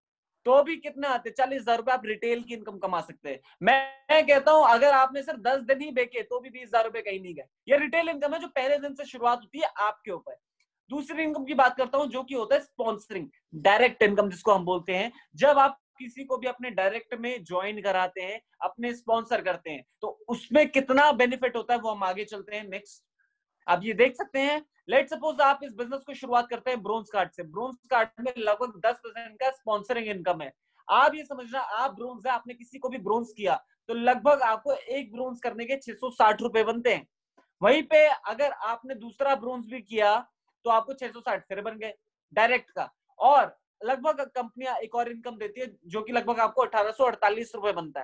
तो भी कितने आते? चालीस हजार रुपए आप रिटेल की इनकम कमा सकते हैं। मैं कहता हूं अगर आपने सिर्फ दस दिन ही बेचे तो भी बीस हजार रुपए कहीं नहीं गए। ये रिटेल इनकम है जो पहले दिन से शुरुआत होती है आपके ऊपर। दूसरी इनकम की बात करता हूं जो कि होता है स्पॉन्सरिंग, डायरेक्ट इनकम जिसको हम बोलते हैं। जब आप किसी को भी अपने डायरेक्ट में ज्वाइन कराते हैं, अपने स्पॉन्सर करते हैं, तो उसमें कितना बेनिफिट होता है वो हम आगे चलते हैं। नेक्स्ट आप ये देख सकते हैं। लेट सपोज आप इस बिजनेस को शुरुआत करते हैं ब्रोंज कार्ड से। ब्रोंज कार्ड में लगभग दस परसेंट का स्पॉन्सरिंग इनकम है। आप ये समझना, आप ब्रोंज है, आपने किसी को भी ब्रोंज किया तो लगभग आपको एक ब्रोंज करने के छह सौ साठ रुपए बनते हैं। वहीं पे अगर आपने दूसरा ब्रोंज भी किया तो आपको छह सौ साठ फिर बन गए डायरेक्ट का। और लगभग कंपनियां एक और इनकम देती है जो कि लगभग आपको अठारह सौ अड़तालीस रुपए बनता है।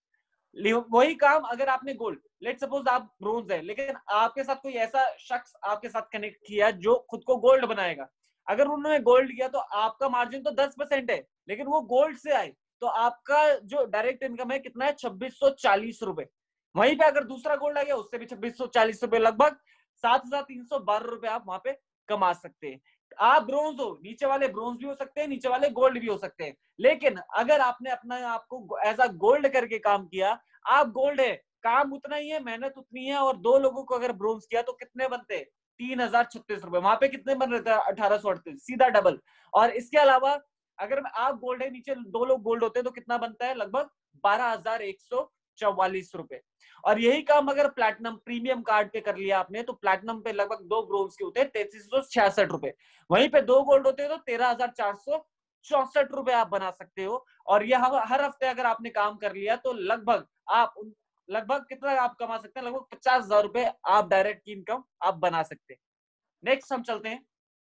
वही काम अगर आपने गोल्ड, लेट सपोज आप ब्रोंज है लेकिन आपके साथ कोई ऐसा शख्स आपके साथ कनेक्ट किया जो खुद को गोल्ड बनाएगा, अगर उन्होंने गोल्ड किया तो आपका मार्जिन तो दस परसेंट है, लेकिन वो गोल्ड से आए तो आपका जो डायरेक्ट इनकम है कितना है? छब्बीस सौ चालीस रुपए। वहीं पे अगर दूसरा गोल्ड आ गया उससे भी छब्बीस सौ चालीस रुपए, लगभग सात हजार तीन सौ बारह रुपए आप वहां पे कमा सकते हैं। आप ब्रोंज हो, नीचे वाले ब्रोंज भी हो सकते हैं, नीचे वाले गोल्ड भी हो सकते हैं। लेकिन अगर आपने अपना आपको एज अ गोल्ड करके काम किया, आप गोल्ड है, काम उतना ही है, मेहनत उतनी है, और दो लोगों को अगर ब्रोंज किया तो कितने बनते? तीन हजार छत्तीस रुपए। वहां पे कितने बन रहे थे? अठारह सौ अड़तीस, सीधा डबल। और इसके अलावा अगर आप गोल्ड है, नीचे दो लोग गोल्ड होते हैं तो कितना बनता है? लगभग बारह हजार एक सौ चौवालीस रुपए। और यही काम अगर प्लैटिनम प्रीमियम कार्ड पे कर लिया आपने तो प्लैटिनम पे लगभग दो ब्रोंज के होते हैं तैतीस सौ छियासठ रुपए, वहीं पे दो गोल्ड होते हैं तो तेरह हजार चार सौ चौसठ रुपए आप बना सकते हो। और यह हर हफ्ते अगर आपने काम कर लिया तो लगभग आप लगभग कितना आप कमा सकते हैं, लगभग पचास हजार रुपए आप डायरेक्ट इनकम आप बना सकते हैं। नेक्स्ट हम चलते हैं,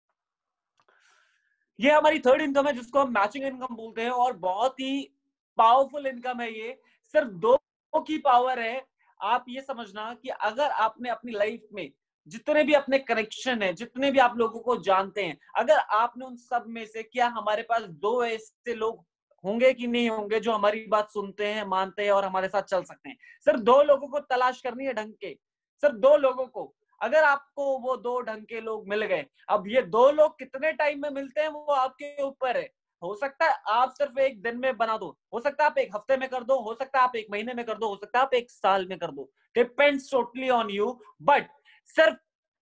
ये हमारी थर्ड इनकम है जिसको हम मैचिंग इनकम बोलते हैं और बहुत ही पावरफुल इनकम है। ये सिर्फ दो की पावर है। आप ये समझना कि अगर आपने अपनी लाइफ में जितने भी अपने कनेक्शन है, जितने भी आप लोगों को जानते हैं, अगर आपने उन सब में से, क्या हमारे पास दो ऐसे लोग होंगे कि नहीं होंगे जो हमारी बात सुनते हैं, मानते हैं और हमारे साथ चल सकते हैं। सिर्फ दो लोगों को तलाश करनी है ढंग के, सिर्फ दो लोगों को। अगर आपको वो दो ढंग के लोग मिल गए, अब ये दो लोग कितने टाइम में मिलते हैं वो आपके ऊपर है। हो सकता है आप सिर्फ एक दिन में बना दो, हो सकता है आप एक हफ्ते में कर दो, हो सकता है आप एक महीने में कर दो, हो सकता है आप एक साल में कर दो, depends totally on you. But सिर्फ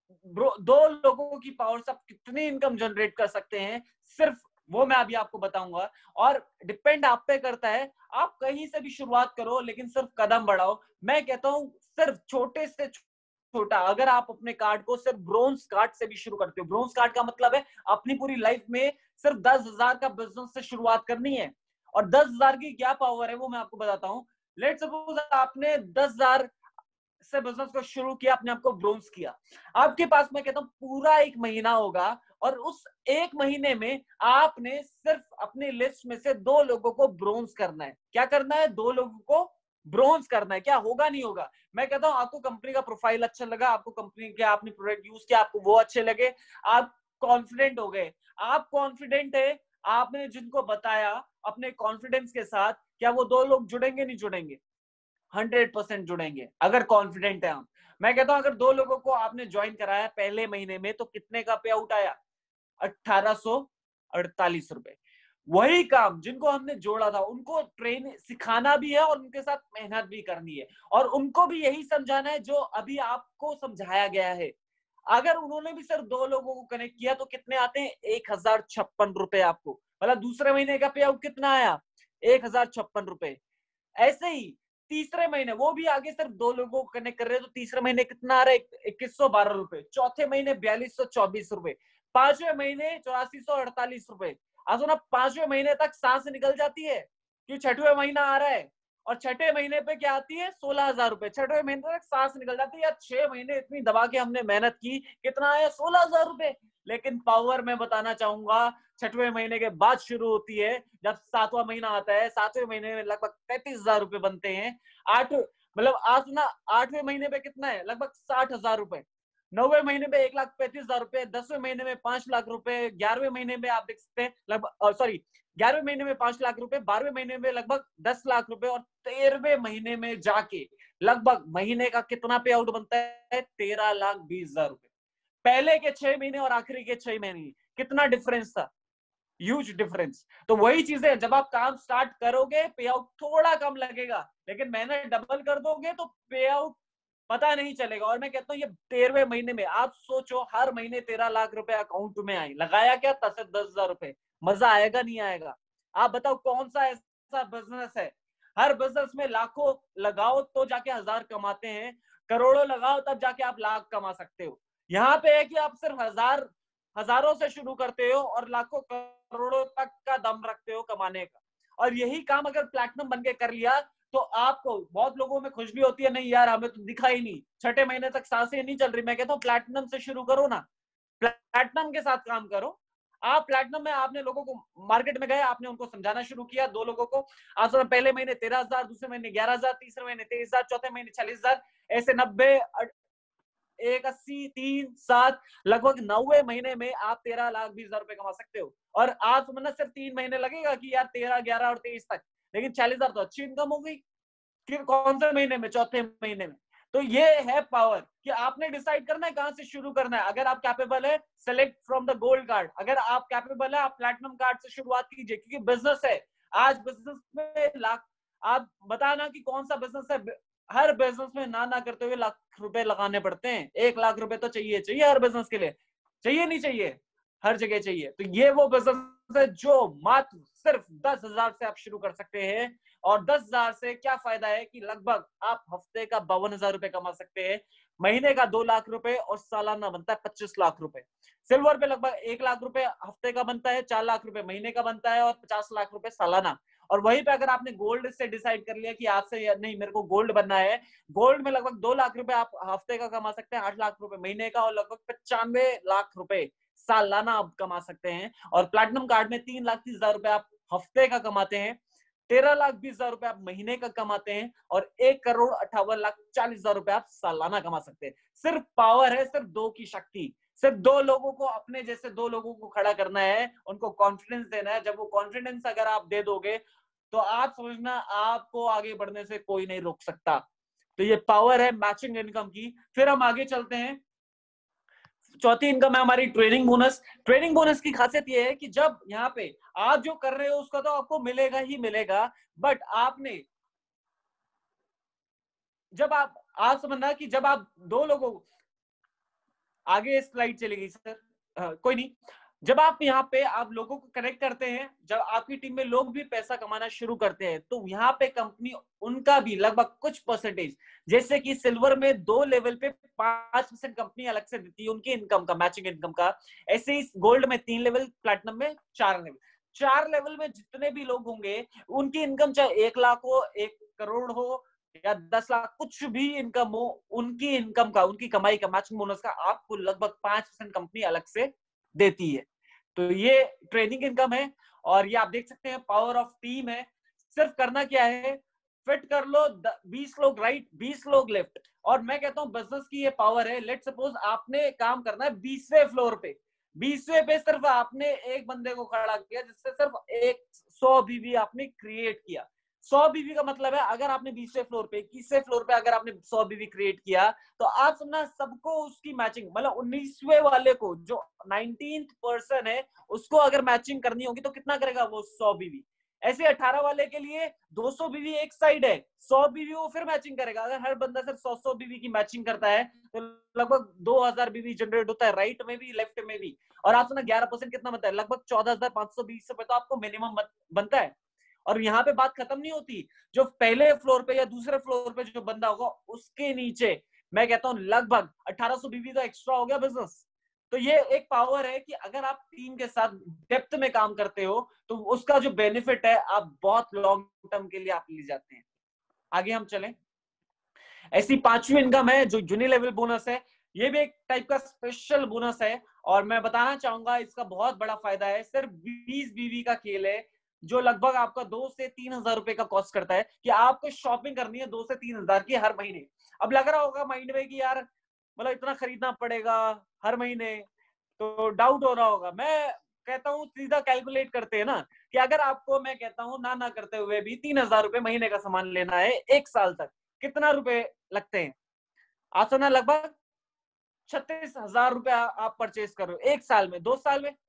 दो लोगों की पावर से आप कितनी इनकम जनरेट कर सकते हैं, सिर्फ वो मैं अभी आपको बताऊंगा। और डिपेंड आप पे करता है, आप कहीं से भी शुरुआत करो लेकिन सिर्फ कदम बढ़ाओ। मैं कहता हूं सिर्फ छोटे से छोटा, अगर आप अपने कार्ड को सिर्फ ब्रोंज कार्ड से भी शुरू करते हो, ब्रोंज कार्ड का मतलब है अपनी पूरी लाइफ में सिर्फ दस हजार का बिजनेस से शुरुआत करनी है। और दस हजार की क्या पावर है वो मैं आपको बताता हूँ। लेट्स सपोज आपने दस हजार से बिजनेस को शुरू किया, अपने आपको ब्रोंज किया, आपके पास मैं कहता हूँ पूरा एक महीना होगा और उस एक महीने में आपने सिर्फ अपनी लिस्ट में से दो लोगों को ब्रोंज करना है। क्या करना है? दो लोगों को ब्रोंज करना है। क्या होगा? नहीं होगा। मैं कहता हूं आपको कंपनी का प्रोफाइल अच्छा लगा, आपको कंपनी के आपने प्रोडक्ट यूज किया, आपको वो अच्छे लगे, आप कॉन्फिडेंट हो गए, आप कॉन्फिडेंट है, आपने जिनको बताया अपने कॉन्फिडेंस के साथ, क्या वो दो लोग जुड़ेंगे? नहीं जुड़ेंगे? हंड्रेड परसेंट जुड़ेंगे अगर कॉन्फिडेंट है हम। मैं कहता हूं अगर दो लोगों को आपने ज्वाइन कराया पहले महीने में तो कितने का पे आउट आया? अठारह सौ अड़तालीस रुपए। वही काम जिनको हमने जोड़ा था उनको ट्रेन सिखाना भी है और उनके साथ मेहनत भी करनी है और उनको भी यही समझाना है जो अभी आपको समझाया गया है। अगर उन्होंने भी सिर्फ दो लोगों को कनेक्ट किया तो कितने आते हैं? एक हजार छप्पन रुपए आपको, मतलब दूसरे महीने का पे आउट कितना आया? एक हजार छप्पन रुपए। ऐसे ही तीसरे महीने वो भी आगे सिर्फ दो लोगों को कनेक्ट कर रहे हैं तो तीसरे महीने कितना आ रहा है? इक्कीस सौ बारह रुपए। चौथे महीने बयालीस सौ चौबीस रुपए। पांचवें महीने चौरासी सौ अड़तालीस रुपए। आज ना पांचवें महीने तक सांस निकल जाती है कि छठवें महीना आ रहा है और छठे महीने पे क्या आती है? सोलह हजार रुपए। छठवें महीने तक सांस निकल जाती है। यार छह महीने इतनी दबा के हमने मेहनत की, कितना आया? सोलह हजार रुपए। लेकिन पावर मैं बताना चाहूंगा छठवें महीने के बाद शुरू होती है। जब सातवां महीना आता है, सातवें महीने में लगभग तैतीस हजार रुपए बनते हैं। आठ मतलब आज ना आठवें महीने पे कितना है? लगभग साठ हजार रुपए। नौवे महीने में एक लाख पैंतीस हजार रुपए। दसवें महीने में पांच लाख रुपए। ग्यारहवें महीने में आप देख सकते हैं लगभग सॉरी ग्यारहवें महीने में पांच लाख रुपए। बारहवें महीने में लगभग दस लाख रुपए और तेरहवें महीने में जाके लगभग महीने का कितना पे आउट बनता है? तेरह लाख बीस हजार रुपए। पहले के छह महीने और आखिरी के छह महीने कितना डिफरेंस था? Huge difference. तो वही चीजें जब आप काम स्टार्ट करोगे पे आउट थोड़ा कम लगेगा, लेकिन मेहनत डबल कर दोगे तो पे आउट पता नहीं चलेगा। और मैं कहता हूँ ये तेरहवें महीने में आप सोचो हर महीने तेरह लाख रुपए अकाउंट में आए, लगाया क्या? दस दस हजार रुपए। मजा आएगा नहीं आएगा? आप बताओ कौन सा ऐसा बिजनेस है? हर बिजनेस में लाखों लगाओ तो जाके हजार कमाते हैं, करोड़ों लगाओ तब जाके आप लाख कमा सकते हो। यहाँ पे है कि आप सिर्फ हजार हजारों से शुरू करते हो और लाखों करोड़ों तक का दम रखते हो कमाने का। और यही काम अगर प्लैटिनम बन के कर लिया तो आपको बहुत लोगों में खुश भी होती है, नहीं यार हमें तो दिखा ही नहीं, छठे महीने तक सांसें नहीं चल रही। मैं कहता हूँ प्लैटिनम से शुरू करो ना, प्लैटिनम के साथ काम करो। आप प्लैटिनम में आपने लोगों को मार्केट में गए, आपने उनको समझाना शुरू किया, दो लोगों को आज पहले महीने तेरह हजार, दूसरे महीने ग्यारह हजार, तीसरे महीने तेईस हजार, चौथे महीने चालीस हजार, ऐसे नब्बे एक अस्सी तीन सात लगभग नौवे महीने में आप तेरह लाख बीस हजार रुपए कमा सकते हो। और आप समझना सिर्फ तीन महीने लगेगा कि यार तेरह ग्यारह और तेईस तक, लेकिन चालीस हजार तो अच्छी इनकम हो गई। फिर कौन से महीने में? चौथे महीने में। तो ये है पावर कि आपने डिसाइड करना है कहां से शुरू करना है। अगर आप कैपेबल है, select from the gold card. अगर आप कैपेबल है, आप प्लैटिनम कार्ड से शुरुआत कीजिए, क्योंकि बिजनेस है। आज बिजनेस में लाख, आप बताना कि कौन सा बिजनेस है, हर बिजनेस में ना ना करते हुए लाख रुपए लगाने पड़ते हैं। एक लाख रुपए तो चाहिए चाहिए हर बिजनेस के लिए, चाहिए नहीं चाहिए? हर जगह चाहिए। तो ये वो बिजनेस है जो मात्र सिर्फ दस हजार से आप शुरू कर सकते हैं। और दस हजार से क्या फायदा है कि लगभग आप हफ्ते का बावन हजार रुपए कमा सकते हैं, महीने का दो लाख रुपए और सालाना बनता है पच्चीस लाख रुपए। सिल्वर पे लगभग एक लाख रुपए हफ्ते का बनता है, चार लाख रुपए महीने का बनता है और पचास लाख रुपए सालाना। और वहीं पे अगर आपने गोल्ड से डिसाइड कर लिया कि आपसे नहीं मेरे को गोल्ड बनना है, गोल्ड में लगभग दो लाख रुपए आप हफ्ते का कमा सकते हैं, आठ लाख रुपए महीने का और लगभग पचानवे लाख रुपए सालाना आप कमा सकते हैं। और प्लैटिनम कार्ड में तीन लाख तीस हजार रुपए आप हफ्ते का कमाते हैं, तेरह लाख बीस हजार रुपए आप महीने का कमाते हैं और एक करोड़ अट्ठावन लाख चालीस हजार रुपए आप सालाना कमा सकते हैं। सिर्फ पावर है, सिर्फ दो की शक्ति, सिर्फ दो लोगों को, अपने जैसे दो लोगों को खड़ा करना है, उनको कॉन्फिडेंस देना है। जब वो कॉन्फिडेंस अगर आप दे दोगे तो आप समझना आपको आगे बढ़ने से कोई नहीं रोक सकता। तो ये पावर है मैचिंग इनकम की। फिर हम आगे चलते हैं। चौथी इनकम है हमारी ट्रेनिंग बोनस। ट्रेनिंग बोनस की खासियत ये है कि जब यहाँ पे आप जो कर रहे हो उसका तो आपको मिलेगा ही मिलेगा, बट आपने जब आप आप समझना कि जब आप दो लोगों, आगे स्लाइड चलेगी सर, आ, कोई नहीं, जब आप यहाँ पे आप लोगों को कनेक्ट करते हैं, जब आपकी टीम में लोग भी पैसा कमाना शुरू करते हैं, तो यहाँ पे कंपनी उनका भी लगभग कुछ परसेंटेज, जैसे कि सिल्वर में दो लेवल पे पांच परसेंट कंपनी अलग से देती है उनकी इनकम का, मैचिंग इनकम का। ऐसे ही गोल्ड में तीन लेवल, प्लैटिनम में चार लेवल। चार लेवल में जितने भी लोग होंगे उनकी इनकम चाहे एक लाख हो, एक करोड़ हो या दस लाख, कुछ भी इनकम हो, उनकी इनकम का, उनकी कमाई का मैचिंग बोनस का आपको लगभग पांच परसेंट कंपनी अलग से देती है। तो ये ट्रेनिंग इनकम है। और ये आप देख सकते हैं पावर ऑफ टीम है। सिर्फ करना क्या है, फिट कर लो बीस लोग राइट, बीस लोग लेफ्ट। और मैं कहता हूं बिजनेस की ये पावर है। लेट सपोज आपने काम करना है बीसवें फ्लोर पे, बीसवें पे सिर्फ आपने एक बंदे को खड़ा किया जिससे सिर्फ एक सौ बीवी आपने क्रिएट किया। सौ बीवी का मतलब है अगर आपने बीसवें फ्लोर पे, इक्कीसवें फ्लोर पे अगर आपने सौ बीवी क्रिएट किया तो आप समझना सबको उसकी मैचिंग, मतलब उन्नीसवें वाले को जो नाइनटीन्थ पर्सन है उसको अगर मैचिंग करनी होगी तो कितना करेगा वो, सौ बीवी। ऐसे अठारह वाले के लिए दो सौ बीवी एक साइड है, सौ बीवी वो फिर मैचिंग करेगा। अगर हर बंदा सिर्फ सौ सौ बीवी की मैचिंग करता है तो लगभग दो हजार बीवी जनरेट होता है, राइट में भी लेफ्ट में भी। और आप सुना ग्यारह परसेंट कितना बनता है, लगभग चौदह हजार पांच सौ बीस रुपए तो आपको मिनिमम बनता है। और यहाँ पे बात खत्म नहीं होती, जो पहले फ्लोर पे या दूसरे फ्लोर पे जो बंदा होगा उसके नीचे मैं कहता हूँ लगभग अठारह सौ बीवी तो एक्स्ट्रा हो गया बिजनेस। तो ये एक पावर है कि अगर आप टीम के साथ डेप्थ में काम करते हो तो उसका जो बेनिफिट है आप बहुत लॉन्ग टर्म के लिए आप ले जाते हैं। आगे हम चलें। ऐसी पांचवी इनकम है जो जूनियर लेवल बोनस है। ये भी एक टाइप का स्पेशल बोनस है और मैं बताना चाहूंगा इसका बहुत बड़ा फायदा है। सिर्फ बीस बीवी का खेल है जो लगभग आपका दो से तीन हजार रुपए का कॉस्ट करता है कि आपको शॉपिंग करनी है दो से तीन हजार की हर महीने। अब लग रहा होगा माइंड में कि यार मतलब इतना खरीदना पड़ेगा हर महीने, तो डाउट हो रहा होगा। मैं कहता हूँ सीधा कैलकुलेट करते हैं ना कि अगर आपको मैं कहता हूँ ना ना करते हुए भी तीन हजार रुपए महीने का सामान लेना है एक साल तक, कितना रुपए लगते हैं? आप सुना लगभग छत्तीस हजार रुपए आप परचेज कर रहे हो एक साल में। दो साल में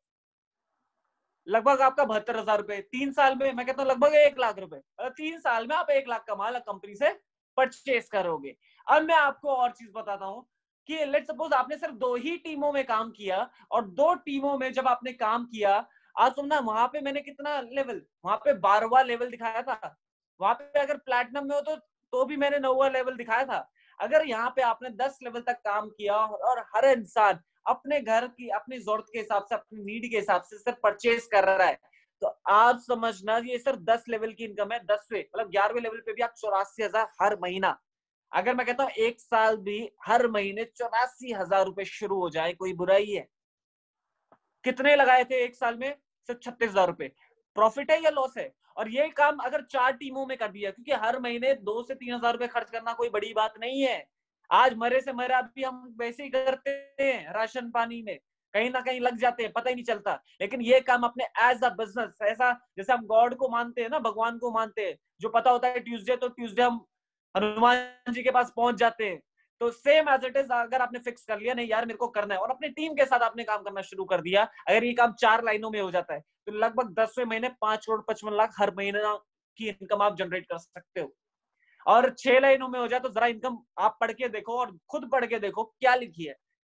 लगभग आपका बहत्तर हजार रुपए, तीन साल में मैं कहता हूँ लगभग एक लाख रुपए। तीन साल में आप एक लाख का माल कंपनी से परचेज करोगे। अब मैं आपको और चीज बताता हूँ कि लेट सपोज आपने सिर्फ दो ही टीमों में काम किया और दो टीमों में जब आपने काम किया, आज सुनना वहां पे मैंने कितना लेवल, वहां पे बारहवां लेवल दिखाया था। वहां पे अगर प्लैटिनम में हो तो तो भी मैंने नौवां लेवल दिखाया था। अगर यहाँ पे आपने दस लेवल तक काम किया और हर इंसान अपने घर की अपनी जरूरत के हिसाब से, अपनी नीड के हिसाब से सिर्फ परचेज कर रहा है, तो आप समझना ये सिर्फ दस लेवल की इनकम है। दसवें मतलब ग्यारहवें लेवल पे भी आप चौरासी हजार हर महीना, अगर मैं कहता हूँ एक साल भी हर महीने चौरासी हजार रुपए शुरू हो जाए, कोई बुराई है? कितने लगाए थे एक साल में? सिर्फ छत्तीस हजार रुपए। प्रॉफिट है या लॉस है? और ये काम अगर चार टीमों में कर दिया, क्योंकि हर महीने दो से तीन हजार रुपए खर्च करना कोई बड़ी बात नहीं है। आज मरे से मरे भी हम वैसे ही करते हैं, राशन पानी में कहीं ना कहीं लग जाते हैं, पता ही नहीं चलता। लेकिन ये काम अपने एज अ बिजनेस, ऐसा जैसे हम गॉड को मानते हैं ना, भगवान को मानते हैं, जो पता होता है ट्यूसडे तो ट्यूसडे हम हनुमान जी के पास पहुंच जाते हैं, तो सेम एज इट इज अगर आपने फिक्स कर लिया नहीं यार मेरे को करना है और अपनी टीम के साथ आपने काम करना शुरू कर दिया, अगर ये काम चार लाइनों में हो जाता है तो लगभग दसवें महीने पांच करोड़ पचपन लाख हर महीने की इनकम आप जनरेट कर सकते हो। और छह लाइनों में हो जाए तो जरा इनकम आप पढ़ के देखो और खुद पढ़ के देखो क्या लिखी है।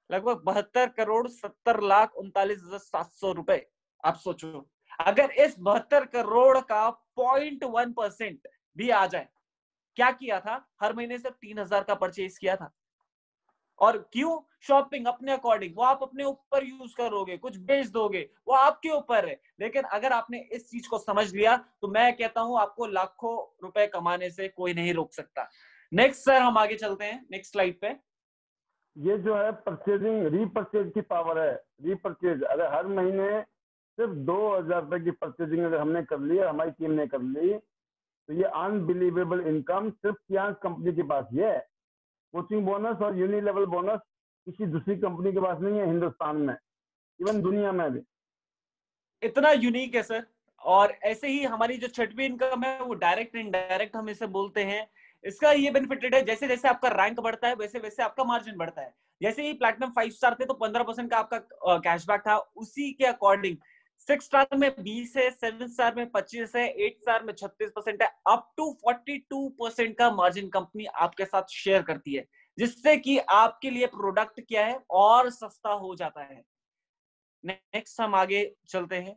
लगभग बहत्तर करोड़ सत्तर लाख उनतालीस हजार सात सौ रुपए। आप सोचो, अगर इस बहत्तर करोड़ का पॉइंट वन परसेंट भी आ जाए, क्या किया था, हर महीने सिर्फ तीन हजार का परचेज किया था। और क्यों? शॉपिंग अपने अकॉर्डिंग, वो आप अपने ऊपर यूज करोगे, कुछ बेच दोगे, वो आपके ऊपर है। लेकिन अगर आपने इस चीज को समझ लिया तो मैं कहता हूं आपको लाखों रुपए कमाने से कोई नहीं रोक सकता। नेक्स्ट सर, हम आगे चलते हैं नेक्स्ट स्लाइड पे। ये जो है परचेजिंग, रीपरचेज की पावर है। रीपरचेज, अगर हर महीने सिर्फ दो हजार रुपए की परचेजिंग अगर हमने कर ली, हमारी टीम ने कर ली, तो ये अनबिलीवेबल इनकम सिर्फ कियांस कंपनी के पास ही है। कोचिंग बोनस और यूनिलेवल बोनस किसी दूसरी कंपनी के पास नहीं है हिंदुस्तान में, इवन दुनिया में भी। इतना यूनिक है सर। और ऐसे ही हमारी जो छठवीं इनकम है वो डायरेक्ट इनडायरेक्ट हम इसे बोलते हैं। इसका ये बेनिफिटेड है, जैसे जैसे आपका रैंक बढ़ता है वैसे वैसे आपका मार्जिन बढ़ता है। जैसे ही प्लैटिनम फाइव स्टार थे तो पंद्रह परसेंट का आपका कैशबैक था, उसी के अकॉर्डिंग सिक्स स्टार में बीस है, सेवन स्टार में पच्चीस है, एट स्टार में छत्तीस परसेंट है, up to forty two percent का मार्जिन कंपनी आपके साथ शेयर करती है, जिससे कि आपके लिए प्रोडक्ट क्या है और सस्ता हो जाता है। नेक्स्ट हम आगे चलते हैं।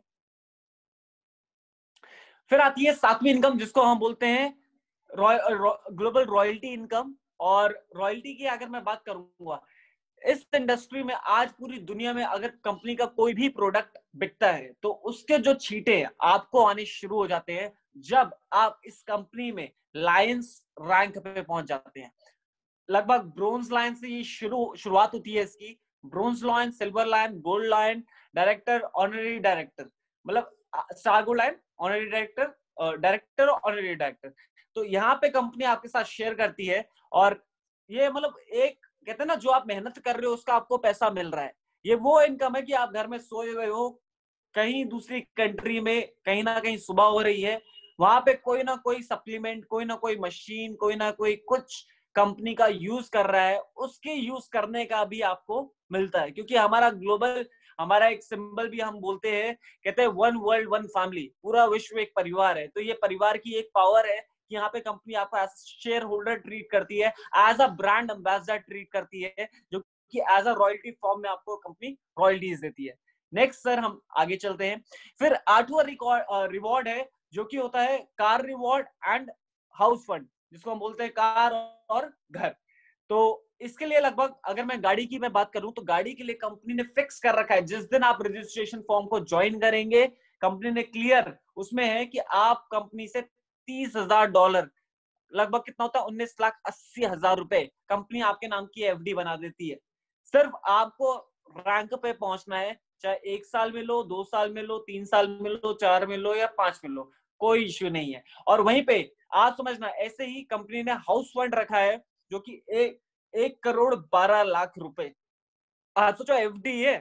फिर आती है सातवीं इनकम, जिसको हम बोलते हैं ग्लोबल रॉयल्टी इनकम। और रॉयल्टी की अगर मैं बात करूंगा, इस इंडस्ट्री में आज पूरी दुनिया में अगर कंपनी का कोई भी प्रोडक्ट बिकता है तो उसके जो छींटे आपको आने शुरू हो जाते हैं जब आप इस कंपनी में लायंस रैंक पे पहुंच जाते हैं। लगभग ब्रोंज लायन से ये शुरू शुरुआत होती है इसकी। Bronze lion, silver lion, gold lion, director, honorary director, मतलब star gold lion, honorary director, director और ऑनररी डायरेक्टर। तो यहाँ पे कंपनी आपके साथ शेयर करती है। और ये मतलब एक कहते हैं ना, जो आप मेहनत कर रहे हो उसका आपको पैसा मिल रहा है। ये वो इनकम है कि आप घर में सोए हुए हो, कहीं दूसरी कंट्री में कहीं ना कहीं सुबह हो रही है, वहां पे कोई ना कोई सप्लीमेंट, कोई ना कोई मशीन, कोई ना कोई कुछ कंपनी का यूज कर रहा है, उसके यूज करने का भी आपको मिलता है। क्योंकि हमारा ग्लोबल, हमारा एक सिंबल भी हम बोलते हैं, कहते हैं वन वर्ल्ड वन फैमिली, पूरा विश्व एक परिवार है। तो ये परिवार की एक पावर है कि यहाँ पे कंपनी आपको एज शेयर होल्डर ट्रीट करती है, as a brand ambassador treat करती है, जो कि एज अ रॉयल्टी फॉर्म में आपको कंपनी रॉयल्टीज देती है। नेक्स्ट सर, हम आगे चलते हैं। फिर आठवां रिवॉर्ड है जो कि होता है car reward and house fund, जिसको हम बोलते हैं कार और घर। तो इसके लिए लगभग अगर मैं गाड़ी की मैं बात करूं तो गाड़ी के लिए कंपनी ने फिक्स कर रखा है, जिस दिन आप रजिस्ट्रेशन फॉर्म को ज्वाइन करेंगे कंपनी ने क्लियर उसमें है कि आप कंपनी से तीस हजार डॉलर, लगभग कितना होता है उन्नीस लाख अस्सी हजार रुपए, कंपनी आपके नाम की एफडी बना देती है। सिर्फ आपको रैंक पे पहुंचना है, चाहे एक साल में लो, दो साल में लो, तीन साल में लो, चार में लो या पांच में लो, कोई इश्यू नहीं है। और वहीं पे आप समझना, ऐसे ही कंपनी ने हाउस फंड रखा है जो कि एक एक करोड़ बारह लाख रुपए। आप सोचो एफडी है,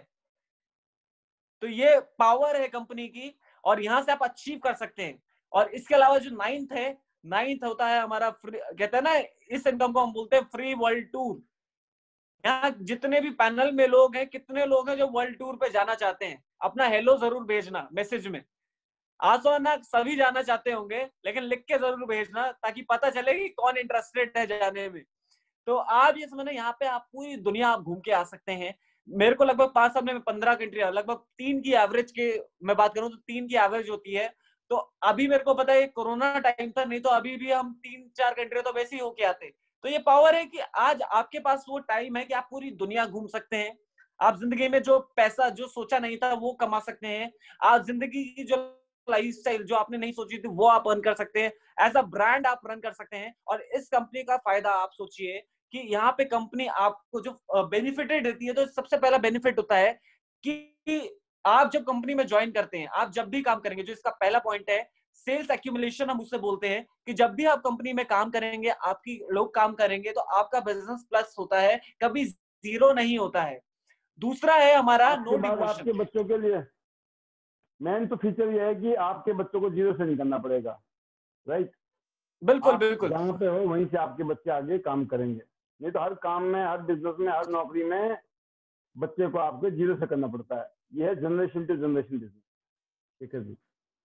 तो ये पावर है कंपनी की और यहां से आप अचीव कर सकते हैं। और इसके अलावा जो नाइन्थ है, नाइन्थ होता है हमारा फ्री, कहते हैं ना इस इनकम को हम बोलते हैं फ्री वर्ल्ड टूर। यहाँ जितने भी पैनल में लोग हैं, कितने लोग हैं जो वर्ल्ड टूर पे जाना चाहते हैं, अपना हेलो जरूर भेजना मैसेज में। आज तो ना सभी जाना चाहते होंगे, लेकिन लिख के जरूर भेजना ताकि पता चले कि कौन इंटरेस्टेड है जाने में। तो आप ये समझना, यहाँ पे आप पूरी दुनिया आप घूम के आ सकते हैं। मेरे को लगभग पांच साल में पंद्रह कंट्री, लगभग तीन की एवरेज के मैं बात करूं तो तीन की एवरेज होती है। तो अभी मेरे को पता है कोरोना टाइम था, नहीं तो अभी भी हम तीन चार कंट्री तो वैसे ही होके आते। तो ये पावर है कि आज आपके पास वो टाइम है कि आप पूरी दुनिया घूम सकते हैं। आप जिंदगी में जो पैसा जो सोचा नहीं था वो कमा सकते हैं। आप जिंदगी की जो लाइफस्टाइल जो आपने नहीं सोची थी वो आप अर्न कर सकते हैं। एज अ ब्रांड आप रन कर सकते हैं। और इस कंपनी का फायदा आप सोचिए कि यहाँ पे कंपनी आपको जो बेनिफिटेड देती है, तो सबसे पहला बेनिफिट होता है कि आप जब कंपनी में ज्वाइन करते हैं, आप जब भी काम करेंगे, जो इसका पहला पॉइंट है सेल्स एक्यूमुलेशन, हम उससे बोलते हैं कि जब भी आप कंपनी में काम करेंगे, आपकी लोग काम करेंगे, तो आपका बिजनेस प्लस होता है, कभी जीरो नहीं होता है। दूसरा है हमारा नो डिमोशन। आपके बच्चों के लिए मेन तो फीचर ये है कि आपके बच्चों को जीरो से नहीं करना पड़ेगा, राइट? बिल्कुल बिल्कुल, जहाँ पे हो वहीं से आपके बच्चे आगे काम करेंगे। नहीं तो हर काम में, हर बिजनेस में, हर नौकरी में बच्चे को आपको जीरो से करना पड़ता है। यह है जनरेशन टू जनरेशन बिजनेस। ठीक है जी,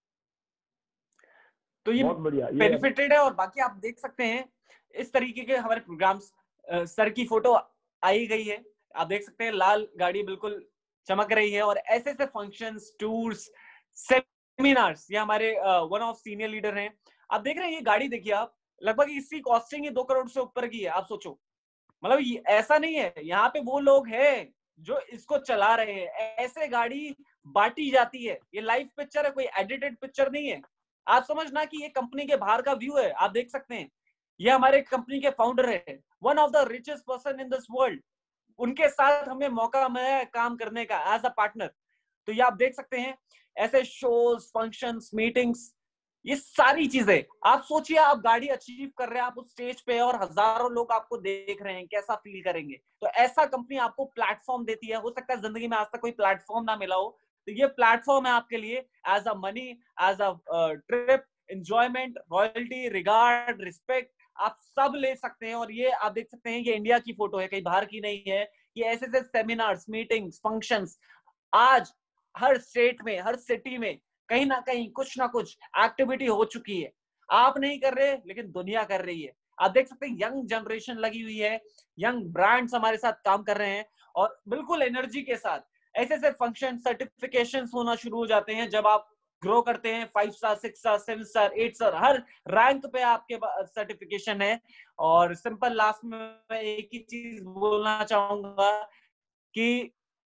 तो ये बहुत बढ़िया बेनिफिटेड है। और बाकी आप देख सकते हैं इस तरीके के हमारे प्रोग्राम्स। सर की फोटो आई गई है, आप देख सकते हैं लाल गाड़ी बिल्कुल चमक रही है। और ऐसे ऐसे फंक्शंस, टूर्स, सेमिनार्स, ये हमारे वन ऑफ सीनियर लीडर हैं। आप देख रहे हैं ये गाड़ी, देखिए आप, लगभग इसकी कॉस्टिंग ही दो करोड़ से ऊपर की है। आप सोचो, मतलब ये ऐसा नहीं है, यहाँ पे वो लोग हैं जो इसको चला रहे हैं। ऐसे गाड़ी बांटी जाती है, ये लाइव पिक्चर है, कोई एडिटेड पिक्चर नहीं है। आप समझना कि ये कंपनी के बाहर का व्यू है, आप देख सकते हैं। ये हमारे कंपनी के फाउंडर है, one of the richest person in this world. उनके साथ हमें मौका मिला है काम करने का एज अ पार्टनर। तो ये आप देख सकते हैं, ऐसे शोज, फंक्शंस, मीटिंग्स, ये सारी चीजें। आप सोचिए, आप गाड़ी अचीव कर रहे हैं, आप उस स्टेज पे और हजारों लोग आपको देख रहे हैं, कैसा फील करेंगे। तो ऐसा कंपनी आपको प्लेटफॉर्म देती है। हो सकता है जिंदगी में आज तक कोई प्लेटफॉर्म ना मिला हो, तो ये प्लेटफॉर्म है आपके लिए, as a money, as a trip, enjoyment, royalty, regard, respect, आप सब ले सकते हैं। और ये आप देख सकते हैं, ये इंडिया की फोटो है, कहीं बाहर की नहीं है। ये ऐसे ऐसे सेमिनार्स, मीटिंग्स, फंक्शंस आज हर स्टेट में, हर सिटी में कहीं ना कहीं कुछ ना कुछ एक्टिविटी हो चुकी है। आप नहीं कर रहे, लेकिन दुनिया कर रही है। आप देख सकते हैं यंग जनरेशन लगी हुई है, यंग ब्रांड्स हमारे साथ काम कर रहे हैं, और बिल्कुल एनर्जी के साथ ऐसे ऐसे फंक्शन, सर्टिफिकेशंस होना शुरू हो जाते हैं। जब आप ग्रो करते हैं, five star, six star, seven star, eight star, हर रैंक पे आपके सर्टिफिकेशन है। और सिंपल लास्ट में मैं एक ही चीज बोलना चाहूंगा कि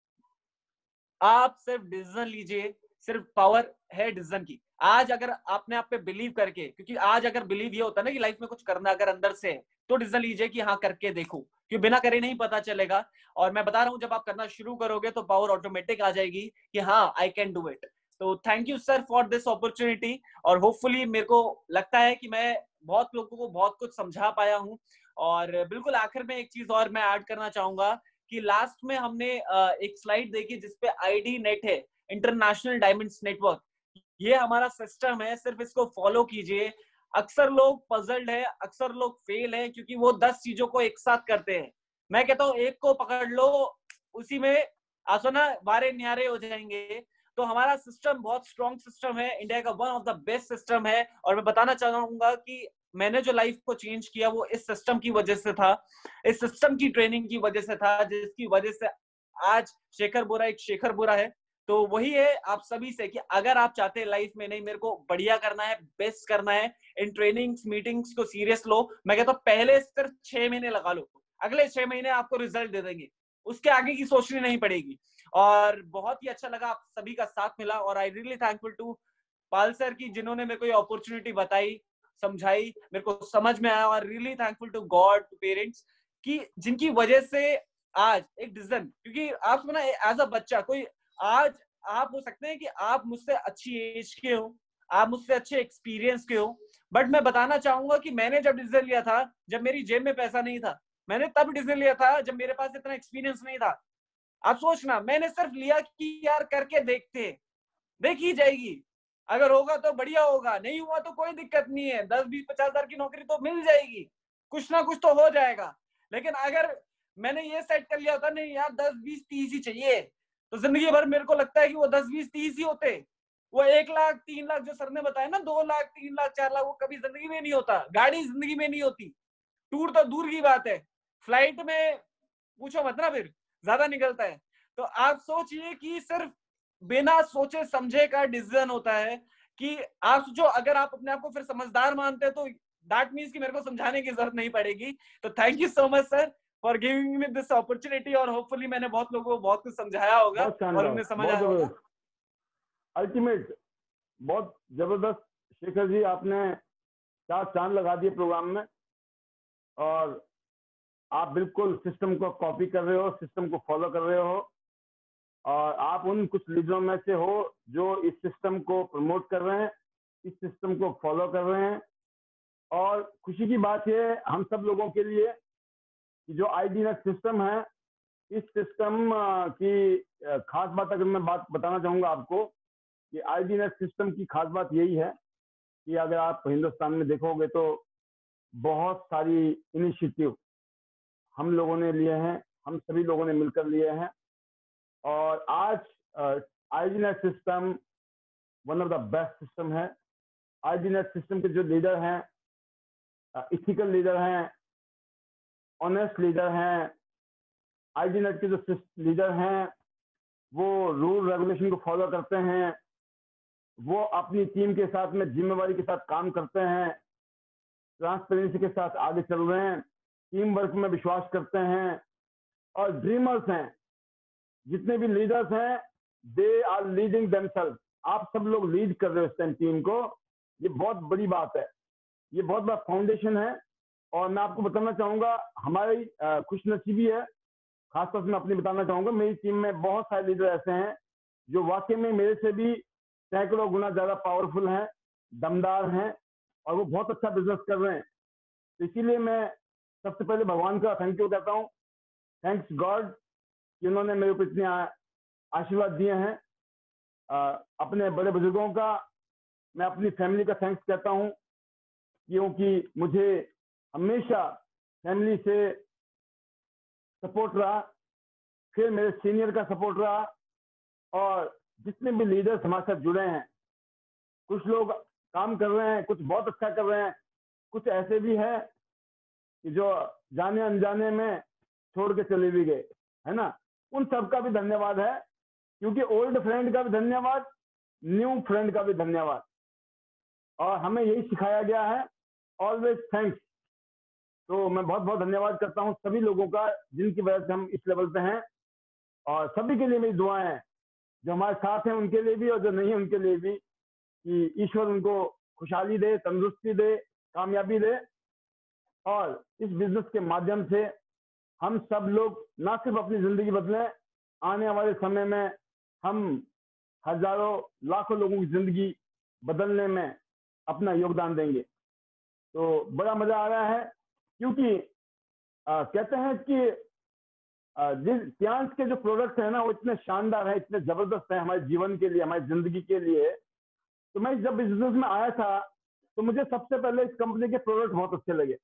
आप सिर्फ डिसीजन लीजिए, सिर्फ पावर है डिसीजन की। आज अगर आपने आप पे बिलीव करके, क्योंकि आज अगर बिलीव ये होता है ना कि लाइफ में कुछ करना अगर अंदर से है, तो डिसीजन लीजिए कि हाँ करके देखो, क्योंकि बिना करे नहीं पता चलेगा। और मैं बता रहा हूँ, जब आप करना शुरू करोगे तो पावर ऑटोमेटिक आ जाएगी कि हाँ आई कैन डू इट। तो thank you sir for this opportunity. और होपफुली मेरे को लगता है कि मैं बहुत लोगों को बहुत कुछ समझा पाया हूँ। और बिल्कुल आखिर में एक चीज और मैं ऐड करना चाहूंगा कि लास्ट में हमने एक स्लाइड देखी जिसपे आईडी नेट है, इंटरनेशनल डायमंड्स नेटवर्क। ये हमारा सिस्टम है, सिर्फ इसको फॉलो कीजिए। अक्सर लोग पजल्ड है, अक्सर लोग फेल है, क्योंकि वो दस चीजों को एक साथ करते हैं। मैं कहता हूँ एक को पकड़ लो, उसी में आसना वारे न्यारे हो जाएंगे। तो हमारा सिस्टम बहुत स्ट्रॉन्ग सिस्टम है, इंडिया का one of the best system है। और मैं बताना चाहूंगा कि मैंने जो लाइफ को चेंज किया वो इस सिस्टम की वजह से था, इस सिस्टम की ट्रेनिंग की वजह से था, जिसकी वजह से आज शेखर बोरा एक शेखर बोरा है। तो वही है आप सभी से कि अगर आप चाहते हैं लाइफ में, नहीं मेरे को बढ़िया करना है, बेस्ट करना है, इन ट्रेनिंग्स, मीटिंग्स को सीरियस लो। मैं कहता हूँ पहले सिर्फ छह महीने लगा लो, अगले छह महीने आपको रिजल्ट दे देंगे, उसके आगे की सोचनी नहीं पड़ेगी। और बहुत ही अच्छा लगा आप सभी का साथ मिला। और I really thankful to Pal sir की, जिन्होंने मेरे को ये अपॉर्चुनिटी बताई, समझाई, मेरे को समझ में आया। और really thankful to God, to parents, की जिनकी वजह से आज एक डिसीजन, क्योंकि आप सुना एज अ बच्चा कोई, आज आप हो सकते हैं कि आप मुझसे अच्छी एज के हो, आप मुझसे अच्छे एक्सपीरियंस के हो, बट मैं बताना चाहूंगा कि मैंने जब डिसीजन लिया था, जब मेरी जेब में पैसा नहीं था, मैंने तब डिसीजन लिया था जब मेरे पास इतना एक्सपीरियंस नहीं था। आप सोचना, मैंने सिर्फ लिया कि यार करके देखते, देखी जाएगी, अगर होगा तो बढ़िया होगा, नहीं हुआ तो कोई दिक्कत नहीं है, दस बीस पचास हजार की नौकरी तो मिल जाएगी, कुछ ना कुछ तो हो जाएगा। लेकिन अगर मैंने ये सेट कर लिया होता, नहीं यार दस बीस तीस ही चाहिए, तो जिंदगी भर मेरे को लगता है कि वो दस बीस तीस ही होते। वो एक लाख तीन लाख जो सर ने बताया ना, दो लाख तीन लाख चार लाख, वो कभी जिंदगी में नहीं होता, गाड़ी जिंदगी में नहीं होती, टूर तो दूर की बात है, फ्लाइट में पूछो मत ना, फिर ज्यादा निकलता है। तो आप सोचिए कि सिर्फ बिना सोचे समझे का डिसीजन होता है कि आप सोचो, अगर आप अपने आप को फिर समझदार मानते हैं तो दैट मींस कि मेरे को समझाने की जरूरत नहीं पड़ेगी। तो thank you so much sir for giving me this opportunity. और होपफुली मैंने बहुत लोगों को बहुत कुछ समझाया होगा और उन्हें समझ आया होगा। अल्टीमेट, बहुत जबरदस्त शेखर जी, आपने चार चांद लगा दिए प्रोग्राम में। और आप बिल्कुल सिस्टम को कॉपी कर रहे हो, सिस्टम को फॉलो कर रहे हो, और आप उन कुछ लीडरों में से हो जो इस सिस्टम को प्रमोट कर रहे हैं, इस सिस्टम को फॉलो कर रहे हैं। और खुशी की बात है हम सब लोगों के लिए कि जो आईडीनेट सिस्टम है, इस सिस्टम की खास बात अगर मैं बात बताना चाहूँगा आपको कि आईडीनेट सिस्टम की खास बात यही है कि अगर आप हिंदुस्तान में देखोगे तो बहुत सारी इनिशिएटिव हम लोगों ने लिए हैं, हम सभी लोगों ने मिलकर लिए हैं। और आज IDNet system one of the best system है। आईडीनेट सिस्टम के जो लीडर हैं, इथिकल लीडर हैं, ऑनेस्ट लीडर हैं, आईडी नेट के जो लीडर हैं वो रूल रेगुलेशन को फॉलो करते हैं, वो अपनी टीम के साथ में जिम्मेवारी के साथ काम करते हैं, ट्रांसपेरेंसी के साथ आगे चल रहे हैं, टीम वर्क में विश्वास करते हैं और ड्रीमर्स हैं। जितने भी लीडर्स हैं दे आर लीडिंग देमसेल्फ। आप सब लोग लीड कर रहे हो इस टाइम टीम को, ये बहुत बड़ी बात है, ये बहुत बड़ा फाउंडेशन है। और मैं आपको बताना चाहूंगा हमारी खुशनसीबी है, खासतौर से मैं अपनी बताना चाहूंगा, मेरी टीम में बहुत सारे लीडर ऐसे हैं जो वाकई में मेरे से भी सैकड़ों गुना ज्यादा पावरफुल हैं, दमदार हैं और वो बहुत अच्छा बिजनेस कर रहे हैं। तो इसीलिए मैं सबसे पहले भगवान का थैंक यू कहता हूँ, थैंक्स गॉड कि उन्होंने मेरे को इतने आशीर्वाद दिए हैं। आ, अपने बड़े बुजुर्गों का, मैं अपनी फैमिली का थैंक्स कहता हूँ, क्योंकि मुझे हमेशा फैमिली से सपोर्ट रहा, फिर मेरे सीनियर का सपोर्ट रहा और जितने भी लीडर्स हमारे साथ जुड़े हैं, कुछ लोग काम कर रहे हैं, कुछ बहुत अच्छा कर रहे हैं, कुछ ऐसे भी हैं कि जो जाने अनजाने में छोड़ के चले भी गए, है ना। उन सबका भी धन्यवाद है, क्योंकि ओल्ड फ्रेंड का भी धन्यवाद, न्यू फ्रेंड का भी धन्यवाद। और हमें यही सिखाया गया है, ऑलवेज थैंक्स। तो मैं बहुत बहुत धन्यवाद करता हूँ सभी लोगों का जिनकी वजह से हम इस लेवल पे हैं, और सभी के लिए मेरी दुआएं हैं, जो हमारे साथ हैं उनके लिए भी और जो नहीं है उनके लिए भी, कि ईश्वर उनको खुशहाली दे, तंदुरुस्ती दे, कामयाबी दे। और इस बिजनेस के माध्यम से हम सब लोग ना सिर्फ अपनी जिंदगी बदलें, आने वाले समय में हम हजारों लाखों लोगों की जिंदगी बदलने में अपना योगदान देंगे। तो बड़ा मजा आ रहा है, क्योंकि आ, कहते हैं कि आ, जिस प्यांस के जो प्रोडक्ट्स हैं ना वो इतने शानदार हैं, इतने जबरदस्त हैं हमारे जीवन के लिए, हमारी जिंदगी के लिए। तो मैं जब बिजनेस में आया था तो मुझे सबसे पहले इस कंपनी के प्रोडक्ट बहुत अच्छे लगे।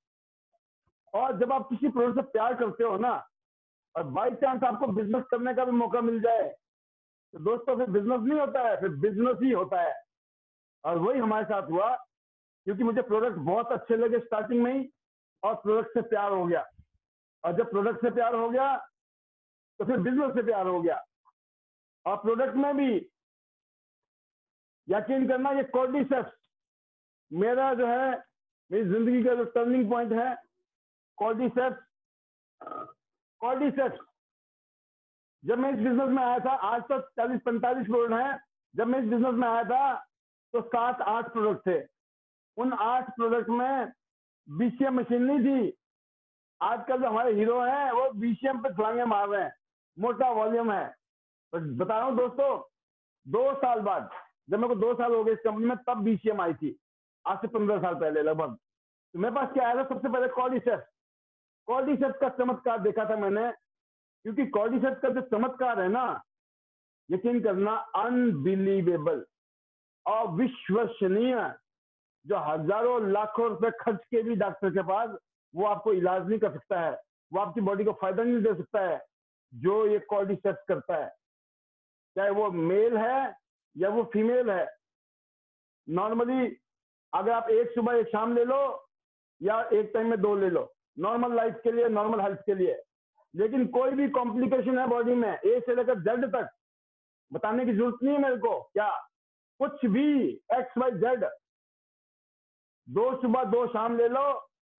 और जब आप किसी प्रोडक्ट से प्यार करते हो ना, और बाई चांस आपको बिजनेस करने का भी मौका मिल जाए, तो दोस्तों फिर बिजनेस नहीं होता है, फिर बिजनेस ही होता है। और वही हमारे साथ हुआ, क्योंकि मुझे प्रोडक्ट बहुत अच्छे लगे स्टार्टिंग में ही, और प्रोडक्ट से प्यार हो गया। और जब प्रोडक्ट से प्यार हो गया तो फिर बिजनेस से प्यार हो गया। और प्रोडक्ट में भी यकीन करना, ये कॉर्डिसेप्स मेरा जो है, मेरी जिंदगी का जो टर्निंग पॉइंट है, कॉर्डिसेप्स कॉर्डिसेप्स जब मैं इस बिजनेस में आया था, आज तक तो चालीस पैंतालीस प्रोडक्ट हैं, जब मैं इस बिजनेस में आया था तो सात आठ प्रोडक्ट थे। उन आठ प्रोडक्ट में बीसीएम मशीन नहीं थी। आजकल जो हमारे हीरो हैं वो बीसीएम पे छलांगे मार रहे हैं, मोटा वॉल्यूम है। तो बता रहा हूँ दोस्तों, दो साल बाद, जब मेरे को दो साल हो गए इस कंपनी में, तब बीसीएम आई थी, आज से पंद्रह साल पहले लगभग। तो मेरे पास क्या आया था, सबसे पहले कॉर्डिसेप्स। कॉर्डिसेप्स का चमत्कार देखा था मैंने, क्योंकि कॉर्डिसेप्स का जो चमत्कार है ना, यकीन करना, अनबिलीवेबल, अविश्वसनीय, जो हजारों लाखों रुपए खर्च के भी डॉक्टर के पास वो आपको इलाज नहीं कर सकता है, वो आपकी बॉडी को फायदा नहीं दे सकता है, जो ये कॉर्डिसेप्स करता है। चाहे वो मेल है या वो फीमेल है। नॉर्मली अगर आप एक सुबह एक शाम ले लो, या एक टाइम में दो ले लो, नॉर्मल लाइफ के लिए, नॉर्मल हेल्थ के लिए। लेकिन कोई भी कॉम्प्लिकेशन है बॉडी में, ए से लेकर जेड तक, बताने की जरूरत नहीं है मेरे को, क्या कुछ भी एक्स वाई जेड, दो सुबह दो शाम ले लो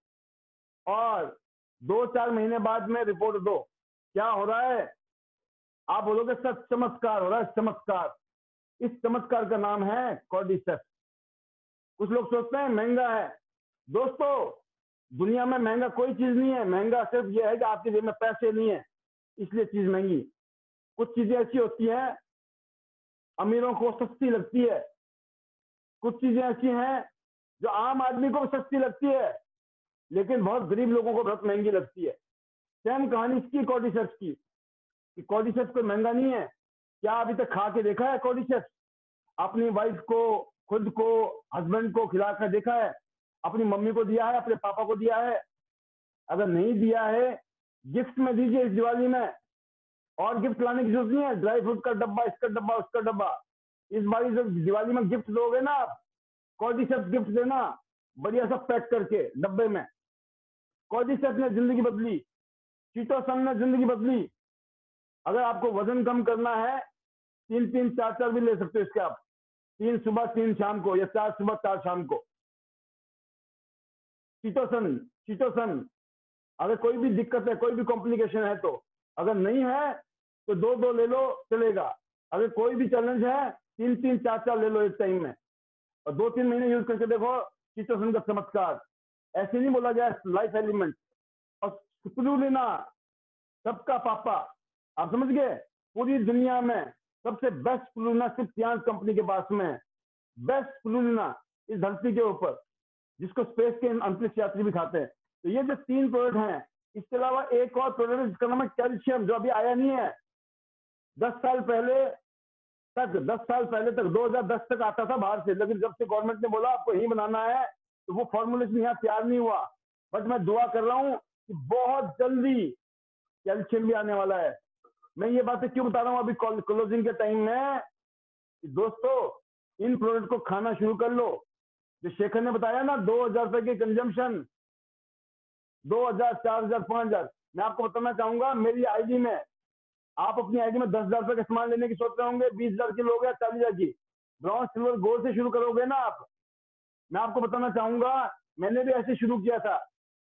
और दो चार महीने बाद में रिपोर्ट दो, क्या हो रहा है। आप बोलोगे सर चमत्कार हो रहा है, चमत्कार। इस चमत्कार का नाम है कॉर्डिसेप्स। कुछ लोग सोचते हैं महंगा है। दोस्तों, दुनिया में महंगा कोई चीज नहीं है, महंगा सिर्फ यह है कि आपके जेब में पैसे नहीं है, इसलिए चीज महंगी। कुछ चीजें ऐसी होती हैं अमीरों को सस्ती लगती है, कुछ चीजें ऐसी हैं जो आम आदमी को सस्ती लगती है, लेकिन बहुत गरीब लोगों को बहुत महंगी लगती है। सेम कहानी इसकी कॉर्डिसेप्स की, कि कॉर्डिसेप्स कोई महंगा नहीं है। क्या अभी तक खा के देखा है कॉर्डिसेप्स? अपनी वाइफ को, खुद को, हस्बैंड को खिला कर देखा है? अपनी मम्मी को दिया है, अपने पापा को दिया है? अगर नहीं दिया है, गिफ्ट में दीजिए इस दिवाली में। और गिफ्ट लाने की जरूरत नहीं है, ड्राई फ्रूट का डब्बा, इसका डब्बा, उसका डब्बा। इस बार जब दिवाली में गिफ्ट दोगे ना आप, कॉर्डिसेप्स गिफ्ट देना, बढ़िया सा पैक करके डब्बे में। कॉर्डिसेप्स ने जिंदगी बदली, चीटोसन ने जिंदगी बदली, अगर आपको वजन कम करना है, तीन तीन चार चार भी ले सकते हो इसके आप, तीन सुबह तीन शाम को, या चार सुबह चार शाम को। चीटोसन, चीटोसन अगर कोई भी दिक्कत है, कोई भी कॉम्प्लिकेशन है, तो अगर नहीं है तो दो दो ले लो, चलेगा। अगर कोई भी चैलेंज है, तीन तीन चार चार ले लो एक टाइम में, और दो तीन महीने यूज करके देखो चीटोसन का चमत्कार। ऐसे नहीं बोला गया लाइफ एलिमेंट। और स्पिरुलिना सबका पापा, आप समझ गए, पूरी दुनिया में सबसे बेस्ट स्पिरुलिना सिर्फ सियांस कंपनी के पास में, बेस्ट स्पिरुलिना इस धरती के ऊपर, जिसको स्पेस के अंतरिक्ष यात्री भी खाते हैं। तो ये जो तीन प्रोडक्ट हैं, इसके अलावा एक और प्रोडक्ट जिसका नाम है कैल्शियम, जो अभी आया नहीं है। दस साल पहले तक दस साल पहले तक दो हज़ार दस तक आता था बाहर से, लेकिन जब से गवर्नमेंट ने बोला आपको ही बनाना है, तो वो फॉर्मुलेशन यहाँ तैयार नहीं हुआ। बट मैं दुआ कर रहा हूँ कि बहुत जल्दी कैल्शियम भी आने वाला है। मैं ये बातें क्यों बता रहा हूँ अभी क्लोजिंग के टाइम में? दोस्तों, इन प्रोडक्ट को खाना शुरू कर लो। जो शेखर ने बताया ना, दो हजार रुपए की कंजम्पशन, दो हजार, चार हजार, पांच हजार। मैं आपको बताना चाहूंगा, मेरी आईडी में, आप अपनी आईडी में दस हजार रुपए का सामान लेने की सोच रहे होंगे, बीस हजार की लोगे या चालीस हजार की, ब्रॉन्ज सिल्वर गोल्ड से शुरू करोगे ना आप। मैं आपको बताना चाहूंगा, मैंने भी ऐसे शुरू किया था।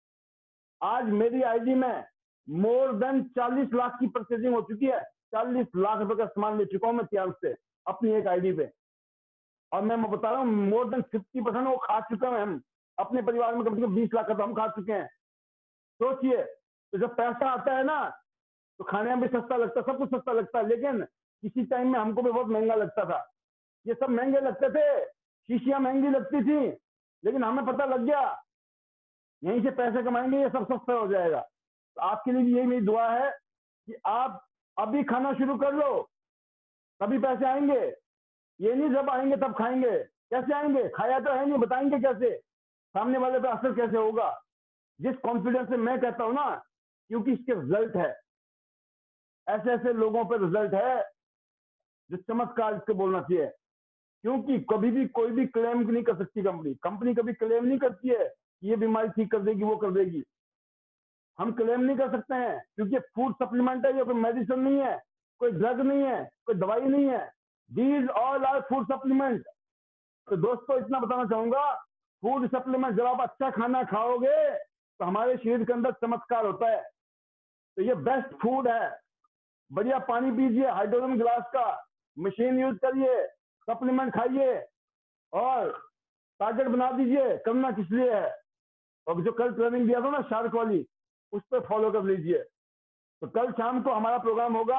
आज मेरी आईडी में मोर देन चालीस लाख की परचेजिंग हो चुकी है। चालीस लाख रुपए का सामान ले चुका हूं मैं त्याग से अपनी एक आईडी पे। और मैं बता रहा हूँ, मोर देन फिफ्टी परसेंट वो खा चुके हैं हम अपने परिवार में, कम से कम बीस लाख का तो हम खा चुके हैं। सोचिए, तो जब पैसा आता है ना, तो खाने में भी सस्ता लगता है, सब कुछ सस्ता लगता है, लेकिन किसी टाइम में हमको भी बहुत महंगा लगता था। ये सब महंगे लगते थे, शीशियां महंगी लगती थी, लेकिन हमें पता लग गया यहीं से पैसे कमाएंगे, ये सब सस्ता हो जाएगा। तो आपके लिए भी यही मेरी दुआ है कि आप अभी खाना शुरू कर लो, तभी पैसे आएंगे। ये नहीं जब आएंगे तब खाएंगे। कैसे आएंगे? खाया तो है नहीं, बताएंगे कैसे, सामने वाले पे असर कैसे होगा। जिस कॉन्फिडेंस से मैं कहता हूं ना, क्योंकि इसके रिजल्ट है, ऐसे ऐसे लोगों पे रिजल्ट है जो चमत्कार इसको बोलना चाहिए। क्योंकि कभी भी कोई भी क्लेम नहीं कर सकती कंपनी कंपनी कभी क्लेम नहीं करती है कि ये बीमारी ठीक कर देगी, वो कर देगी। हम क्लेम नहीं कर सकते हैं, क्योंकि फूड सप्लीमेंट है, ये कोई मेडिसिन नहीं है, कोई ड्रग नहीं है, कोई दवाई नहीं है। These all are food supplement. तो दोस्तों, इतना बताना चाहूंगा, फूड सप्लीमेंट जब आप अच्छा खाना खाओगे तो हमारे शरीर के अंदर चमत्कार होता है। तो ये बेस्ट फूड है। बढ़िया पानी पीजिए हाइड्रोजन ग्लास का, मशीन यूज करिए, सप्लीमेंट खाइए, और टारगेट बना दीजिए करना किस लिए है। और जो कल ट्रेनिंग दिया था ना शार्क वाली, उस पर फॉलो कर लीजिए। तो कल शाम को हमारा प्रोग्राम होगा,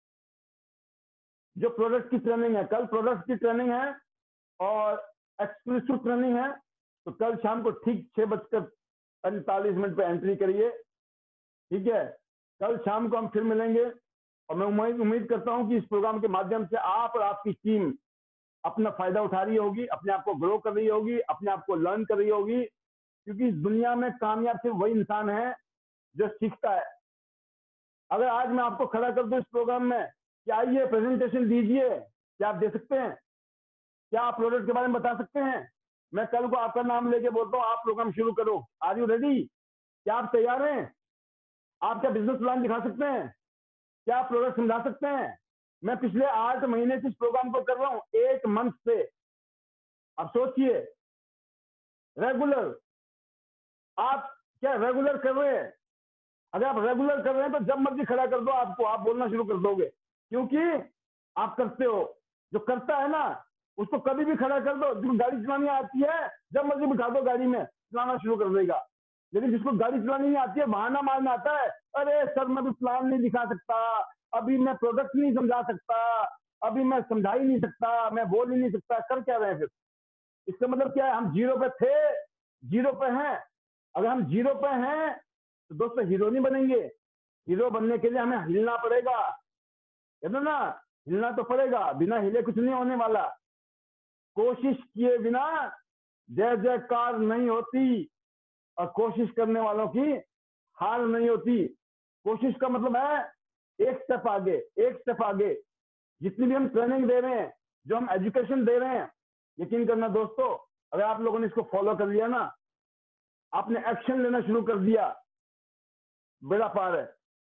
जो प्रोडक्ट की ट्रेनिंग है, कल प्रोडक्ट की ट्रेनिंग है और एक्सक्लूसिव ट्रेनिंग है। तो कल शाम को ठीक छह बजकर पैंतालीस मिनट पे एंट्री करिए, ठीक है। कल शाम को हम फिर मिलेंगे, और मैं उम्मीद उम्मीद करता हूं कि इस प्रोग्राम के माध्यम से आप और आपकी टीम अपना फायदा उठा रही होगी, अपने आप को ग्रो कर रही होगी, अपने आप को लर्न कर रही होगी। क्योंकि इस दुनिया में कामयाब सिर्फ वही इंसान है जो सीखता है। अगर आज मैं आपको खड़ा कर दूं इस प्रोग्राम में कि आइए प्रेजेंटेशन दीजिए, क्या आप दे सकते हैं? क्या आप प्रोडक्ट के बारे में बता सकते हैं? मैं कल को आपका नाम लेके बोलता हूँ, आप प्रोग्राम शुरू करो। Are you ready? क्या आप तैयार हैं? आप क्या बिजनेस प्लान दिखा सकते हैं? क्या आप प्रोडक्ट समझा सकते हैं? मैं पिछले आठ महीने से इस प्रोग्राम को कर रहा हूँ, एट मंथ से। अब सोचिए, रेगुलर, आप क्या रेगुलर कर रहे हैं? अगर आप रेगुलर कर रहे हैं तो जब मर्जी खड़ा कर दो आपको, आप बोलना शुरू कर दोगे, क्योंकि आप करते हो। जो करता है ना, उसको कभी भी खड़ा कर दो। जिसको गाड़ी चलानी आती है, जब मर्जी बिठा दो गाड़ी में, चलाना शुरू कर देगा। लेकिन जिसको गाड़ी चलानी नहीं आती है, बहाना मारना आता है, अरे सर मैं भी प्लान नहीं दिखा सकता, अभी मैं प्रोडक्ट नहीं समझा सकता, अभी मैं समझा ही नहीं सकता, मैं बोल ही नहीं सकता। कर क्या रहे हैं फिर? इसका मतलब क्या है? हम जीरो पे थे, जीरो पे हैं। अगर हम जीरो पे हैं तो दोस्तों हीरो नहीं बनेंगे। हीरो बनने के लिए हमें हिलना पड़ेगा, है ना? हिलना तो पड़ेगा, बिना हिले कुछ नहीं होने वाला। कोशिश किए बिना जय जयकार नहीं होती, और कोशिश करने वालों की हार नहीं होती। कोशिश का मतलब है एक स्टेप आगे, एक स्टेप आगे। जितनी भी हम ट्रेनिंग दे रहे हैं, जो हम एजुकेशन दे रहे हैं, यकीन करना दोस्तों, अगर आप लोगों ने इसको फॉलो कर लिया ना, आपने एक्शन लेना शुरू कर दिया, बेड़ा पार है।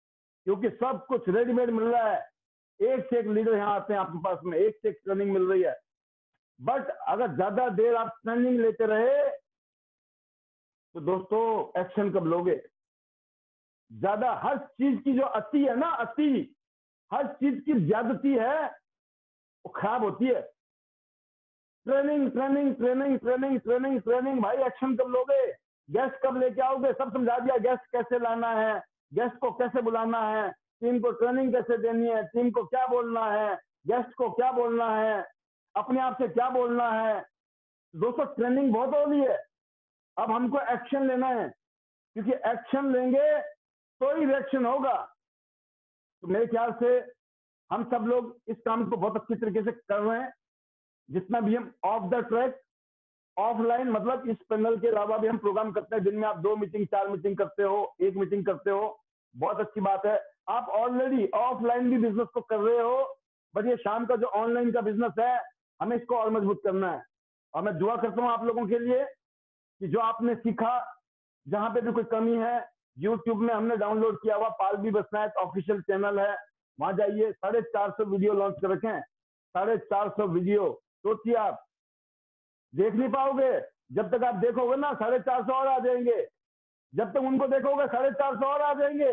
क्योंकि सब कुछ रेडीमेड मिल रहा है। एक से एक लीडर यहाँ आते हैं आपके पास में, एक से एक ट्रेनिंग मिल रही है। बट अगर ज्यादा देर आप ट्रेनिंग लेते रहे तो दोस्तों एक्शन कब लोगे? ज्यादा हर चीज की जो अति है ना, अति, हर चीज की ज्यादती है वो खराब होती है। Training training training training training training भाई एक्शन कब लोगे? गेस्ट कब लेके आओगे? सब समझा दिया, गेस्ट कैसे लाना है, गेस्ट को कैसे बुलाना है, टीम को ट्रेनिंग कैसे देनी है, टीम को क्या बोलना है, गेस्ट को क्या बोलना है, अपने आप से क्या बोलना है। दोस्तों ट्रेनिंग बहुत हो रही है, अब हमको एक्शन लेना है, क्योंकि एक्शन लेंगे तो ही रिएक्शन होगा। तो मेरे ख्याल से हम सब लोग इस काम को बहुत अच्छी तरीके से कर रहे हैं। जितना भी हम ऑफ द ट्रैक, ऑफलाइन मतलब इस पैनल के अलावा भी हम प्रोग्राम करते हैं। दिन में आप दो मीटिंग, चार मीटिंग करते हो, एक मीटिंग करते हो, बहुत अच्छी बात है। आप ऑलरेडी ऑफलाइन भी बिजनेस को कर रहे हो, बट ये शाम का जो ऑनलाइन का बिजनेस है हमें इसको और मजबूत करना है। और मैं दुआ करता हूँ आप लोगों के लिए कि जो आपने सीखा, जहां पे भी कोई कमी है, यूट्यूब में हमने डाउनलोड किया हुआ पाल भी बसनायत ऑफिशियल चैनल है, वहां जाइए। साढ़े चार सौ वीडियो लॉन्च कर रखे हैं, साढ़े चार सौ वीडियो। सोचिए आप देख नहीं पाओगे, जब तक आप देखोगे ना साढ़े चार सौ और आ जाएंगे, जब तक उनको देखोगे साढ़े चार सौ और आ जाएंगे।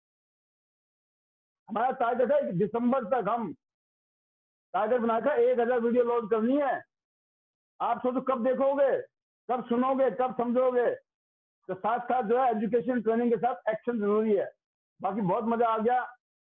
हमारा टारगेट है कि दिसंबर तक हम टारगेट बनाकर एक हजार वीडियो लोड करनी है। आप सोचो कब देखोगे, कब सुनोगे, कब समझोगे। तो साथ साथ जो है एजुकेशन ट्रेनिंग के साथ एक्शन जरूरी है। बाकी बहुत मजा आ गया।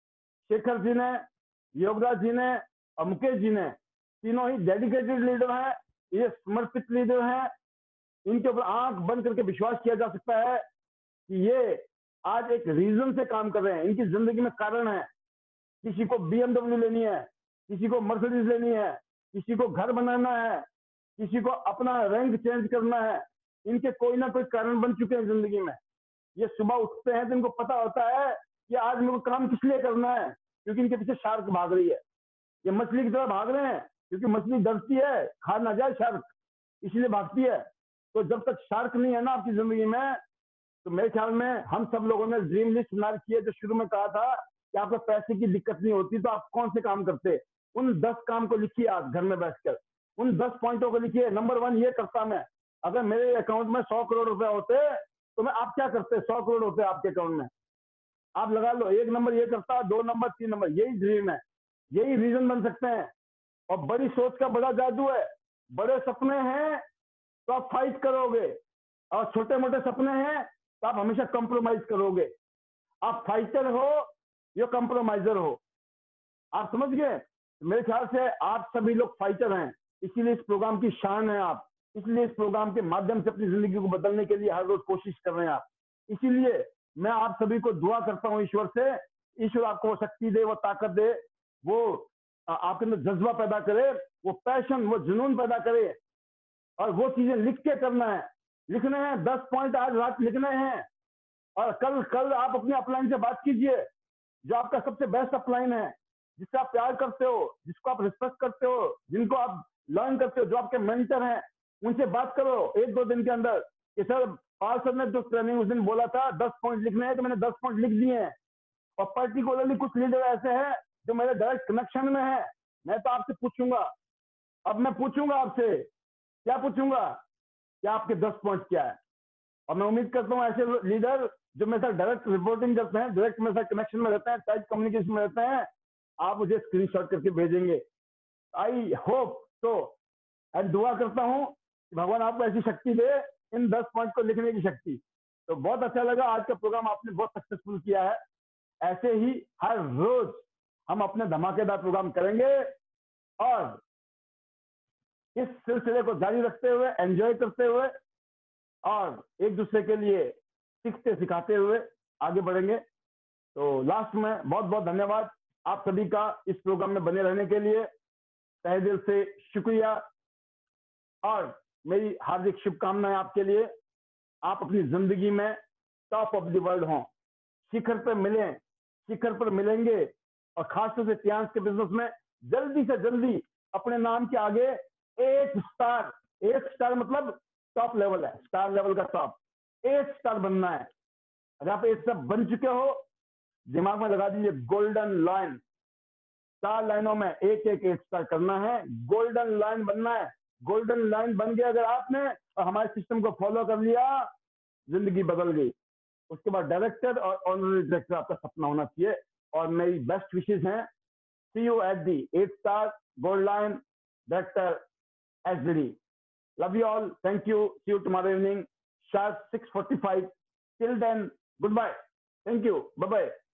शेखर जी ने, योगराज जी ने और मुकेश जी ने, तीनों ही डेडिकेटेड लीडर हैं, ये समर्पित लीडर हैं। इनके ऊपर आंख बंद करके विश्वास किया जा सकता है कि ये आज एक रीजन से काम कर रहे हैं, इनकी जिंदगी में कारण है। किसी को बीएमडब्ल्यू लेनी है, किसी को मर्सिडीज लेनी है, किसी को घर बनाना है, किसी को अपना रैंक चेंज करना है। इनके कोई ना कोई कारण बन चुके हैं जिंदगी में। ये सुबह उठते हैं तो इनको पता होता है कि आज मेरे को काम किस लिए करना है, क्योंकि इनके पीछे शार्क भाग रही है। ये मछली की तरह भाग रहे हैं, क्योंकि मछली डरती है खा ना जाए शार्क, इसलिए भागती है। तो जब तक शार्क नहीं है ना आपकी जिंदगी में, तो मेरे ख्याल में हम सब लोगों ने ड्रीम लिस्ट बना रखी है। जो शुरू में कहा था कि आपको पैसे की दिक्कत नहीं होती तो आप कौन से काम करते, उन दस काम को लिखिए आप घर में बैठकर, उन दस पॉइंटों को लिखिए। नंबर वन ये करता मैं, अगर मेरे अकाउंट में सौ करोड़ रुपए होते तो मैं आप क्या करते, सौ करोड़ होते आपके अकाउंट में, आप लगा लो। एक नंबर ये करता, दो नंबर, तीन नंबर, यही ड्रीम है, यही रीजन बन सकते हैं। और बड़ी सोच का बड़ा जादू है। बड़े सपने हैं तो आप फाइट करोगे, और छोटे मोटे सपने हैं तो आप हमेशा कंप्रोमाइज करोगे। आप फाइटर हो या कंप्रोमाइजर हो, आप समझ गए। मेरे ख्याल से आप सभी लोग फाइटर हैं, इसीलिए इस प्रोग्राम की शान है आप। इसलिए इस प्रोग्राम के माध्यम से अपनी जिंदगी को बदलने के लिए हर रोज कोशिश कर रहे हैं आप। इसीलिए मैं आप सभी को दुआ करता हूँ ईश्वर से, ईश्वर आपको वो शक्ति दे, वो ताकत दे, वो आपके अंदर जज्बा पैदा करे, वो पैशन, वो जुनून पैदा करे। और वो चीजें लिख के करना है, लिखने हैं दस पॉइंट आज रात लिखने हैं। और कल कल आप अपने अपलाइन से बात कीजिए, जो आपका सबसे बेस्ट अपलाइन है, जिससे आप प्यार करते हो, जिसको आप रिस्पेक्ट करते हो, जिनको आप लर्न करते हो, जो आपके मेंटर हैं, उनसे बात करो एक दो दिन के अंदर कि सर पाल सर ने जो ट्रेनिंग उस दिन बोला था दस पॉइंट लिखने हैं, तो मैंने दस पॉइंट लिख दिए हैं। और पर्टिकुलरली कुछ लीडर ऐसे हैं जो मेरे डायरेक्ट कनेक्शन में है, मैं तो आपसे पूछूंगा, अब मैं पूछूंगा आपसे, क्या पूछूंगा कि आपके दस पॉइंट क्या है। और मैं उम्मीद करता हूँ ऐसे लीडर जो मेरे साथ डायरेक्ट रिपोर्टिंग करते हैं, डायरेक्ट मेरे साथ कनेक्शन में रहते हैं, टाइप कम्युनिकेशन में रहते हैं, आप मुझे स्क्रीनशॉट करके भेजेंगे। आई होप तो, एंड दुआ करता हूँ कि भगवान आपको ऐसी शक्ति दे, इन दस पॉइंट को लिखने की शक्ति। तो बहुत अच्छा लगा, आज का प्रोग्राम आपने बहुत सक्सेसफुल किया है। ऐसे ही हर रोज हम अपने धमाकेदार प्रोग्राम करेंगे और इस सिलसिले को जारी रखते हुए, एंजॉय करते हुए और एक दूसरे के लिए सीखते सिखाते हुए आगे बढ़ेंगे। तो लास्ट में बहुत बहुत धन्यवाद आप सभी का इस प्रोग्राम में बने रहने के लिए, तहे दिल से शुक्रिया। और मेरी हार्दिक शुभकामनाएं आपके लिए, आप अपनी जिंदगी में टॉप ऑफ द वर्ल्ड हों, शिखर पर मिलें, शिखर पर मिलेंगे। और खासतौर से तियांश के बिजनेस में जल्दी से जल्दी अपने नाम के आगे एक स्टार, एक स्टार मतलब टॉप लेवल है, स्टार लेवल का टॉप, एक स्टार बनना है। अगर आप एक स्टार बन चुके हो दिमाग में लगा दीजिए, गोल्डन लाइन, चार लाइनों में एक एक एक स्टार करना है, गोल्डन लाइन बनना है। गोल्डन लाइन बन गया अगर आपने और हमारे सिस्टम को फॉलो कर लिया, जिंदगी बदल गई। उसके बाद डायरेक्टर और ऑनररी डायरेक्टर आपका सपना होना चाहिए। और मेरी बेस्ट विशेष हैं, see you at the eight star gold line director S D D. Love you all, thank you, see you tomorrow evening sharp six forty five. Till then, goodbye, thank you, bye bye.